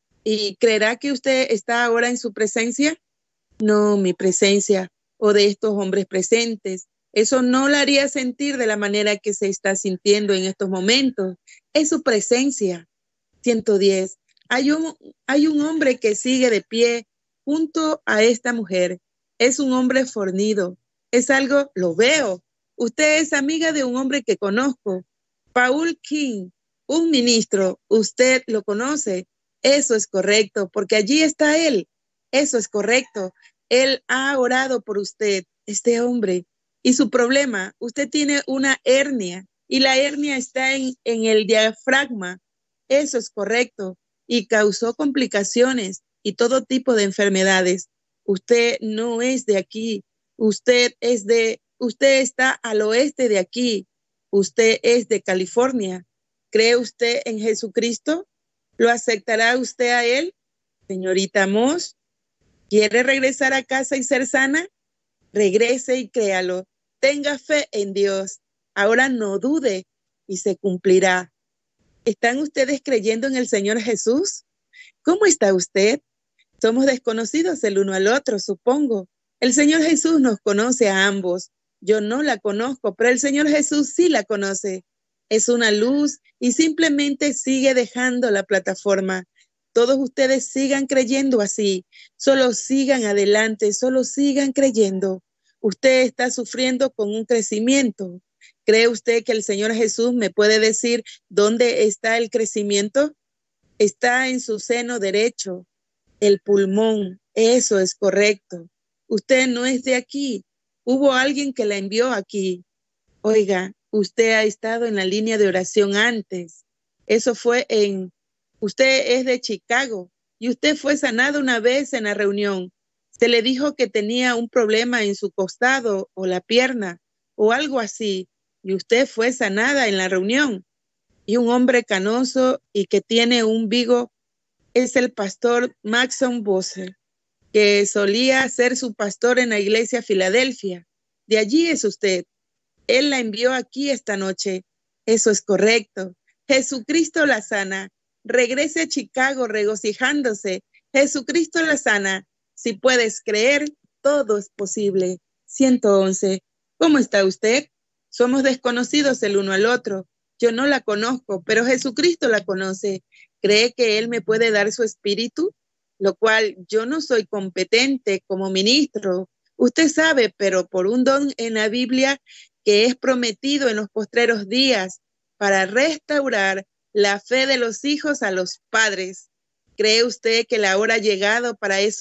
¿Y creerá que usted está ahora en su presencia? No, mi presencia o de estos hombres presentes. Eso no la haría sentir de la manera que se está sintiendo en estos momentos. Es su presencia. ciento diez. Hay un, hay un hombre que sigue de pie junto a esta mujer. Es un hombre fornido. Es algo, lo veo. Usted es amiga de un hombre que conozco. Paul King, un ministro. Usted lo conoce. Eso es correcto, porque allí está él. Eso es correcto. Él ha orado por usted, este hombre. Y su problema, usted tiene una hernia y la hernia está en, en el diafragma. Eso es correcto. Y causó complicaciones y todo tipo de enfermedades. Usted no es de aquí. Usted es de, usted está al oeste de aquí. Usted es de California. ¿Cree usted en Jesucristo? ¿Lo aceptará usted a él? Señorita Moss, ¿quiere regresar a casa y ser sana? Regrese y créalo. Tenga fe en Dios. Ahora no dude y se cumplirá. ¿Están ustedes creyendo en el Señor Jesús? ¿Cómo está usted? Somos desconocidos el uno al otro, supongo. El Señor Jesús nos conoce a ambos. Yo no la conozco, pero el Señor Jesús sí la conoce. Es una luz y simplemente sigue dejando la plataforma. Todos ustedes sigan creyendo así. Solo sigan adelante, solo sigan creyendo. Usted está sufriendo con un crecimiento. ¿Cree usted que el Señor Jesús me puede decir dónde está el crecimiento? Está en su seno derecho, el pulmón. Eso es correcto. Usted no es de aquí. Hubo alguien que la envió aquí. Oiga, usted ha estado en la línea de oración antes. Eso fue en... Usted es de Chicago y usted fue sanado una vez en la reunión. Se le dijo que tenía un problema en su costado o la pierna o algo así. Y usted fue sanada en la reunión. Y un hombre canoso y que tiene un vigo es el pastor Maxon Bosser, que solía ser su pastor en la iglesia Filadelfia. De allí es usted. Él la envió aquí esta noche. Eso es correcto. Jesucristo la sana. Regrese a Chicago regocijándose. Jesucristo la sana. Si puedes creer, todo es posible. ciento once. ¿Cómo está usted? Somos desconocidos el uno al otro. Yo no la conozco, pero Jesucristo la conoce. ¿Cree que Él me puede dar su espíritu? Lo cual yo no soy competente como ministro. Usted sabe, pero por un don en la Biblia que es prometido en los postreros días para restaurar la fe de los hijos a los padres. ¿Cree usted que la hora ha llegado para eso?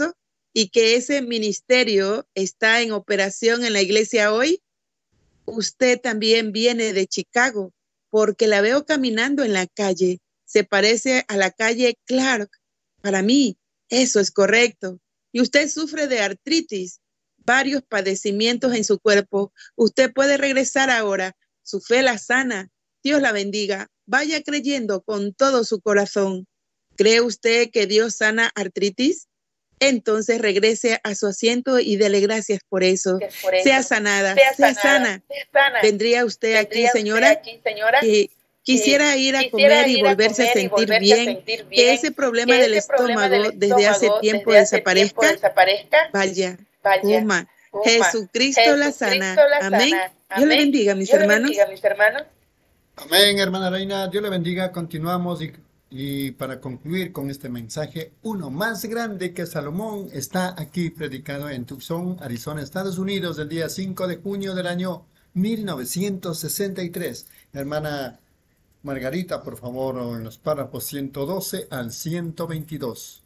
y que ese ministerio está en operación en la iglesia hoy? Usted también viene de Chicago, porque la veo caminando en la calle. Se parece a la calle Clark. Para mí, eso es correcto. Y usted sufre de artritis, varios padecimientos en su cuerpo. Usted puede regresar ahora. Su fe la sana. Dios la bendiga. Vaya creyendo con todo su corazón. ¿Cree usted que Dios sana artritis? Entonces regrese a su asiento y dele gracias por eso. Por eso. Sea sanada, sea, sea, sanada sana. sea sana. ¿Vendría usted ¿Vendría aquí, señora? Usted aquí, señora? Que quisiera ir a comer y volverse a sentir, volverse bien, a sentir bien, que ese problema, que del, ese estómago problema del estómago desde hace tiempo desde desaparezca. Hace tiempo desaparezca. Vaya, Vaya coma. coma. Jesucristo, Jesucristo la sana. La Amén. Sana. Dios le bendiga, mis Dios hermanos. Bendiga, mis hermanos. Amén, hermana Reina. Dios le bendiga. Continuamos y Y para concluir con este mensaje, uno más grande que Salomón está aquí predicado en Tucson, Arizona, Estados Unidos, el día cinco de junio del año mil novecientos sesenta y tres. Hermana Margarita, por favor, en los párrafos ciento doce al ciento veintidós.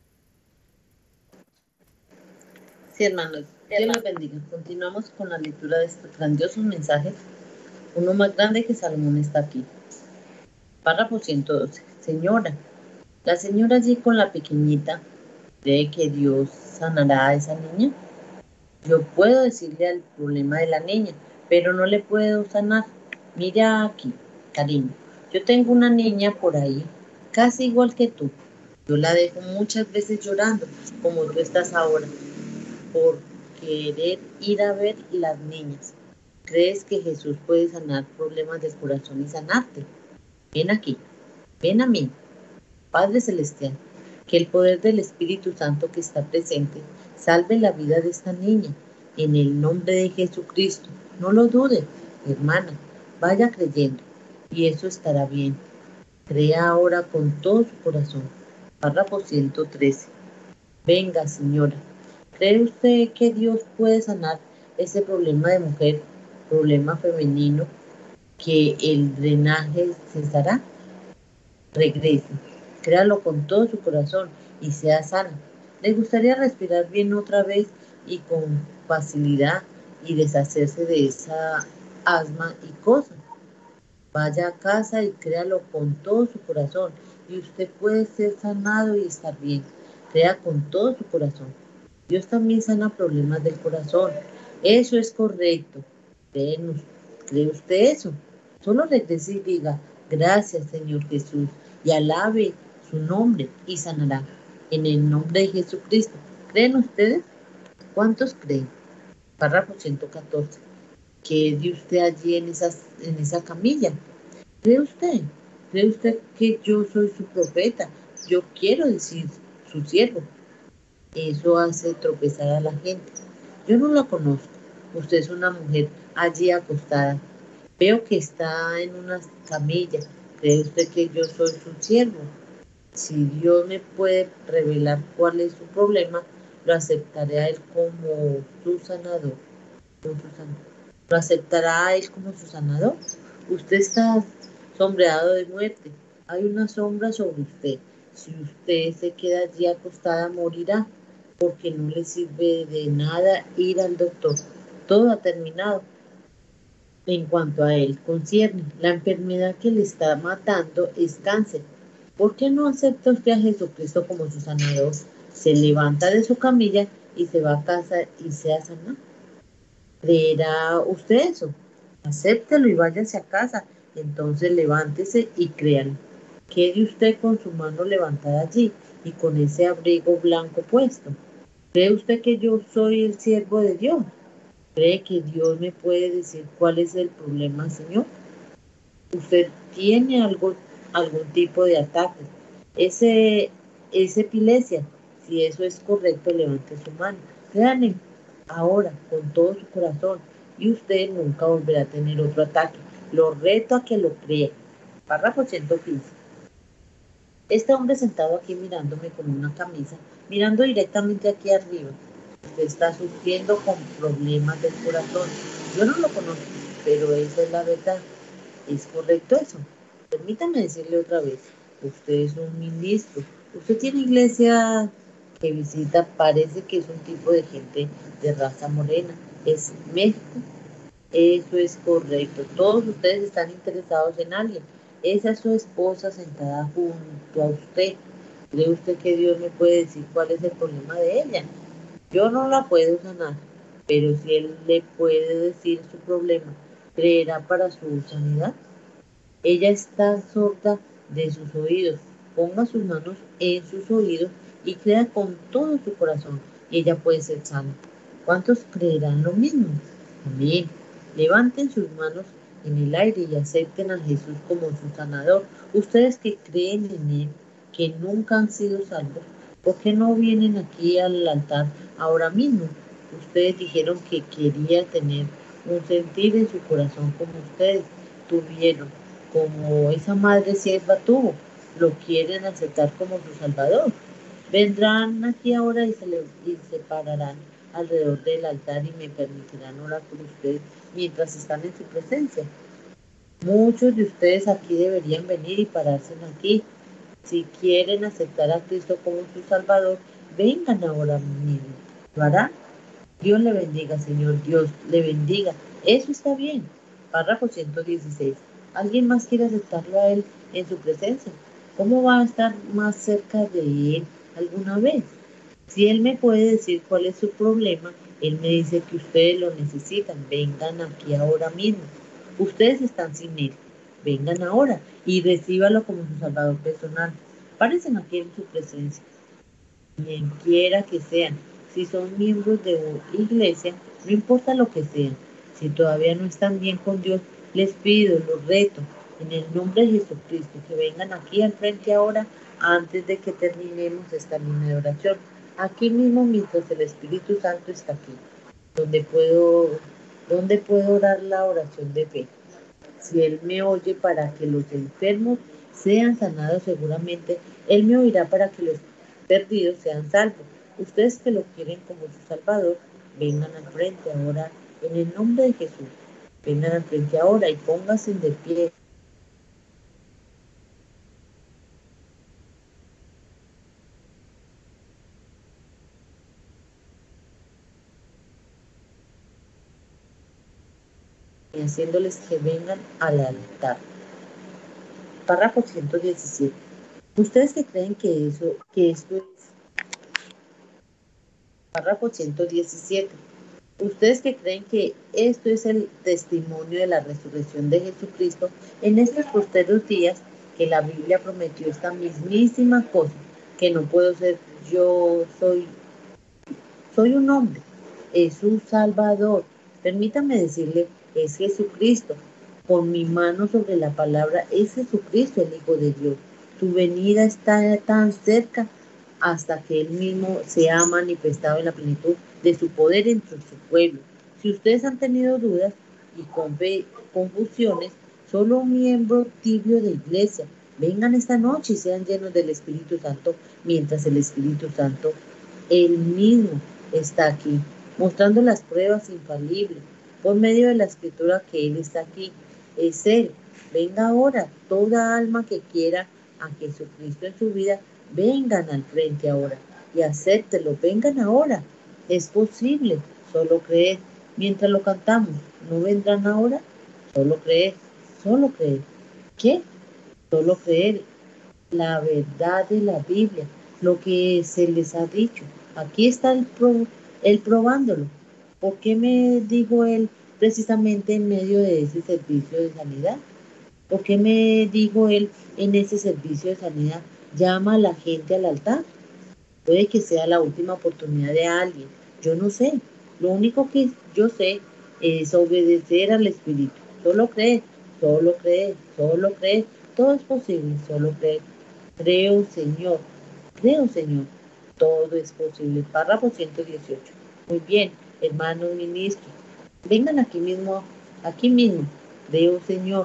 Sí, hermanos, Dios los bendiga. Continuamos con la lectura de estos grandiosos mensajes. Uno más grande que Salomón está aquí. Párrafo ciento doce. Señora, la señora allí con la pequeñita, ¿cree que Dios sanará a esa niña? Yo puedo decirle al problema de la niña, pero no le puedo sanar. Mira aquí, cariño, yo tengo una niña por ahí, casi igual que tú. Yo la dejo muchas veces llorando, como tú estás ahora, por querer ir a ver las niñas. ¿Crees que Jesús puede sanar problemas del corazón y sanarte? Ven aquí. Ven a mí, Padre Celestial, que el poder del Espíritu Santo que está presente salve la vida de esta niña, en el nombre de Jesucristo. No lo dude, hermana, vaya creyendo, y eso estará bien. Crea ahora con todo su corazón. Párrafo ciento trece. Venga, señora, ¿cree usted que Dios puede sanar ese problema de mujer, problema femenino, que el drenaje cesará? Regrese, créalo con todo su corazón y sea sana. ¿Le gustaría respirar bien otra vez y con facilidad y deshacerse de esa asma y cosas? Vaya a casa y créalo con todo su corazón y usted puede ser sanado y estar bien. Crea con todo su corazón. Dios también sana problemas del corazón. Eso es correcto. ¿Cree usted eso? Solo regrese y diga: gracias, Señor Jesús, y alabe su nombre y sanará. En el nombre de Jesucristo. ¿Creen ustedes? ¿Cuántos creen? Párrafo ciento catorce. ¿Qué dio usted allí en, esas, en esa camilla? ¿Cree usted? ¿Cree usted que yo soy su profeta? Yo quiero decir su siervo. Eso hace tropezar a la gente. Yo no la conozco. Usted es una mujer allí acostada. Veo que está en una camilla. ¿Cree usted que yo soy su siervo? Si Dios me puede revelar cuál es su problema, lo aceptaré a Él como su sanador. ¿Lo aceptará a Él como su sanador? Usted está sombreado de muerte. Hay una sombra sobre usted. Si usted se queda allí acostada, morirá, porque no le sirve de nada ir al doctor. Todo ha terminado. En cuanto a él concierne, la enfermedad que le está matando es cáncer. ¿Por qué no acepta usted a Jesucristo como su sanador? Se levanta de su camilla y se va a casa y sea sanado. ¿Creerá usted eso? Acéptelo y váyase a casa. Entonces levántese y créalo. Quede usted con su mano levantada allí y con ese abrigo blanco puesto. ¿Cree usted que yo soy el siervo de Dios? ¿Cree que Dios me puede decir cuál es el problema, Señor? Usted tiene algo, algún tipo de ataque. Ese, es epilepsia. Si eso es correcto, levante su mano. Créanme ahora con todo su corazón y usted nunca volverá a tener otro ataque. Lo reto a que lo crea. Párrafo ciento quince. Este hombre sentado aquí mirándome con una camisa, mirando directamente aquí arriba. Usted está sufriendo con problemas del corazón. Yo no lo conozco, pero esa es la verdad. ¿Es correcto eso? Permítame decirle otra vez. Usted es un ministro. Usted tiene iglesia que visita parece que es un tipo de gente de raza morena. ¿Es México? Eso es correcto. Todos ustedes están interesados en alguien. Esa es su esposa sentada junto a usted. ¿Cree usted que Dios me puede decir cuál es el problema de ella? Yo no la puedo sanar, pero si Él le puede decir su problema, ¿creerá para su sanidad? Ella está sorda de sus oídos. Ponga sus manos en sus oídos y crea con todo su corazón. Ella puede ser sana. ¿Cuántos creerán lo mismo? Amén. Levanten sus manos en el aire y acepten a Jesús como su sanador. Ustedes que creen en Él, que nunca han sido salvos, ¿por qué no vienen aquí al altar ahora mismo? Ustedes dijeron que quería tener un sentir en su corazón como ustedes tuvieron, como esa madre sierva tuvo. Lo quieren aceptar como su salvador. Vendrán aquí ahora y se, le, y se pararán alrededor del altar y me permitirán orar por ustedes mientras están en su presencia. Muchos de ustedes aquí deberían venir y pararse aquí. Si quieren aceptar a Cristo como su Salvador, vengan ahora mismo. ¿Lo harán? Dios le bendiga, Señor. Dios le bendiga. Eso está bien. Párrafo ciento dieciséis. ¿Alguien más quiere aceptarlo a Él en su presencia? ¿Cómo va a estar más cerca de Él alguna vez? Si Él me puede decir cuál es su problema, Él me dice que ustedes lo necesitan. Vengan aquí ahora mismo. Ustedes están sin Él. Vengan ahora y recíbalo como su Salvador personal. Párense aquí en su presencia. Quien quiera que sean. Si son miembros de una iglesia, no importa lo que sean. Si todavía no están bien con Dios, les pido, los reto, en el nombre de Jesucristo, que vengan aquí al frente ahora antes de que terminemos esta línea de oración. Aquí mismo, mientras el Espíritu Santo está aquí, donde puedo, donde puedo orar la oración de fe. Si Él me oye para que los enfermos sean sanados, seguramente Él me oirá para que los perdidos sean salvos. Ustedes que lo quieren como su Salvador, vengan al frente ahora en el nombre de Jesús. Vengan al frente ahora y pónganse de pie. Y haciéndoles que vengan al altar. Párrafo ciento diecisiete. Ustedes que creen que eso, que esto es. Párrafo ciento diecisiete. Ustedes que creen que esto es el testimonio de la resurrección de Jesucristo, en estos posteros días que la Biblia prometió esta mismísima cosa, que no puedo ser yo, soy, soy un hombre, es un Salvador. Permítame decirle, es Jesucristo. Con mi mano sobre la palabra, es Jesucristo, el Hijo de Dios. Su venida está tan cerca hasta que Él mismo se ha manifestado en la plenitud de su poder entre su pueblo. Si ustedes han tenido dudas y confusiones, solo un miembro tibio de iglesia, vengan esta noche y sean llenos del Espíritu Santo, mientras el Espíritu Santo, Él mismo, está aquí, mostrando las pruebas infalibles, por medio de la escritura que Él está aquí. Es Él. Venga ahora, toda alma que quiera a Jesucristo en su vida, vengan al frente ahora y acéptelo, vengan ahora. Es posible, solo creer. Mientras lo cantamos, ¿no vendrán ahora? Solo creer, solo creer. ¿Qué? Solo creer la verdad de la Biblia, lo que se les ha dicho. Aquí está el, pro, el probándolo. ¿Por qué me dijo Él precisamente en medio de ese servicio de sanidad? ¿Por qué me dijo Él en ese servicio de sanidad? Llama a la gente al altar. Puede que sea la última oportunidad de alguien. Yo no sé. Lo único que yo sé es obedecer al Espíritu. Solo creer, solo creer, solo creer. Todo es posible, solo creer. Creo, Señor. Creo, Señor. Todo es posible. Párrafo ciento dieciocho. Muy bien, hermanos ministros. Vengan aquí mismo, aquí mismo. Creo, Señor.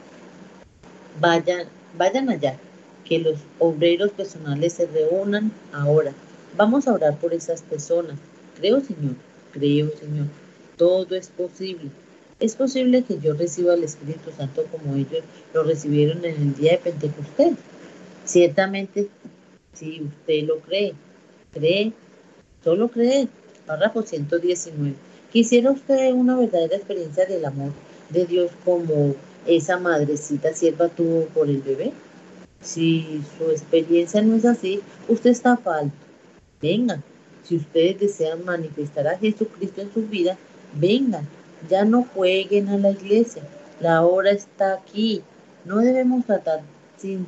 Vayan, vayan allá. Que los obreros personales se reúnan ahora. Vamos a orar por esas personas. Creo, Señor, creo, Señor. Todo es posible. Es posible que yo reciba el Espíritu Santo como ellos lo recibieron en el día de Pentecostés. Ciertamente, si usted lo cree. Cree, solo cree. Párrafo ciento diecinueve. ¿Quisiera usted una verdadera experiencia del amor de Dios como esa madrecita sierva tuvo por el bebé? Si su experiencia no es así, usted está falto. Vengan, si ustedes desean manifestar a Jesucristo en su vida, vengan, ya no jueguen a la iglesia, la hora está aquí. No debemos tratar sin,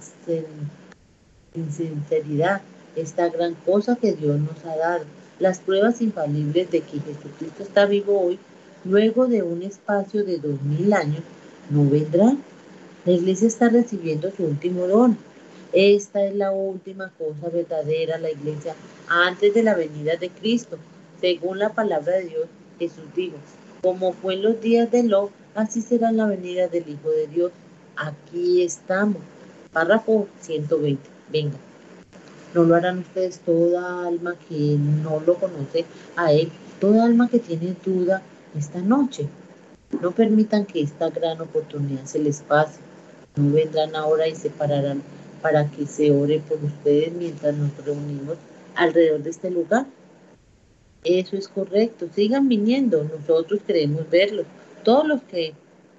sin sinceridad esta gran cosa que Dios nos ha dado. Las pruebas infalibles de que Jesucristo está vivo hoy, luego de un espacio de dos mil años, no vendrán. La iglesia está recibiendo su último don. Esta es la última cosa verdadera, la iglesia, antes de la venida de Cristo. Según la palabra de Dios, Jesús dijo, como fue en los días de Lot, así será la venida del Hijo de Dios. Aquí estamos. Párrafo ciento veinte. Venga. No lo harán ustedes toda alma que no lo conoce a Él, toda alma que tiene duda esta noche. No permitan que esta gran oportunidad se les pase. No vendrán ahora y se pararán para que se ore por ustedes mientras nos reunimos alrededor de este lugar. Eso es correcto. Sigan viniendo. Nosotros queremos verlos. Todos los que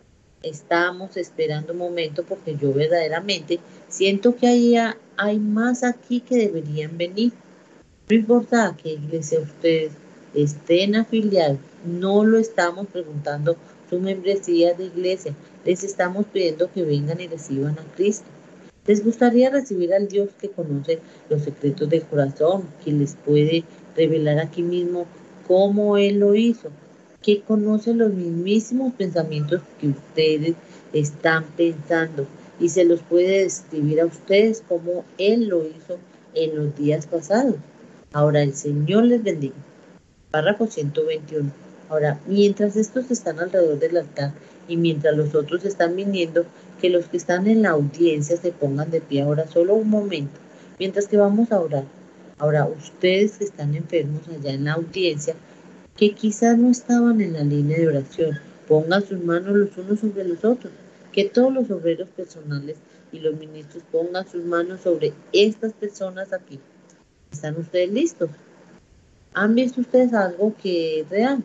estamos esperando un momento, porque yo verdaderamente siento que hay, hay más aquí que deberían venir. No importa a qué iglesia ustedes estén afiliados, no lo estamos preguntando su membresía de iglesia, les estamos pidiendo que vengan y reciban a Cristo. ¿Les gustaría recibir al Dios que conoce los secretos del corazón, que les puede revelar aquí mismo cómo Él lo hizo, que conoce los mismísimos pensamientos que ustedes están pensando y se los puede describir a ustedes como Él lo hizo en los días pasados? Ahora el Señor les bendiga. Párrafo ciento veintiuno. Ahora, mientras estos están alrededor del altar y mientras los otros están viniendo, que los que están en la audiencia se pongan de pie ahora solo un momento, mientras que vamos a orar. Ahora, ustedes que están enfermos allá en la audiencia, que quizás no estaban en la línea de oración, pongan sus manos los unos sobre los otros, que todos los obreros personales y los ministros pongan sus manos sobre estas personas aquí. ¿Están ustedes listos? ¿Han visto ustedes algo que es real?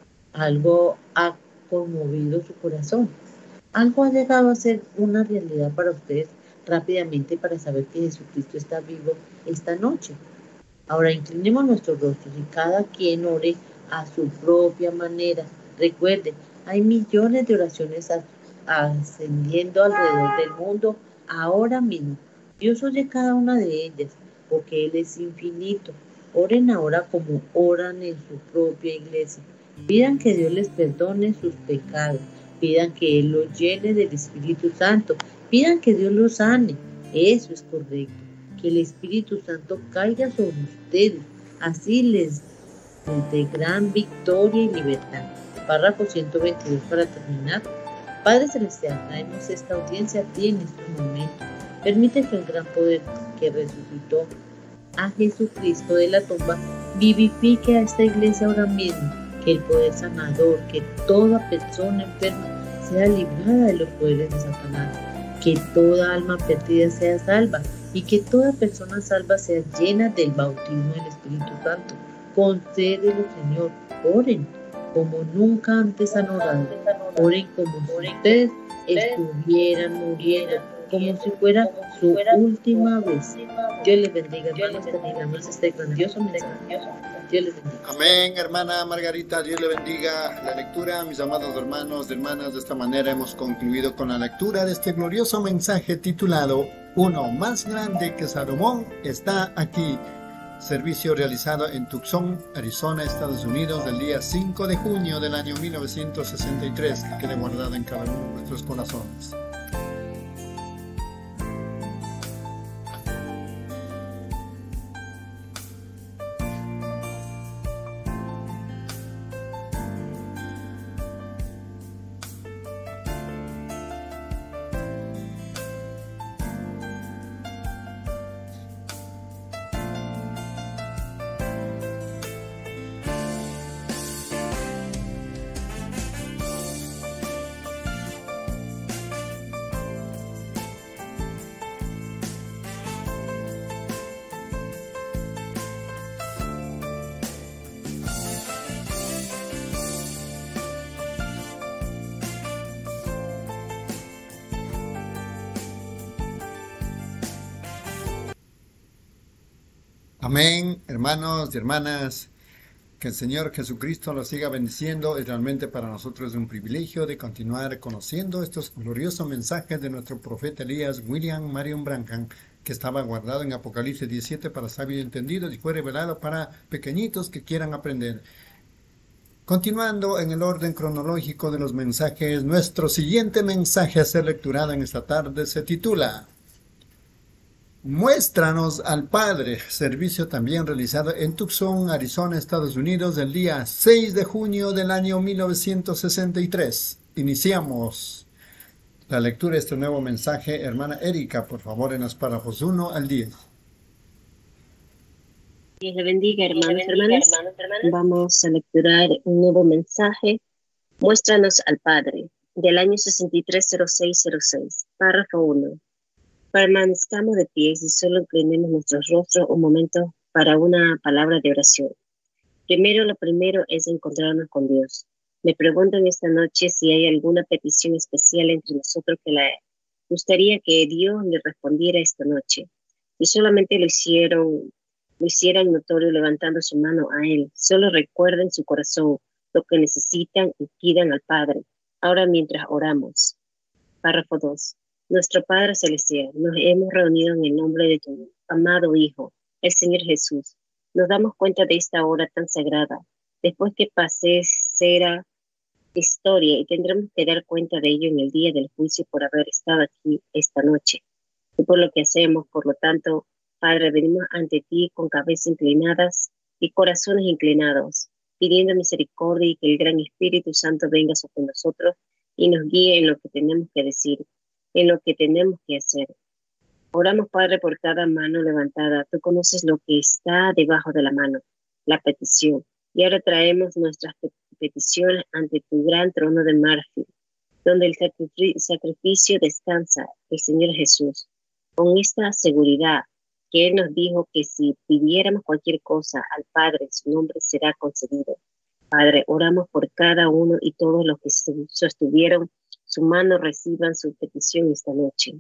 Algo ha conmovido su corazón. Algo ha llegado a ser una realidad para ustedes rápidamente para saber que Jesucristo está vivo esta noche. Ahora inclinemos nuestros rostros y cada quien ore a su propia manera. Recuerde, hay millones de oraciones ascendiendo alrededor del mundo ahora mismo. Dios oye cada una de ellas porque Él es infinito. Oren ahora como oran en su propia iglesia. Pidan que Dios les perdone sus pecados. Pidan que Él los llene del Espíritu Santo. Pidan que Dios los sane. Eso es correcto. Que el Espíritu Santo caiga sobre ustedes. Así les, les dé gran victoria y libertad. Párrafo ciento veintidós para terminar. Padre Celestial, traemos esta audiencia a ti en este momento. Permite que el gran poder que resucitó a Jesucristo de la tumba vivifique a esta iglesia ahora mismo. Que el poder sanador, que toda persona enferma sea librada de los poderes de Satanás, que toda alma perdida sea salva y que toda persona salva sea llena del bautismo del Espíritu Santo. Concédelo, Señor. Oren como nunca antes han orado. Oren como si ustedes estuvieran muriendo, como si fuera su última vez. Dios les bendiga, hermanos. Terminamos este grandioso mensaje. Dios les bendiga. Amén, hermana Margarita. Dios le bendiga la lectura. Mis amados hermanos y hermanas, de esta manera hemos concluido con la lectura de este glorioso mensaje titulado Uno más grande que Salomón está aquí. Servicio realizado en Tucson, Arizona, Estados Unidos, del día cinco de junio del año mil novecientos sesenta y tres, que quede guardado en cada uno de nuestros corazones. Amén, hermanos y hermanas. Que el Señor Jesucristo los siga bendiciendo. Es realmente para nosotros un privilegio de continuar conociendo estos gloriosos mensajes de nuestro profeta Elías William Marion Branham, que estaba guardado en Apocalipsis diecisiete para sabios y entendidos y fue revelado para pequeñitos que quieran aprender. Continuando en el orden cronológico de los mensajes, nuestro siguiente mensaje a ser lecturado en esta tarde se titula Muéstranos al Padre, servicio también realizado en Tucson, Arizona, Estados Unidos, el día seis de junio del año mil novecientos sesenta y tres. Iniciamos la lectura de este nuevo mensaje. Hermana Erika, por favor, en los párrafos uno al diez. Dios le bendiga, hermanos y hermanas. Vamos a lecturar un nuevo mensaje. Muéstranos al Padre, del año sesenta y tres cero seis cero seis, párrafo uno. Permanezcamos de pie y solo inclinemos nuestros rostros un momento para una palabra de oración. Primero, lo primero es encontrarnos con Dios. Me pregunto en esta noche si hay alguna petición especial entre nosotros que le gustaría que Dios le respondiera esta noche. Y solamente lo hicieron, lo hicieran notorio levantando su mano a Él. Solo recuerden su corazón lo que necesitan y pidan al Padre. Ahora mientras oramos. Párrafo dos. Nuestro Padre Celestial, nos hemos reunido en el nombre de tu amado Hijo, el Señor Jesús. Nos damos cuenta de esta hora tan sagrada. Después que pase será historia y tendremos que dar cuenta de ello en el día del juicio por haber estado aquí esta noche. Y por lo que hacemos, por lo tanto, Padre, venimos ante ti con cabezas inclinadas y corazones inclinados, pidiendo misericordia y que el gran Espíritu Santo venga sobre nosotros y nos guíe en lo que tenemos que decir, en lo que tenemos que hacer. Oramos, Padre, por cada mano levantada. Tú conoces lo que está debajo de la mano, la petición. Y ahora traemos nuestras peticiones ante tu gran trono de marfil, donde el sacrificio descansa, el Señor Jesús, con esta seguridad que Él nos dijo que si pidiéramos cualquier cosa al Padre, su nombre será concedido. Padre, oramos por cada uno y todos los que sostuvieron su mano reciban su petición esta noche.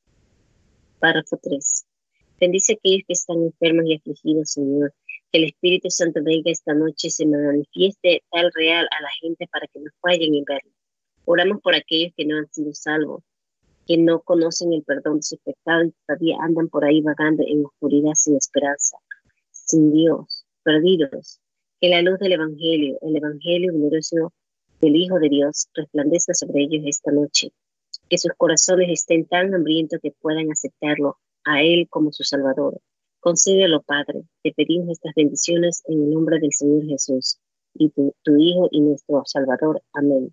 Párrafo tres. Bendice a aquellos que están enfermos y afligidos, Señor. Que el Espíritu Santo venga esta noche y se manifieste tal real a la gente para que nos vayan en verlo. Oramos por aquellos que no han sido salvos, que no conocen el perdón de sus pecados y todavía andan por ahí vagando en oscuridad sin esperanza, sin Dios, perdidos. Que la luz del Evangelio, el Evangelio glorioso del Hijo de Dios, resplandezca sobre ellos esta noche. Que sus corazones estén tan hambrientos que puedan aceptarlo a Él como su Salvador. Concédelo, Padre. Te pedimos estas bendiciones en el nombre del Señor Jesús, y tu, tu Hijo y nuestro Salvador. Amén.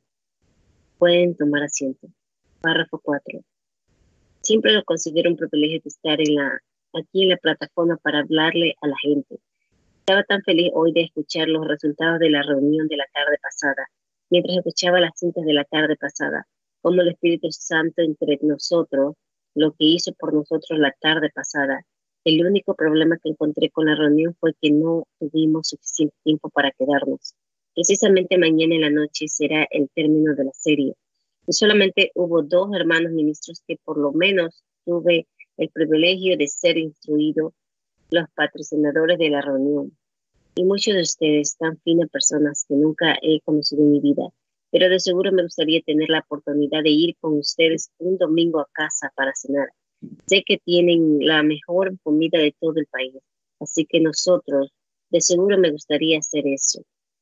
Pueden tomar asiento. Párrafo cuatro. Siempre lo considero un privilegio de estar en la, aquí en la plataforma para hablarle a la gente. Estaba tan feliz hoy de escuchar los resultados de la reunión de la tarde pasada. Mientras escuchaba las cintas de la tarde pasada, como el Espíritu Santo entre nosotros, lo que hizo por nosotros la tarde pasada. El único problema que encontré con la reunión fue que no tuvimos suficiente tiempo para quedarnos. Precisamente mañana en la noche será el término de la serie. Y solamente hubo dos hermanos ministros que por lo menos tuve el privilegio de ser instruido, los patrocinadores de la reunión. Y muchos de ustedes, tan finas personas que nunca he conocido en mi vida, pero de seguro me gustaría tener la oportunidad de ir con ustedes un domingo a casa para cenar. Sé que tienen la mejor comida de todo el país, así que nosotros, de seguro me gustaría hacer eso.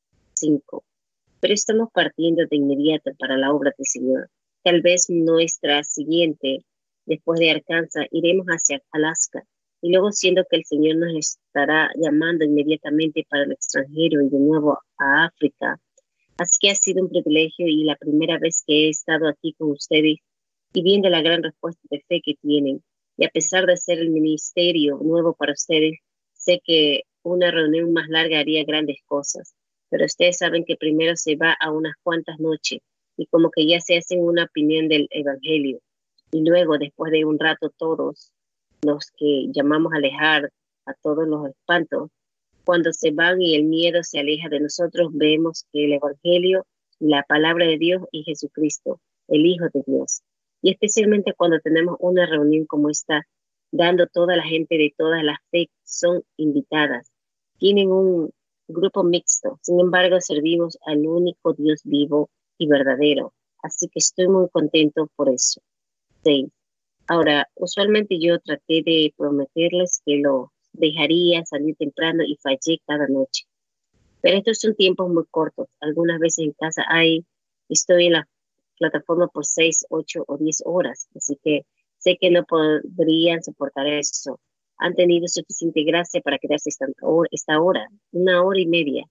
Cinco. Pero estamos partiendo de inmediato para la obra del Señor. Tal vez nuestra siguiente, después de Arkansas, iremos hacia Alaska. Y luego, siendo que el Señor nos estará llamando inmediatamente para el extranjero y de nuevo a África. Así que ha sido un privilegio y la primera vez que he estado aquí con ustedes y viendo la gran respuesta de fe que tienen. Y a pesar de ser el ministerio nuevo para ustedes, sé que una reunión más larga haría grandes cosas. Pero ustedes saben que primero se va a unas cuantas noches y como que ya se hacen una opinión del Evangelio. Y luego, después de un rato, todos los que llamamos a alejar a todos los espantos, cuando se van y el miedo se aleja de nosotros, vemos que el Evangelio, la palabra de Dios y Jesucristo, el Hijo de Dios. Y especialmente cuando tenemos una reunión como esta, dando toda la gente de toda la fe son invitadas. Tienen un grupo mixto, sin embargo servimos al único Dios vivo y verdadero, así que estoy muy contento por eso. seis. Ahora, usualmente yo traté de prometerles que lo dejaría salir temprano y fallé cada noche. Pero estos son tiempos muy cortos. Algunas veces en casa hay, estoy en la plataforma por seis, ocho o diez horas. Así que sé que no podrían soportar eso. Han tenido suficiente gracia para quedarse esta hora, esta hora, una hora y media.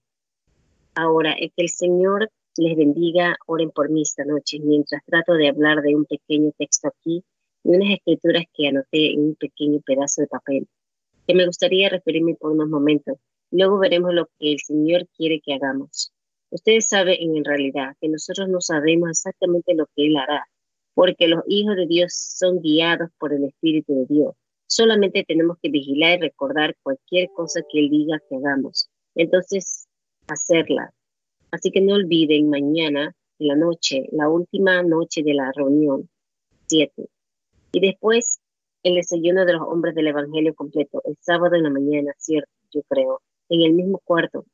Ahora, el que el Señor les bendiga, oren por mí esta noche, mientras trato de hablar de un pequeño texto aquí y unas escrituras que anoté en un pequeño pedazo de papel, que me gustaría referirme por unos momentos. Luego veremos lo que el Señor quiere que hagamos. Ustedes saben en realidad que nosotros no sabemos exactamente lo que Él hará, porque los hijos de Dios son guiados por el Espíritu de Dios. Solamente tenemos que vigilar y recordar cualquier cosa que Él diga que hagamos. Entonces, hacerla. Así que no olviden mañana, en la noche, la última noche de la reunión, siete. Y después, el desayuno de los hombres del Evangelio completo, el sábado en la mañana, cierto, yo creo, en el mismo cuarto.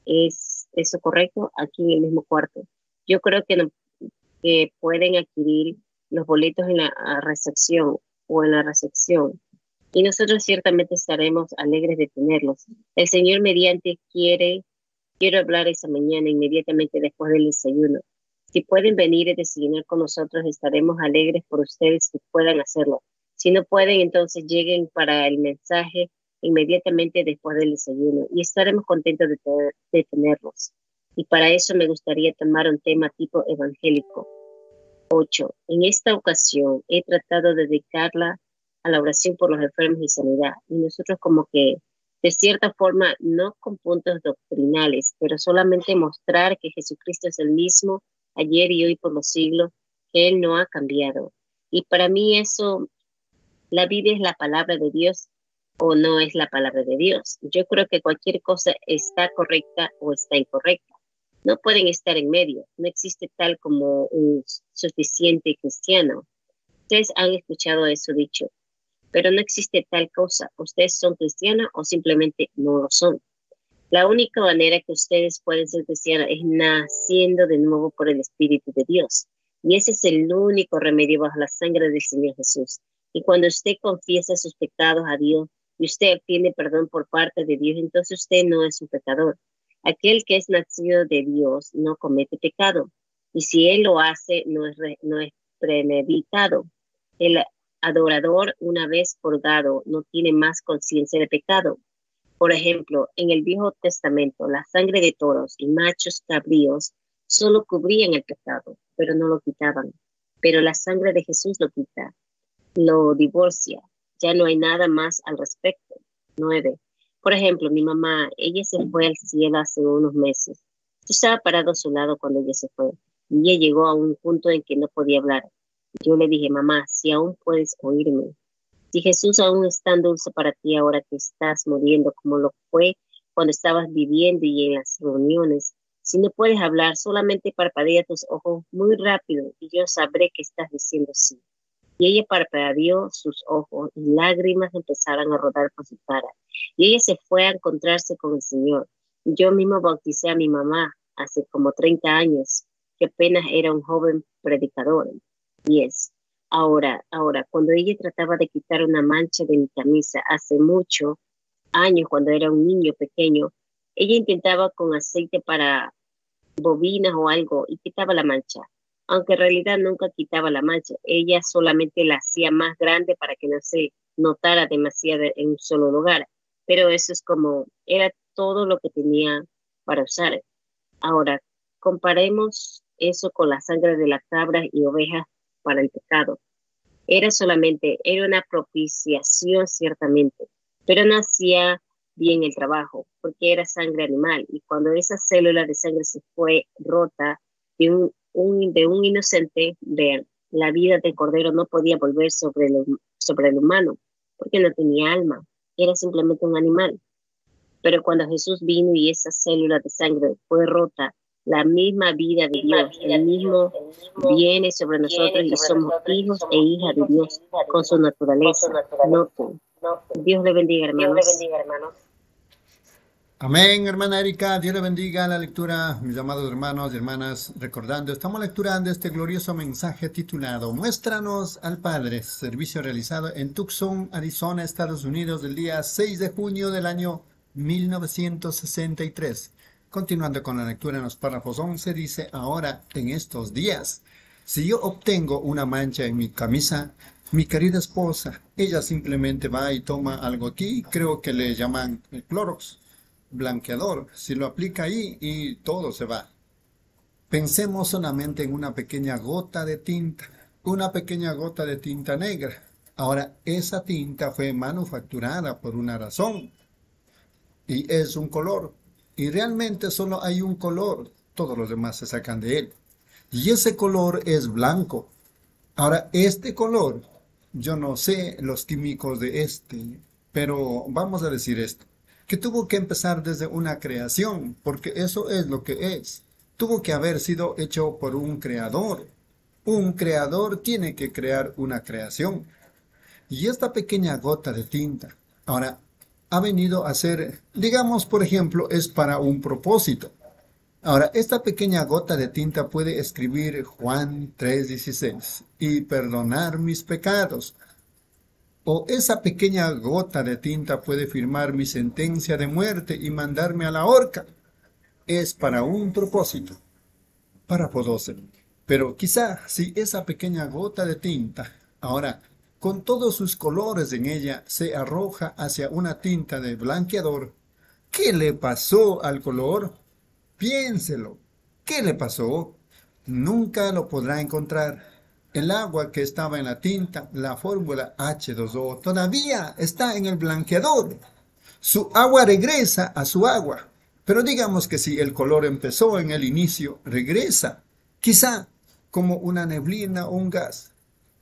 ¿Es eso correcto? Aquí en el mismo cuarto. Yo creo que, no, que pueden adquirir los boletos en la recepción o en la recepción. Y nosotros ciertamente estaremos alegres de tenerlos. El Señor mediante quiere, quiero hablar esa mañana inmediatamente después del desayuno. Si pueden venir y desayunar con nosotros, estaremos alegres por ustedes que puedan hacerlo. Si no pueden, entonces lleguen para el mensaje inmediatamente después del desayuno y estaremos contentos de, tener, de tenerlos. Y para eso me gustaría tomar un tema tipo evangélico. ocho. En esta ocasión he tratado de dedicarla a la oración por los enfermos y sanidad. Y nosotros como que, de cierta forma, no con puntos doctrinales, pero solamente mostrar que Jesucristo es el mismo ayer y hoy por los siglos, que Él no ha cambiado. Y para mí eso, la Biblia es la palabra de Dios o no es la palabra de Dios. Yo creo que cualquier cosa está correcta o está incorrecta. No pueden estar en medio. No existe tal como un suficiente cristiano. Ustedes han escuchado eso dicho, pero no existe tal cosa. Ustedes son cristianos o simplemente no lo son. La única manera que ustedes pueden ser cristianos es naciendo de nuevo por el Espíritu de Dios. Y ese es el único remedio bajo la sangre del Señor Jesús. Y cuando usted confiesa sus pecados a Dios y usted obtiene perdón por parte de Dios, entonces usted no es un pecador. Aquel que es nacido de Dios no comete pecado. Y si él lo hace, no es, re, no es premeditado. El adorador, una vez purgado, no tiene más conciencia de pecado. Por ejemplo, en el Viejo Testamento, la sangre de toros y machos cabríos solo cubrían el pecado, pero no lo quitaban. Pero la sangre de Jesús lo quita, lo divorcia. Ya no hay nada más al respecto. Nueve. Por ejemplo, mi mamá, ella se fue al cielo hace unos meses. Yo estaba parado a su lado cuando ella se fue. Y ella llegó a un punto en que no podía hablar. Yo le dije, mamá, si aún puedes oírme, si Jesús aún es tan dulce para ti ahora que estás muriendo como lo fue cuando estabas viviendo y en las reuniones, si no puedes hablar, solamente parpadea tus ojos muy rápido y yo sabré que estás diciendo sí. Y ella parpadeó sus ojos y lágrimas empezaron a rodar por su cara. Y ella se fue a encontrarse con el Señor. Yo mismo bauticé a mi mamá hace como treinta años, que apenas era un joven predicador. diez. Ahora, ahora, cuando ella trataba de quitar una mancha de mi camisa hace muchos años, cuando era un niño pequeño, ella intentaba con aceite para bobinas o algo y quitaba la mancha. Aunque en realidad nunca quitaba la mancha, ella solamente la hacía más grande para que no se notara demasiado en un solo lugar. Pero eso es como, era todo lo que tenía para usar. Ahora, comparemos eso con la sangre de las cabras y ovejas para el pecado. Era solamente, era una propiciación ciertamente, pero no hacía bien el trabajo, porque era sangre animal, y cuando esa célula de sangre se fue rota de un, un, de un inocente, vean, la vida del cordero no podía volver sobre el, sobre el humano, porque no tenía alma, era simplemente un animal. Pero cuando Jesús vino y esa célula de sangre fue rota, la misma vida de Dios, el mismo viene sobre nosotros y somos hijos e hijas de Dios con su naturaleza. No, Dios le bendiga, hermanos. Amén, hermana Erika, Dios le bendiga la lectura, mis amados hermanos y hermanas, recordando, estamos lecturando este glorioso mensaje titulado Muéstranos al Padre, servicio realizado en Tucson, Arizona, Estados Unidos, el día seis de junio del año mil novecientos sesenta y tres. Continuando con la lectura en los párrafos once, dice, ahora, en estos días, si yo obtengo una mancha en mi camisa, mi querida esposa, ella simplemente va y toma algo aquí, creo que le llaman el Clorox, blanqueador, si lo aplica ahí y todo se va. Pensemos solamente en una pequeña gota de tinta, una pequeña gota de tinta negra. Ahora, esa tinta fue manufacturada por una razón y es un color. Y realmente solo hay un color, todos los demás se sacan de él. Y ese color es blanco. Ahora, este color, yo no sé los químicos de este, pero vamos a decir esto, que tuvo que empezar desde una creación, porque eso es lo que es. Tuvo que haber sido hecho por un creador. Un creador tiene que crear una creación. Y esta pequeña gota de tinta, ahora, ha venido a ser, digamos, por ejemplo, es para un propósito. Ahora, esta pequeña gota de tinta puede escribir Juan tres dieciséis y perdonar mis pecados. O esa pequeña gota de tinta puede firmar mi sentencia de muerte y mandarme a la horca. Es para un propósito. Párrafo doce. Pero quizá si esa pequeña gota de tinta, ahora, con todos sus colores en ella, se arroja hacia una tinta de blanqueador, ¿qué le pasó al color? Piénselo. ¿Qué le pasó? Nunca lo podrá encontrar. El agua que estaba en la tinta, la fórmula H dos O, todavía está en el blanqueador. Su agua regresa a su agua. Pero digamos que si el color empezó en el inicio, regresa. Quizá como una neblina o un gas.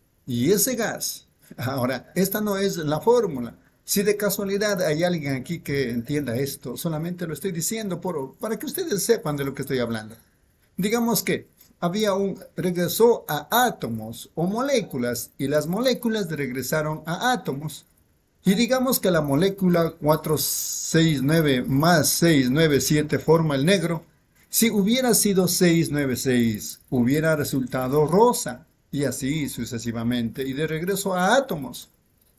Y ese gas, ahora, esta no es la fórmula. Si de casualidad hay alguien aquí que entienda esto, solamente lo estoy diciendo por, para que ustedes sepan de lo que estoy hablando. Digamos que había un, regresó a átomos o moléculas y las moléculas regresaron a átomos. Y digamos que la molécula cuatrocientos sesenta y nueve más seiscientos noventa y siete forma el negro. Si hubiera sido seiscientos noventa y seis, hubiera resultado rosa y así sucesivamente y de regreso a átomos.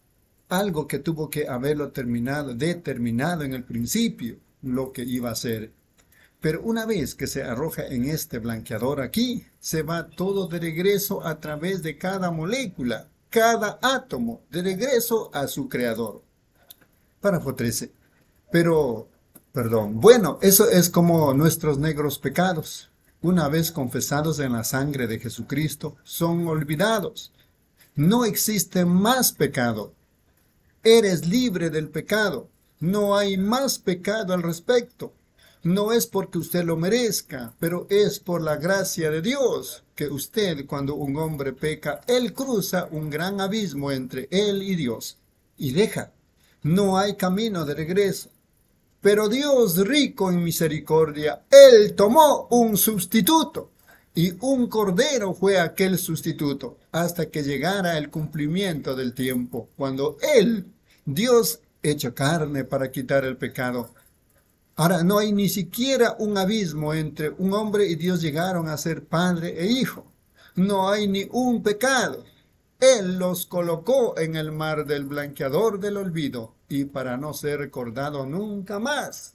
Algo que tuvo que haberlo terminado, determinado en el principio lo que iba a ser. Pero una vez que se arroja en este blanqueador aquí, se va todo de regreso a través de cada molécula, cada átomo, de regreso a su creador. Párrafo trece. Pero, perdón, bueno, eso es como nuestros negros pecados. Una vez confesados en la sangre de Jesucristo, son olvidados. No existe más pecado. Eres libre del pecado. No hay más pecado al respecto. No es porque usted lo merezca, pero es por la gracia de Dios que usted, cuando un hombre peca, él cruza un gran abismo entre él y Dios y deja. No hay camino de regreso. Pero Dios, rico en misericordia, él tomó un sustituto y un cordero fue aquel sustituto hasta que llegara el cumplimiento del tiempo, cuando él, Dios, hecho carne para quitar el pecado. Ahora, no hay ni siquiera un abismo entre un hombre y Dios, llegaron a ser padre e hijo. No hay ni un pecado. Él los colocó en el mar del blanqueador del olvido y para no ser recordado nunca más.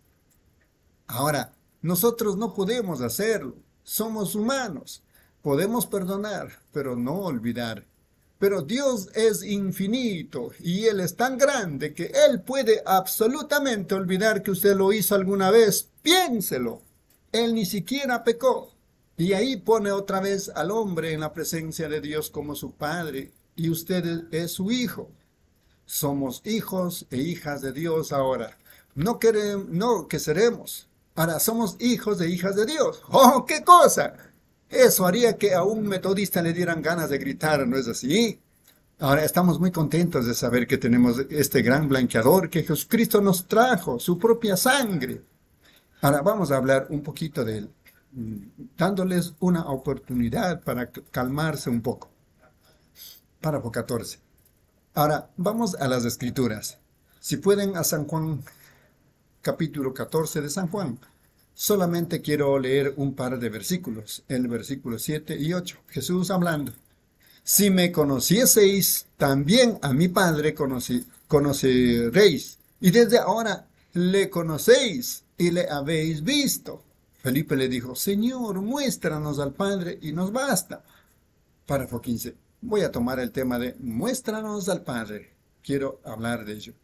Ahora, nosotros no podemos hacerlo. Somos humanos. Podemos perdonar, pero no olvidar. Pero Dios es infinito y Él es tan grande que Él puede absolutamente olvidar que usted lo hizo alguna vez. Piénselo. Él ni siquiera pecó. Y ahí pone otra vez al hombre en la presencia de Dios como su padre y usted es su hijo. Somos hijos e hijas de Dios ahora. No queremos, no que seremos. Ahora somos hijos e hijas de Dios. ¡Oh, qué cosa! Eso haría que a un metodista le dieran ganas de gritar, ¿no es así? Ahora estamos muy contentos de saber que tenemos este gran blanqueador que Jesucristo nos trajo, su propia sangre. Ahora vamos a hablar un poquito de él. dándoles una oportunidad para calmarse un poco. Párrafo catorce. Ahora, vamos a las escrituras. Si pueden, a San Juan, capítulo catorce de San Juan. Solamente quiero leer un par de versículos, el versículo siete y ocho. Jesús hablando. Si me conocieseis, también a mi Padre conocí, conoceréis. Y desde ahora le conocéis y le habéis visto. Felipe le dijo, Señor, muéstranos al Padre y nos basta. Párrafo quince. Voy a tomar el tema de muéstranos al Padre. Quiero hablar de ello.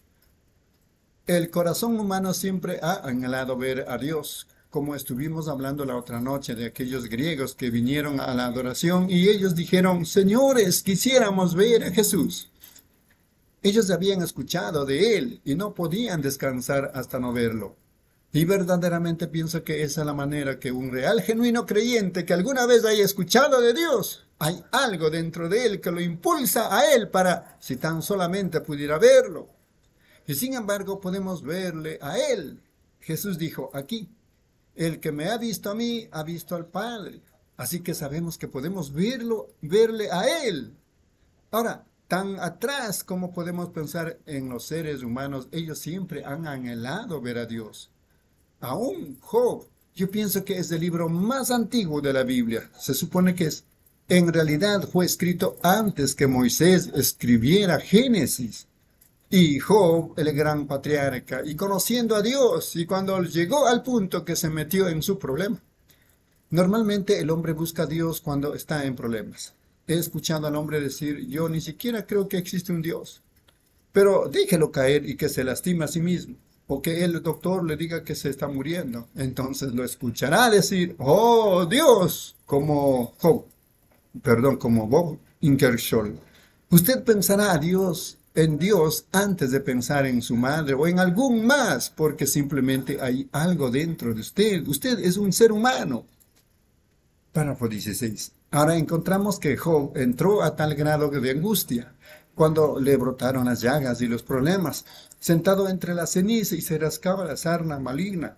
El corazón humano siempre ha anhelado ver a Dios, como estuvimos hablando la otra noche de aquellos griegos que vinieron a la adoración y ellos dijeron, señores, quisiéramos ver a Jesús. Ellos habían escuchado de Él y no podían descansar hasta no verlo. Y verdaderamente pienso que esa es la manera que un real, genuino creyente que alguna vez haya escuchado de Dios, hay algo dentro de él que lo impulsa a Él para, si tan solamente pudiera verlo. Y sin embargo podemos verle a Él. Jesús dijo aquí, el que me ha visto a mí, ha visto al Padre. Así que sabemos que podemos verlo, verle a Él. Ahora, tan atrás como podemos pensar en los seres humanos, ellos siempre han anhelado ver a Dios. Aún Job, yo pienso que es el libro más antiguo de la Biblia. Se supone que es, en realidad fue escrito antes que Moisés escribiera Génesis. Y Job, el gran patriarca, y conociendo a Dios, y cuando llegó al punto que se metió en su problema. Normalmente el hombre busca a Dios cuando está en problemas. He escuchado al hombre decir, yo ni siquiera creo que existe un Dios. Pero déjelo caer y que se lastime a sí mismo. O que el doctor le diga que se está muriendo. Entonces lo escuchará decir, oh Dios, como Job, perdón, como Bob Ingersoll. Usted pensará a Dios, en Dios antes de pensar en su madre o en algún más, porque simplemente hay algo dentro de usted. Usted es un ser humano. Párrafo dieciséis. Ahora encontramos que Job entró a tal grado de angustia cuando le brotaron las llagas y los problemas, sentado entre la ceniza y se rascaba la sarna maligna.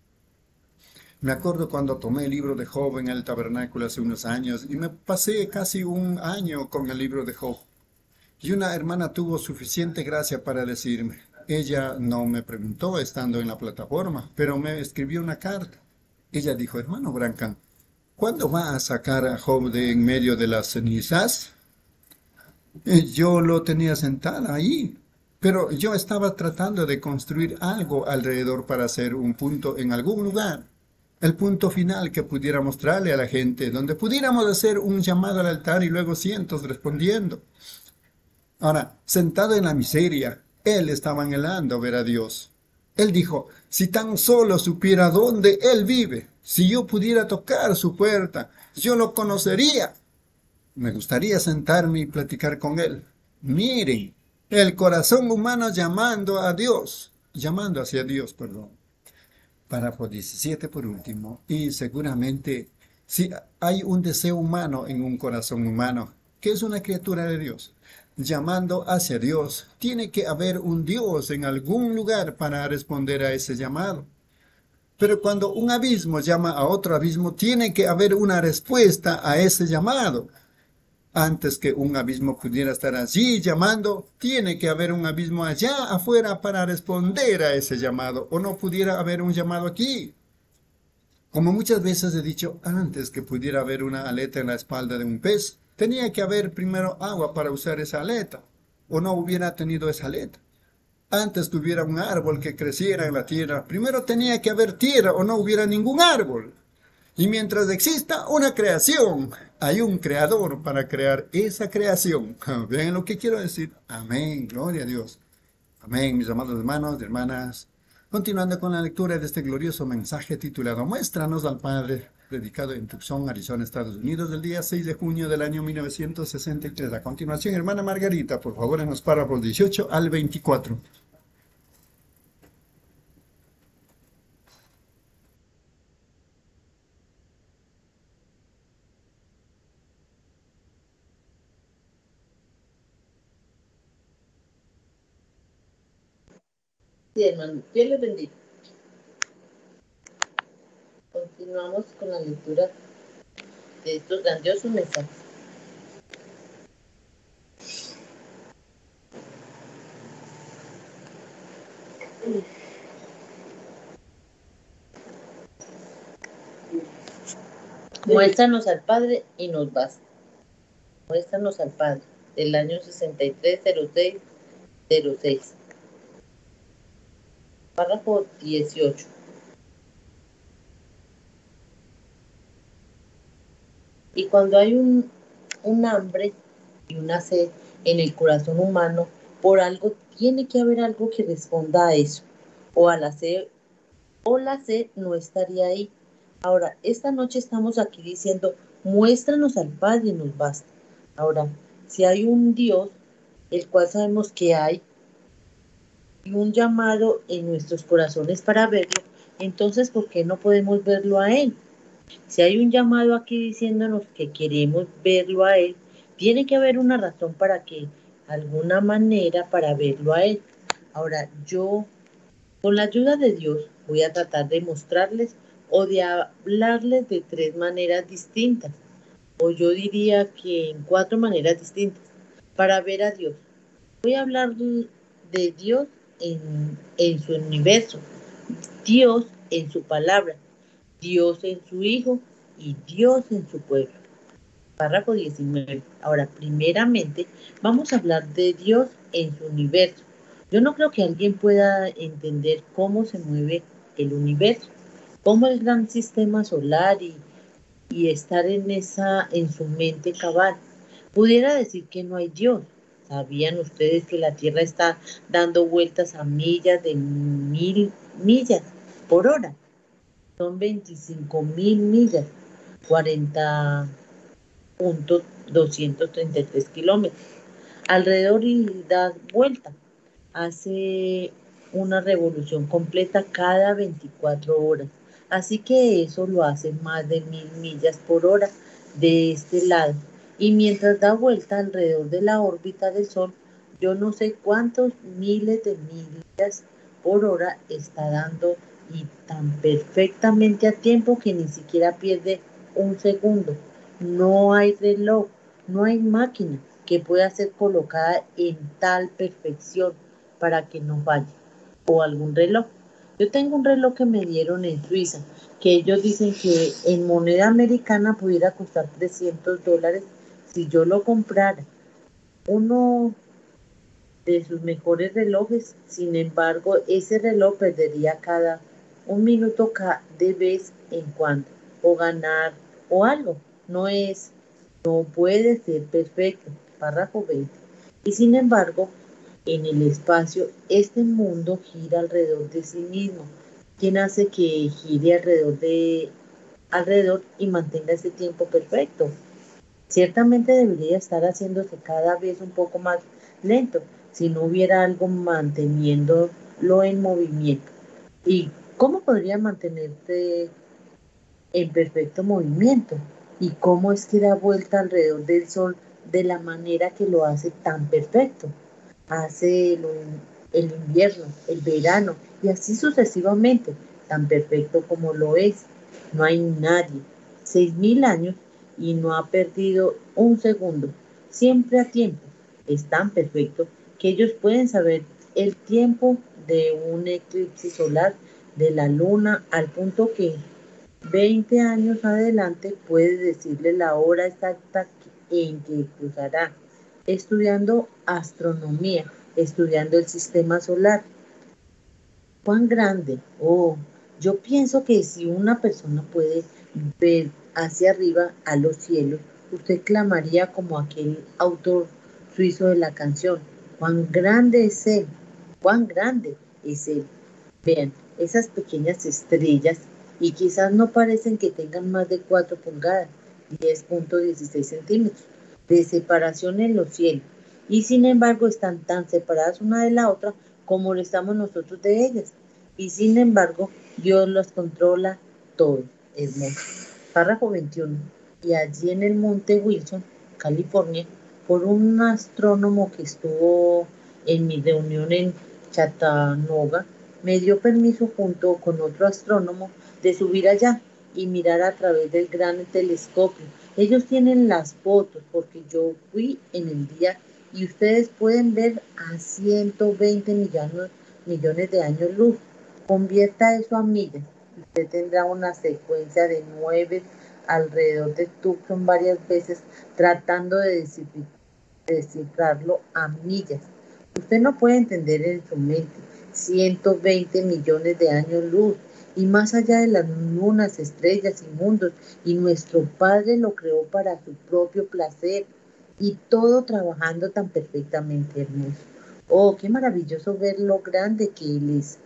Me acuerdo cuando tomé el libro de Job en el tabernáculo hace unos años y me pasé casi un año con el libro de Job. Y una hermana tuvo suficiente gracia para decirme, ella no me preguntó estando en la plataforma, pero me escribió una carta. Ella dijo, hermano Brancan, ¿cuándo va a sacar a Job de en medio de las cenizas? Eh, Yo lo tenía sentada ahí, pero yo estaba tratando de construir algo alrededor para hacer un punto en algún lugar. El punto final que pudiera mostrarle a la gente, donde pudiéramos hacer un llamado al altar y luego cientos respondiendo. Ahora, sentado en la miseria, él estaba anhelando ver a Dios. Él dijo, si tan solo supiera dónde Él vive, si yo pudiera tocar su puerta, yo lo conocería. Me gustaría sentarme y platicar con Él. Miren, el corazón humano llamando a Dios, llamando hacia Dios, perdón. Párrafo diecisiete por último, y seguramente si hay un deseo humano en un corazón humano, que es una criatura de Dios, llamando hacia Dios, tiene que haber un Dios en algún lugar para responder a ese llamado. Pero cuando un abismo llama a otro abismo, tiene que haber una respuesta a ese llamado. Antes que un abismo pudiera estar allí llamando, tiene que haber un abismo allá afuera para responder a ese llamado, o no pudiera haber un llamado aquí. Como muchas veces he dicho, antes que pudiera haber una aleta en la espalda de un pez, tenía que haber primero agua para usar esa aleta, o no hubiera tenido esa aleta. Antes que hubiera un árbol que creciera en la tierra, primero tenía que haber tierra o no hubiera ningún árbol. Y mientras exista una creación, hay un creador para crear esa creación. ¿Ven lo que quiero decir? Amén, gloria a Dios. Amén, mis amados hermanos y hermanas. Continuando con la lectura de este glorioso mensaje titulado Muéstranos al Padre, predicado en Tucson, Arizona, Estados Unidos, del día seis de junio del año mil novecientos sesenta y tres. A continuación, hermana Margarita, por favor, en los párrafos dieciocho al veinticuatro. Sí, hermano, Dios les bendiga. Continúa. continuamos con la lectura de estos grandiosos mensajes. Muéstranos al Padre y nos basta. Muéstranos al Padre, del año sesenta y tres cero seis cero seis. Párrafo dieciocho. Y cuando hay un, un hambre y una sed en el corazón humano, por algo tiene que haber algo que responda a eso. O a la sed, o la sed no estaría ahí. Ahora, esta noche estamos aquí diciendo, muéstranos al Padre y nos basta. Ahora, si hay un Dios, el cual sabemos que hay, y un llamado en nuestros corazones para verlo, entonces, ¿por qué no podemos verlo a Él? Si hay un llamado aquí diciéndonos que queremos verlo a Él, tiene que haber una razón para que, alguna manera para verlo a Él. Ahora, yo, con la ayuda de Dios, voy a tratar de mostrarles o de hablarles de tres maneras distintas, o yo diría que en cuatro maneras distintas, para ver a Dios. Voy a hablar de Dios en, en su universo, Dios en su palabra, Dios en su Hijo y Dios en su pueblo. Párrafo diecinueve. Ahora, primeramente, vamos a hablar de Dios en su universo. Yo no creo que alguien pueda entender cómo se mueve el universo, cómo el gran sistema solar y, y estar en, esa, en su mente cabal. Pudiera decir que no hay Dios. ¿Sabían ustedes que la Tierra está dando vueltas a millas de mil millas por hora? Son veinticinco mil millas, cuarenta punto doscientos treinta y tres kilómetros. Alrededor y da vuelta. Hace una revolución completa cada veinticuatro horas. Así que eso lo hace más de mil millas por hora de este lado. Y mientras da vuelta alrededor de la órbita del Sol, yo no sé cuántos miles de millas por hora está dando, y tan perfectamente a tiempo que ni siquiera pierde un segundo. No hay reloj, no hay máquina que pueda ser colocada en tal perfección para que no falle, o algún reloj. Yo tengo un reloj que me dieron en Suiza, que ellos dicen que en moneda americana pudiera costar trescientos dólares si yo lo comprara. Uno de sus mejores relojes. Sin embargo, ese reloj perdería cada un minuto de vez en cuando, o ganar o algo. No es, no puede ser perfecto. Párrafo veinte. Y sin embargo, en el espacio, este mundo gira alrededor de sí mismo. ¿Quién hace que gire alrededor de alrededor y mantenga ese tiempo perfecto? Ciertamente debería estar haciéndose cada vez un poco más lento si no hubiera algo manteniéndolo en movimiento. ¿Y cómo podría mantenerse en perfecto movimiento? ¿Y cómo es que da vuelta alrededor del Sol de la manera que lo hace tan perfecto? Hace el, el invierno, el verano y así sucesivamente, tan perfecto como lo es. No hay nadie, seis mil años, y no ha perdido un segundo, siempre a tiempo. Es tan perfecto que ellos pueden saber el tiempo de un eclipse solar de la luna, al punto que veinte años adelante puede decirle la hora exacta en que cruzará, estudiando astronomía, estudiando el sistema solar. ¿Cuán grande? Oh, yo pienso que si una persona puede ver hacia arriba a los cielos, usted clamaría como aquel autor suizo de la canción: ¿cuán grande es Él? ¿Cuán grande es Él? Vean, esas pequeñas estrellas, y quizás no parecen que tengan más de cuatro pulgadas, diez punto dieciséis centímetros, de separación en los cielos, y sin embargo están tan separadas una de la otra como lo estamos nosotros de ellas, y sin embargo Dios los controla todo. Hermoso. Párrafo veintiuno. Y allí en el monte Wilson, California, por un astrónomo que estuvo en mi reunión en Chattanooga, me dio permiso junto con otro astrónomo de subir allá y mirar a través del gran telescopio. Ellos tienen las fotos porque yo fui en el día y ustedes pueden ver a ciento veinte millones, millones de años luz. Convierta eso a millas. Usted tendrá una secuencia de nueve alrededor de Tucson varias veces tratando de descifrarlo a millas. Usted no puede entender en su mente ciento veinte millones de años luz y más allá de las lunas, estrellas y mundos, y nuestro Padre lo creó para su propio placer y todo trabajando tan perfectamente hermoso. Oh, qué maravilloso ver lo grande que Él es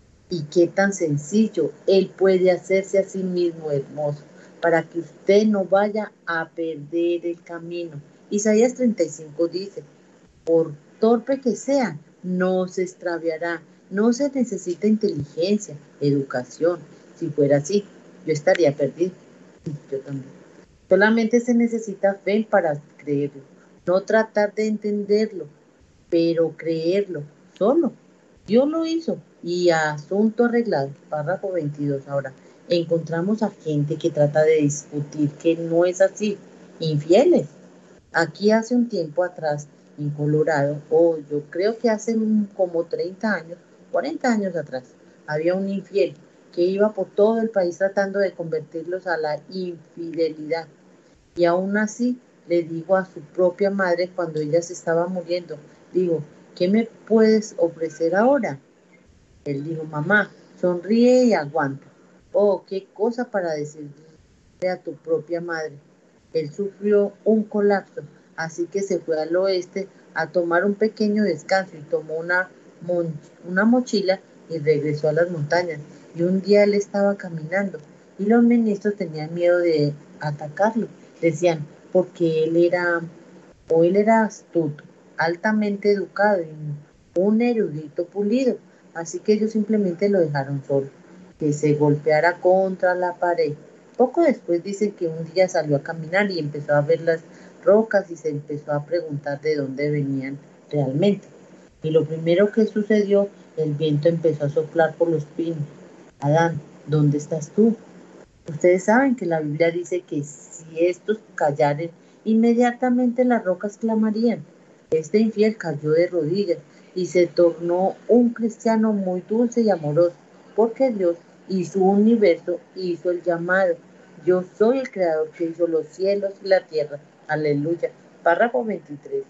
y qué tan sencillo Él puede hacerse a sí mismo hermoso para que usted no vaya a perder el camino. Isaías treinta y cinco dice, por torpe que sea, no se extraviará. No se necesita inteligencia, educación. Si fuera así, yo estaría perdido. Yo también. Solamente se necesita fe para creerlo. No tratar de entenderlo, pero creerlo solo. Dios lo hizo y asunto arreglado. Párrafo veintidós ahora. Encontramos a gente que trata de discutir que no es así. Infieles. Aquí hace un tiempo atrás, en Colorado, o oh, yo creo que hace como treinta años, cuarenta años atrás, había un infiel que iba por todo el país tratando de convertirlos a la infidelidad. Y aún así le dijo a su propia madre cuando ella se estaba muriendo, digo, ¿qué me puedes ofrecer ahora? Él dijo, mamá, sonríe y aguanta. Oh, qué cosa para decirle a tu propia madre. Él sufrió un colapso, así que se fue al oeste a tomar un pequeño descanso y tomó una, mon una mochila y regresó a las montañas. Y un día él estaba caminando y los ministros tenían miedo de atacarlo. Decían, porque él era, o él era astuto, altamente educado y un erudito pulido. Así que ellos simplemente lo dejaron solo, que se golpeara contra la pared. Poco después dicen que un día salió a caminar y empezó a ver las rocas y se empezó a preguntar de dónde venían realmente. Y lo primero que sucedió, el viento empezó a soplar por los pinos. Adán, ¿dónde estás tú? Ustedes saben que la Biblia dice que si estos callaren, inmediatamente las rocas clamarían. Este infiel cayó de rodillas y se tornó un cristiano muy dulce y amoroso, porque Dios hizo un universo, hizo el llamado. Yo soy el creador que hizo los cielos y la tierra. Aleluya. Párrafo veintitrés.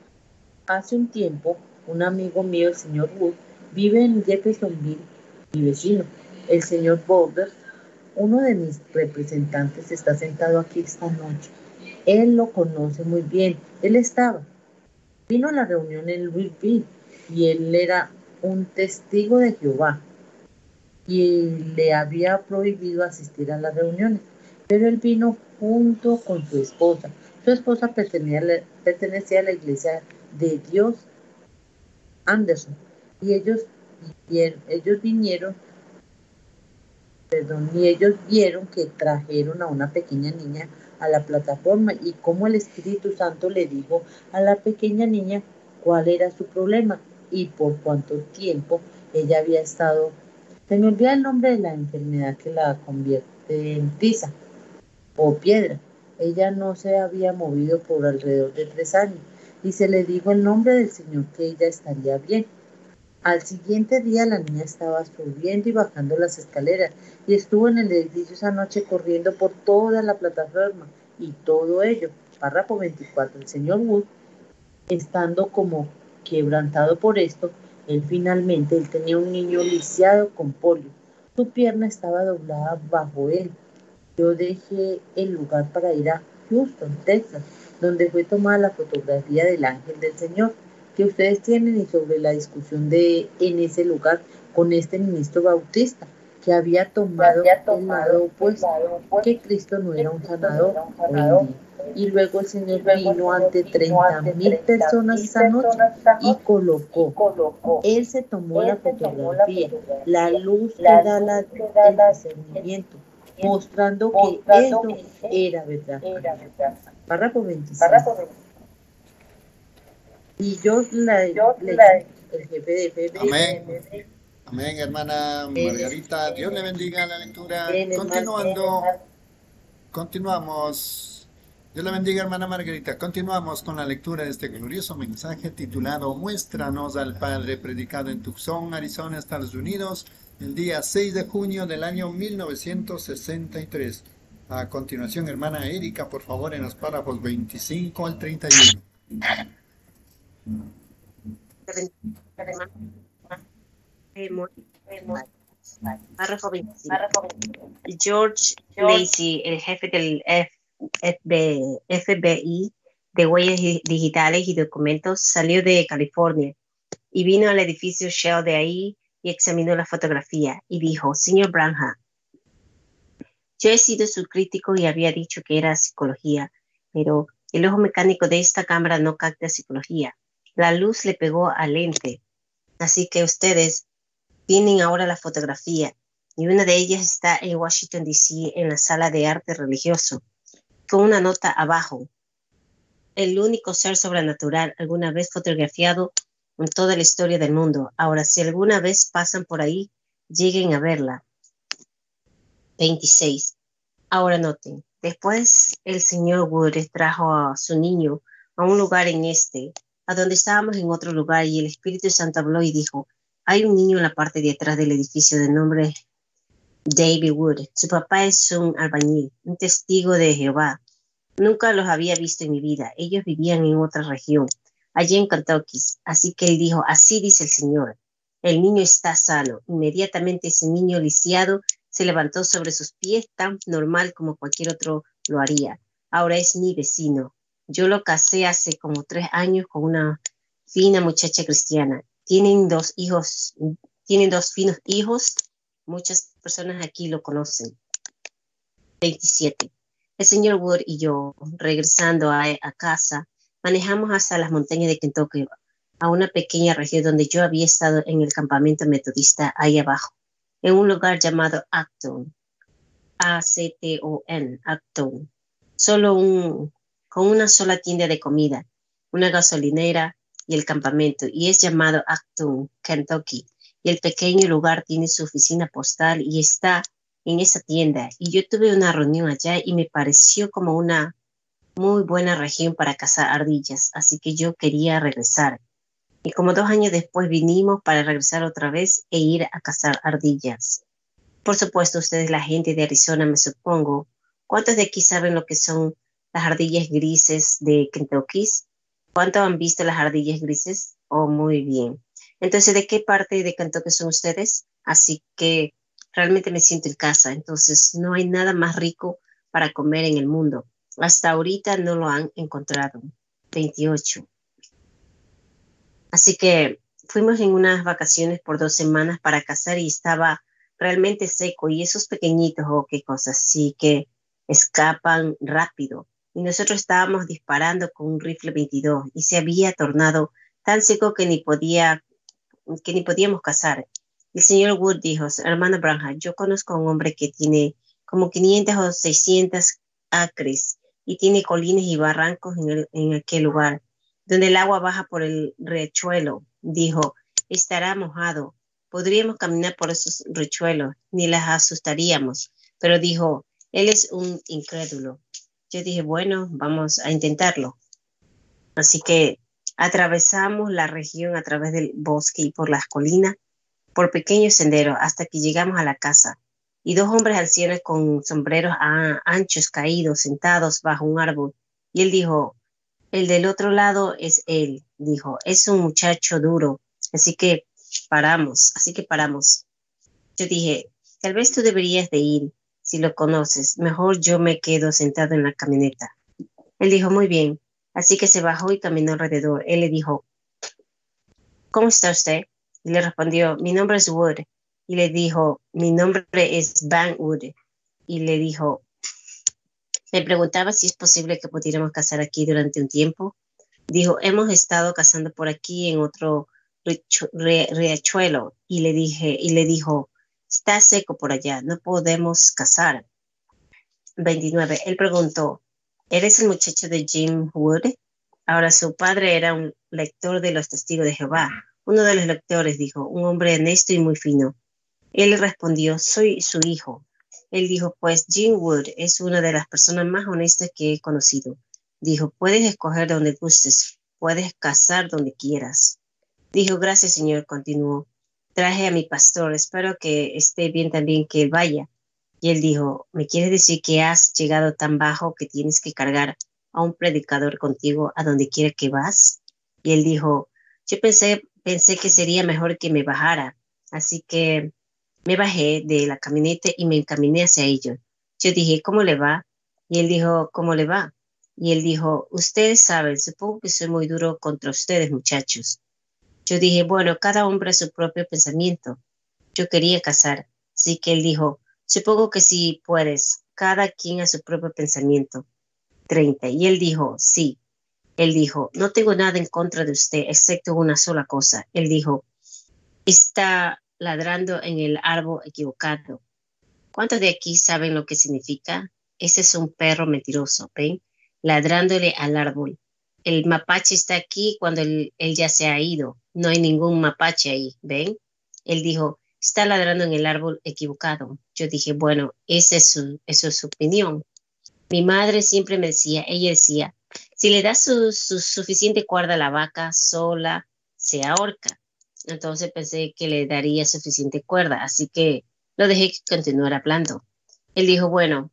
Hace un tiempo, un amigo mío, el señor Wood, vive en Jeffersonville, mi vecino. El señor Borders, uno de mis representantes, está sentado aquí esta noche. Él lo conoce muy bien. Él estaba. Vino a la reunión en Louisville y él era un testigo de Jehová y le había prohibido asistir a las reuniones, pero él vino junto con su esposa. Su esposa pertenecía a la, pertenecía a la iglesia de Dios Anderson y ellos, ellos vinieron perdón, y ellos vieron que trajeron a una pequeña niña a la plataforma y como el Espíritu Santo le dijo a la pequeña niña cuál era su problema y por cuánto tiempo ella había estado. Se me olvida el nombre de la enfermedad que la convierte en tiza o piedra. Ella no se había movido por alrededor de tres años y se le dijo el nombre del Señor que ella estaría bien. Al siguiente día la niña estaba subiendo y bajando las escaleras y estuvo en el edificio esa noche corriendo por toda la plataforma y todo ello. Párrafo veinticuatro. El señor Wood, estando como quebrantado por esto, él finalmente, él tenía un niño lisiado con polio. Su pierna estaba doblada bajo él. Yo dejé el lugar para ir a Houston, Texas, donde fue tomada la fotografía del ángel del Señor que ustedes tienen y sobre la discusión de en ese lugar con este ministro bautista que había tomado, había tomado el lado opuesto, que Cristo no era un sanador hoy en día. Y luego el Señor vino ante treinta mil personas esa noche y colocó, Él se tomó la fotografía, la luz que da la, el discernimiento, mostrando que eso era verdad. Párrafo veintiséis. Y yo, la, yo la, el jefe de F B I, Amén. Amén, hermana Margarita. Dios le bendiga la lectura. Bien, hermano. Continuando, continuamos. Dios le bendiga, hermana Margarita. Continuamos con la lectura de este glorioso mensaje titulado Muéstranos al Padre, predicado en Tucson, Arizona, Estados Unidos, el día seis de junio del año mil novecientos sesenta y tres. A continuación, hermana Erika, por favor, en los párrafos veinticinco al treinta y uno. Párrafo veinticinco. George Lacy, el jefe del F B I de huellas digitales y documentos, salió de California y vino al edificio Shell de ahí y examinó la fotografía y dijo: señor Branham, yo he sido su crítico y había dicho que era psicología, pero el ojo mecánico de esta cámara no capta psicología. La luz le pegó al lente, así que ustedes tienen ahora la fotografía y una de ellas está en Washington, D C en la sala de arte religioso, con una nota abajo: el único ser sobrenatural alguna vez fotografiado en toda la historia del mundo. Ahora, si alguna vez pasan por ahí, lleguen a verla. veintiséis. Ahora noten, después el señor Wood trajo a su niño a un lugar en este, a donde estábamos en otro lugar, y el Espíritu Santo habló y dijo: hay un niño en la parte de atrás del edificio de nombre David Wood. Su papá es un albañil, un testigo de Jehová. Nunca los había visto en mi vida. Ellos vivían en otra región, allí en Kentucky. Así que él dijo: así dice el Señor, el niño está sano. Inmediatamente ese niño lisiado se levantó sobre sus pies tan normal como cualquier otro lo haría. Ahora es mi vecino. Yo lo casé hace como tres años con una fina muchacha cristiana. Tienen dos hijos, tienen dos finos hijos. Muchas personas aquí lo conocen. veintisiete. El señor Wood y yo, regresando a, a casa, manejamos hasta las montañas de Kentucky, a una pequeña región donde yo había estado en el campamento metodista ahí abajo, en un lugar llamado Acton, A C T O N, Acton. Solo un, con una sola tienda de comida, una gasolinera y el campamento, y es llamado Acton, Kentucky. Y el pequeño lugar tiene su oficina postal y está en esa tienda. Y yo tuve una reunión allá y me pareció como una muy buena región para cazar ardillas, así que yo quería regresar. Y como dos años después vinimos para regresar otra vez e ir a cazar ardillas. Por supuesto, ustedes, la gente de Arizona, me supongo, ¿cuántos de aquí saben lo que son las ardillas grises de Kentucky? ¿Cuántos han visto las ardillas grises? Oh, muy bien. Entonces, ¿de qué parte de Kentucky son ustedes? Así que realmente me siento en casa. Entonces, no hay nada más rico para comer en el mundo. Hasta ahorita no lo han encontrado. veintiocho. Así que fuimos en unas vacaciones por dos semanas para cazar y estaba realmente seco. Y esos pequeñitos, oh, qué cosas, sí que escapan rápido. Y nosotros estábamos disparando con un rifle veintidós y se había tornado tan seco que ni podía, que ni podíamos cazar. El señor Wood dijo: hermano Branham, yo conozco a un hombre que tiene como quinientos o seiscientos acres y tiene colinas y barrancos en, el, en aquel lugar, donde el agua baja por el riachuelo. Dijo: estará mojado. Podríamos caminar por esos riachuelos, ni las asustaríamos. Pero dijo: él es un incrédulo. Yo dije: bueno, vamos a intentarlo. Así que atravesamos la región a través del bosque y por las colinas, por pequeños senderos, hasta que llegamos a la casa. Y dos hombres ancianos con sombreros anchos caídos, sentados bajo un árbol. Y él dijo: el del otro lado es él. Dijo: es un muchacho duro. Así que paramos, así que paramos. Yo dije: tal vez tú deberías de ir, si lo conoces. Mejor yo me quedo sentado en la camioneta. Él dijo: muy bien. Así que se bajó y caminó alrededor. Él le dijo: ¿cómo está usted? Y le respondió: mi nombre es Wood. Y le dijo: mi nombre es Van Wood. Y le dijo: me preguntaba si es posible que pudiéramos cazar aquí durante un tiempo. Dijo: hemos estado cazando por aquí en otro riachuelo. Y le dije, y le dijo: está seco por allá, no podemos cazar. veintinueve. Él preguntó: ¿eres el muchacho de Jim Wood? Ahora, su padre era un lector de los Testigos de Jehová, Uno de los lectores dijo, un hombre honesto y muy fino. Él le respondió, soy su hijo. Él dijo, pues Jim Wood es una de las personas más honestas que he conocido. Dijo, puedes escoger donde gustes, puedes cazar donde quieras. Dijo, gracias, señor, continuó. Traje a mi pastor, espero que esté bien también que él vaya. Y él dijo, ¿me quieres decir que has llegado tan bajo que tienes que cargar a un predicador contigo a donde quiera que vas? Y él dijo, yo pensé, pensé que sería mejor que me bajara, así que me bajé de la camioneta y me encaminé hacia ellos. Yo dije, ¿cómo le va? Y él dijo, ¿cómo le va? Y él dijo, ustedes saben, supongo que soy muy duro contra ustedes, muchachos. Yo dije, bueno, cada hombre a su propio pensamiento. Yo quería casar, así que él dijo, supongo que sí puedes, cada quien a su propio pensamiento. treinta. Y él dijo, sí. Él dijo, no tengo nada en contra de usted, excepto una sola cosa. Él dijo, está ladrando en el árbol equivocado. ¿Cuántos de aquí saben lo que significa? Ese es un perro mentiroso, ¿ven? Ladrándole al árbol. El mapache está aquí cuando él, él ya se ha ido. No hay ningún mapache ahí, ¿ven? Él dijo, está ladrando en el árbol equivocado. Yo dije, bueno, esa es su, esa es su opinión. Mi madre siempre me decía, ella decía, si le das su, su suficiente cuerda a la vaca, sola se ahorca. Entonces pensé que le daría suficiente cuerda, así que lo dejé que continuara hablando. Él dijo, bueno,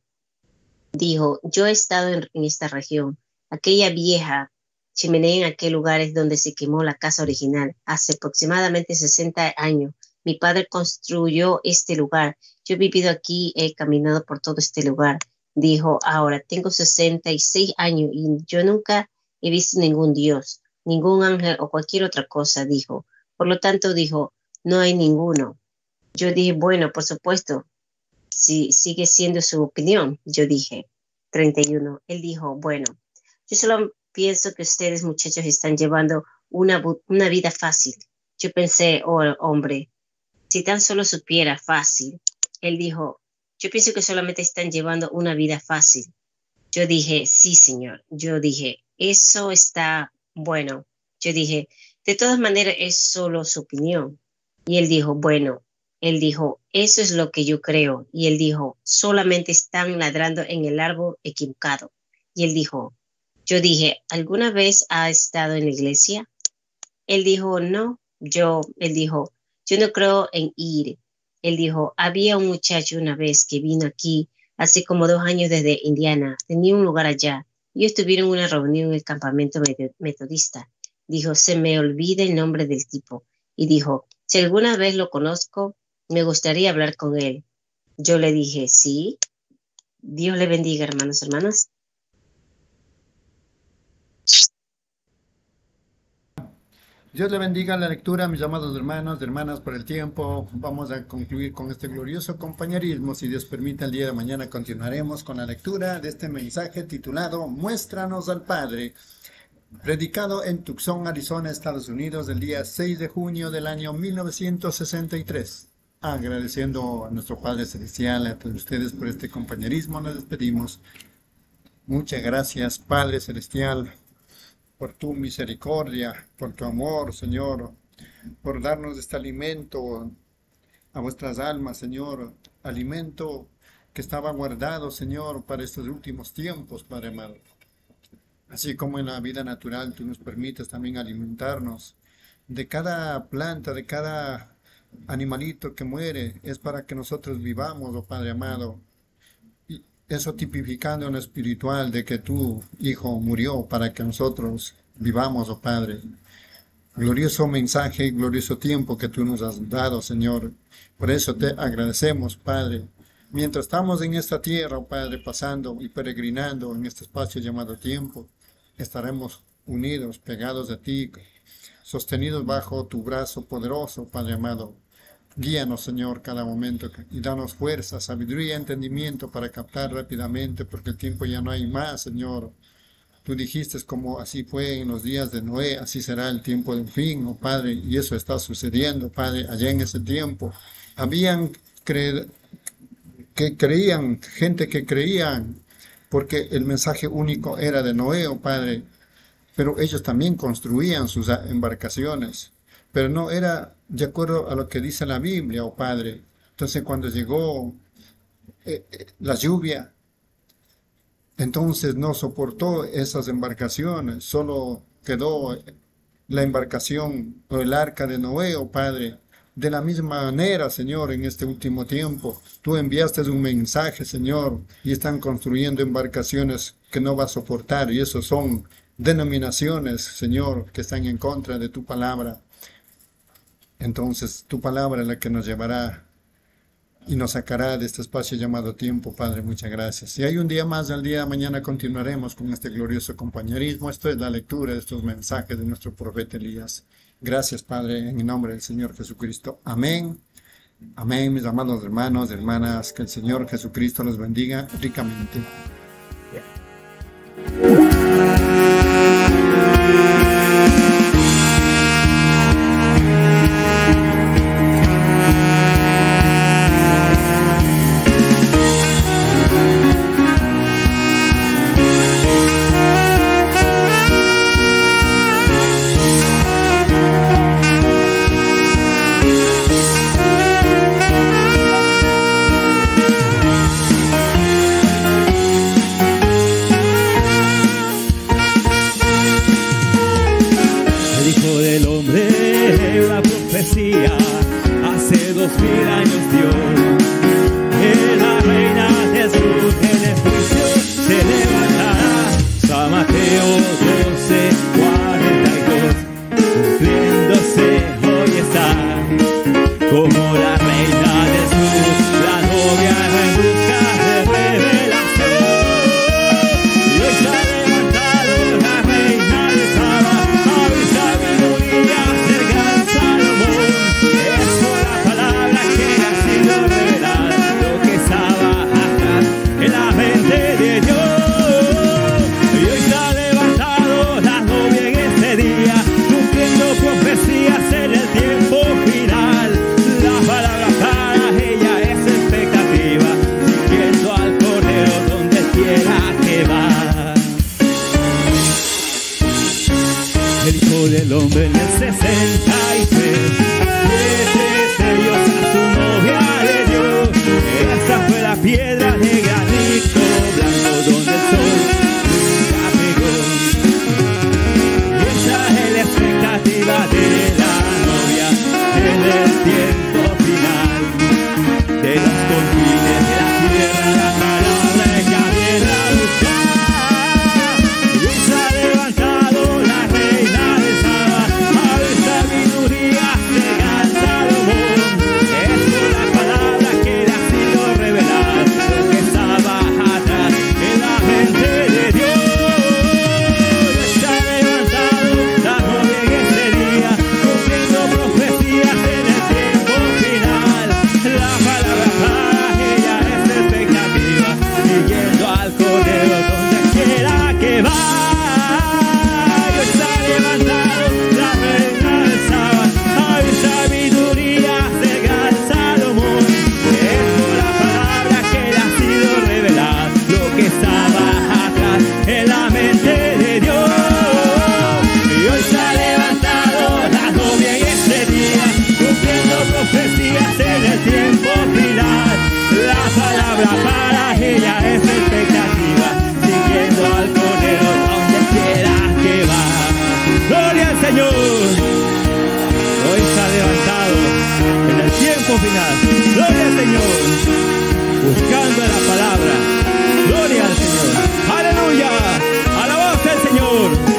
dijo, yo he estado en, en esta región. Aquella vieja chimenea en aquel lugar es donde se quemó la casa original. Hace aproximadamente sesenta años, mi padre construyó este lugar. Yo he vivido aquí, he caminado por todo este lugar. Dijo, ahora tengo sesenta y seis años y yo nunca he visto ningún Dios, ningún ángel o cualquier otra cosa, dijo. Por lo tanto, dijo, no hay ninguno. Yo dije, bueno, por supuesto, si sigue siendo su opinión. Yo dije, treinta y uno. Él dijo, bueno, yo solo pienso que ustedes, muchachos, están llevando una, una vida fácil. Yo pensé, oh, hombre, si tan solo supiera fácil. Él dijo, yo pienso que solamente están llevando una vida fácil. Yo dije, sí, señor. Yo dije, eso está bueno. Yo dije, de todas maneras, es solo su opinión. Y él dijo, bueno, él dijo, eso es lo que yo creo. Y él dijo, solamente están ladrando en el árbol equivocado. Y él dijo, yo dije, ¿alguna vez ha estado en la iglesia? Él dijo, no. Yo, él dijo, yo no creo en ir. Él dijo, había un muchacho una vez que vino aquí hace como dos años desde Indiana. Tenía un lugar allá. Ellos tuvieron una reunión en el campamento metodista. Dijo, se me olvida el nombre del tipo. Y dijo, si alguna vez lo conozco, me gustaría hablar con él. Yo le dije, sí. Dios le bendiga, hermanos y hermanas. Dios le bendiga la lectura, mis amados hermanos, hermanas, por el tiempo. Vamos a concluir con este glorioso compañerismo. Si Dios permite, el día de mañana continuaremos con la lectura de este mensaje titulado Muéstranos al Padre, predicado en Tucson, Arizona, Estados Unidos, el día seis de junio del año mil novecientos sesenta y tres. Agradeciendo a nuestro Padre Celestial, a todos ustedes por este compañerismo, nos despedimos. Muchas gracias, Padre Celestial, por tu misericordia, por tu amor, Señor, por darnos este alimento a vuestras almas, Señor, alimento que estaba guardado, Señor, para estos últimos tiempos, Padre amado. Así como en la vida natural tú nos permites también alimentarnos de cada planta, de cada animalito que muere, es para que nosotros vivamos, oh Padre amado. Y eso tipificando en lo espiritual de que tu Hijo murió para que nosotros vivamos, oh Padre. Glorioso mensaje, glorioso tiempo que tú nos has dado, Señor. Por eso te agradecemos, Padre. Mientras estamos en esta tierra, oh Padre, pasando y peregrinando en este espacio llamado tiempo, estaremos unidos, pegados a ti, sostenidos bajo tu brazo poderoso, Padre amado. Guíanos, Señor, cada momento y danos fuerza, sabiduría y entendimiento para captar rápidamente, porque el tiempo ya no hay más, Señor. Tú dijiste como así fue en los días de Noé, así será el tiempo del fin, oh Padre, y eso está sucediendo, Padre, allá en ese tiempo. Habían cre que creían, gente que creían, porque el mensaje único era de Noé, oh Padre, pero ellos también construían sus embarcaciones. pero no era de acuerdo a lo que dice la Biblia, oh Padre. Entonces cuando llegó eh, eh, la lluvia, entonces no soportó esas embarcaciones, solo quedó la embarcación o el arca de Noé, oh Padre. De la misma manera, Señor, en este último tiempo, tú enviaste un mensaje, Señor, y están construyendo embarcaciones que no va a soportar, y eso son denominaciones, Señor, que están en contra de tu palabra. Entonces, tu palabra es la que nos llevará y nos sacará de este espacio llamado tiempo, Padre. Muchas gracias. Y hay un día más, al día de mañana continuaremos con este glorioso compañerismo. Esto es la lectura de estos mensajes de nuestro profeta Elías. Gracias, Padre, en el nombre del Señor Jesucristo. Amén. Amén, mis amados hermanos, hermanas. Que el Señor Jesucristo los bendiga ricamente. Hace dos mil años dio que la reina Jesús en el juicio se levantará. San Mateo doce, cuarenta y dos, cumpliéndose hoy está. Como la reina Jesús, la novia en busca de revelación. Y hoy se ha levantado la reina de Saba, ave sabiduría del gran Salomón. Profecías en el tiempo final, la palabra para ella es expectativa, siguiendo al Cordero donde quiera que va. El Hijo del Hombre en el sesenta y tres, siete sellos a su novia le dio. Esa fue la piedra de granito blanco donde el sol nunca pegó. Y esa es la expectativa de la novia en el tiempo final. De los confines de la tierra la palabra ella viene a buscar. Y hoy se ha levantado la reina de Saba, ave sabiduría de gran Salomón. Es por la palabra que le ha sido revelada lo que estaba atrás en la mente de Dios. Y se ha levantado la novia en este día, cumpliendo profecías en el tiempo final. La palabra para ella es expectativa, siguiendo al Cordero donde quiera que va. Y hoy se ha levantado la reina de Saba, ave sabiduría de gran Salomón. Es por la palabra que le ha sido revelado lo que estaba atrás en la mente de Dios. Y hoy se ha levantado la novia en este día, cumpliendo profecías en el tiempo final. La palabra para ella es expectativa, siguiendo al Cordero donde quiera que va. Gloria al Señor. Hoy se ha levantado en el tiempo final. Gloria al Señor. Buscando la palabra. Gloria al Señor. Aleluya. Alabanza al Señor.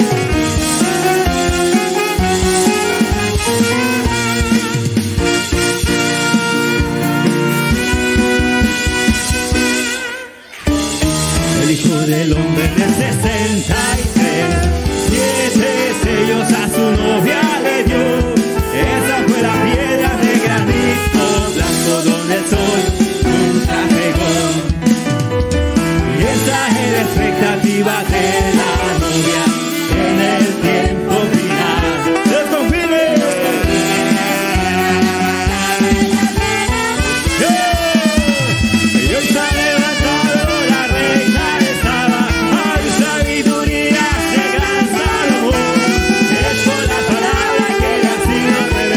El Hijo del Hombre en el sesenta y tres, siete sellos a su novia le dio. Esa fue la piedra de granito blanco donde el sol nunca pegó. Y esa es la expectativa de la novia en el tiempo final. ¡Dios confirme! Y hoy se ha levantado la reina de Saba, ave sabiduría de gran Salomón. Es por la palabra que le ha sido revelada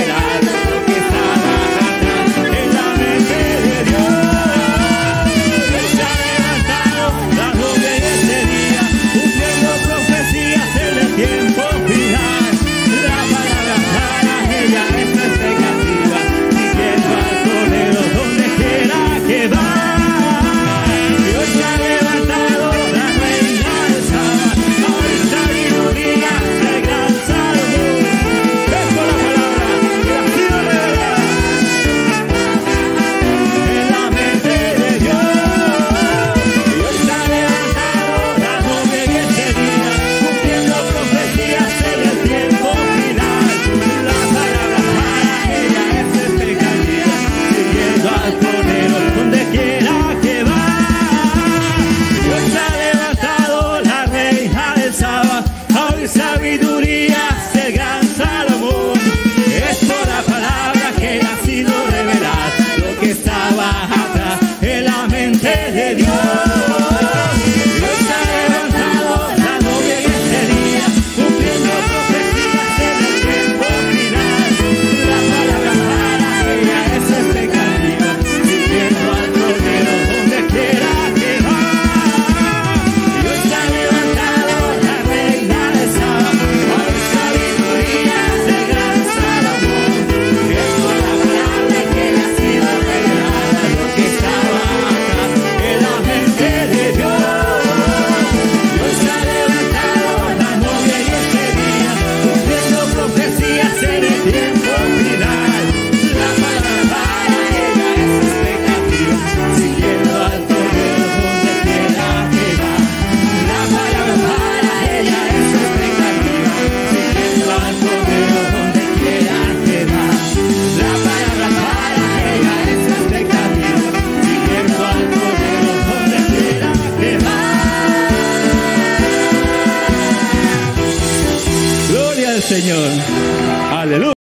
Señor. Aleluya.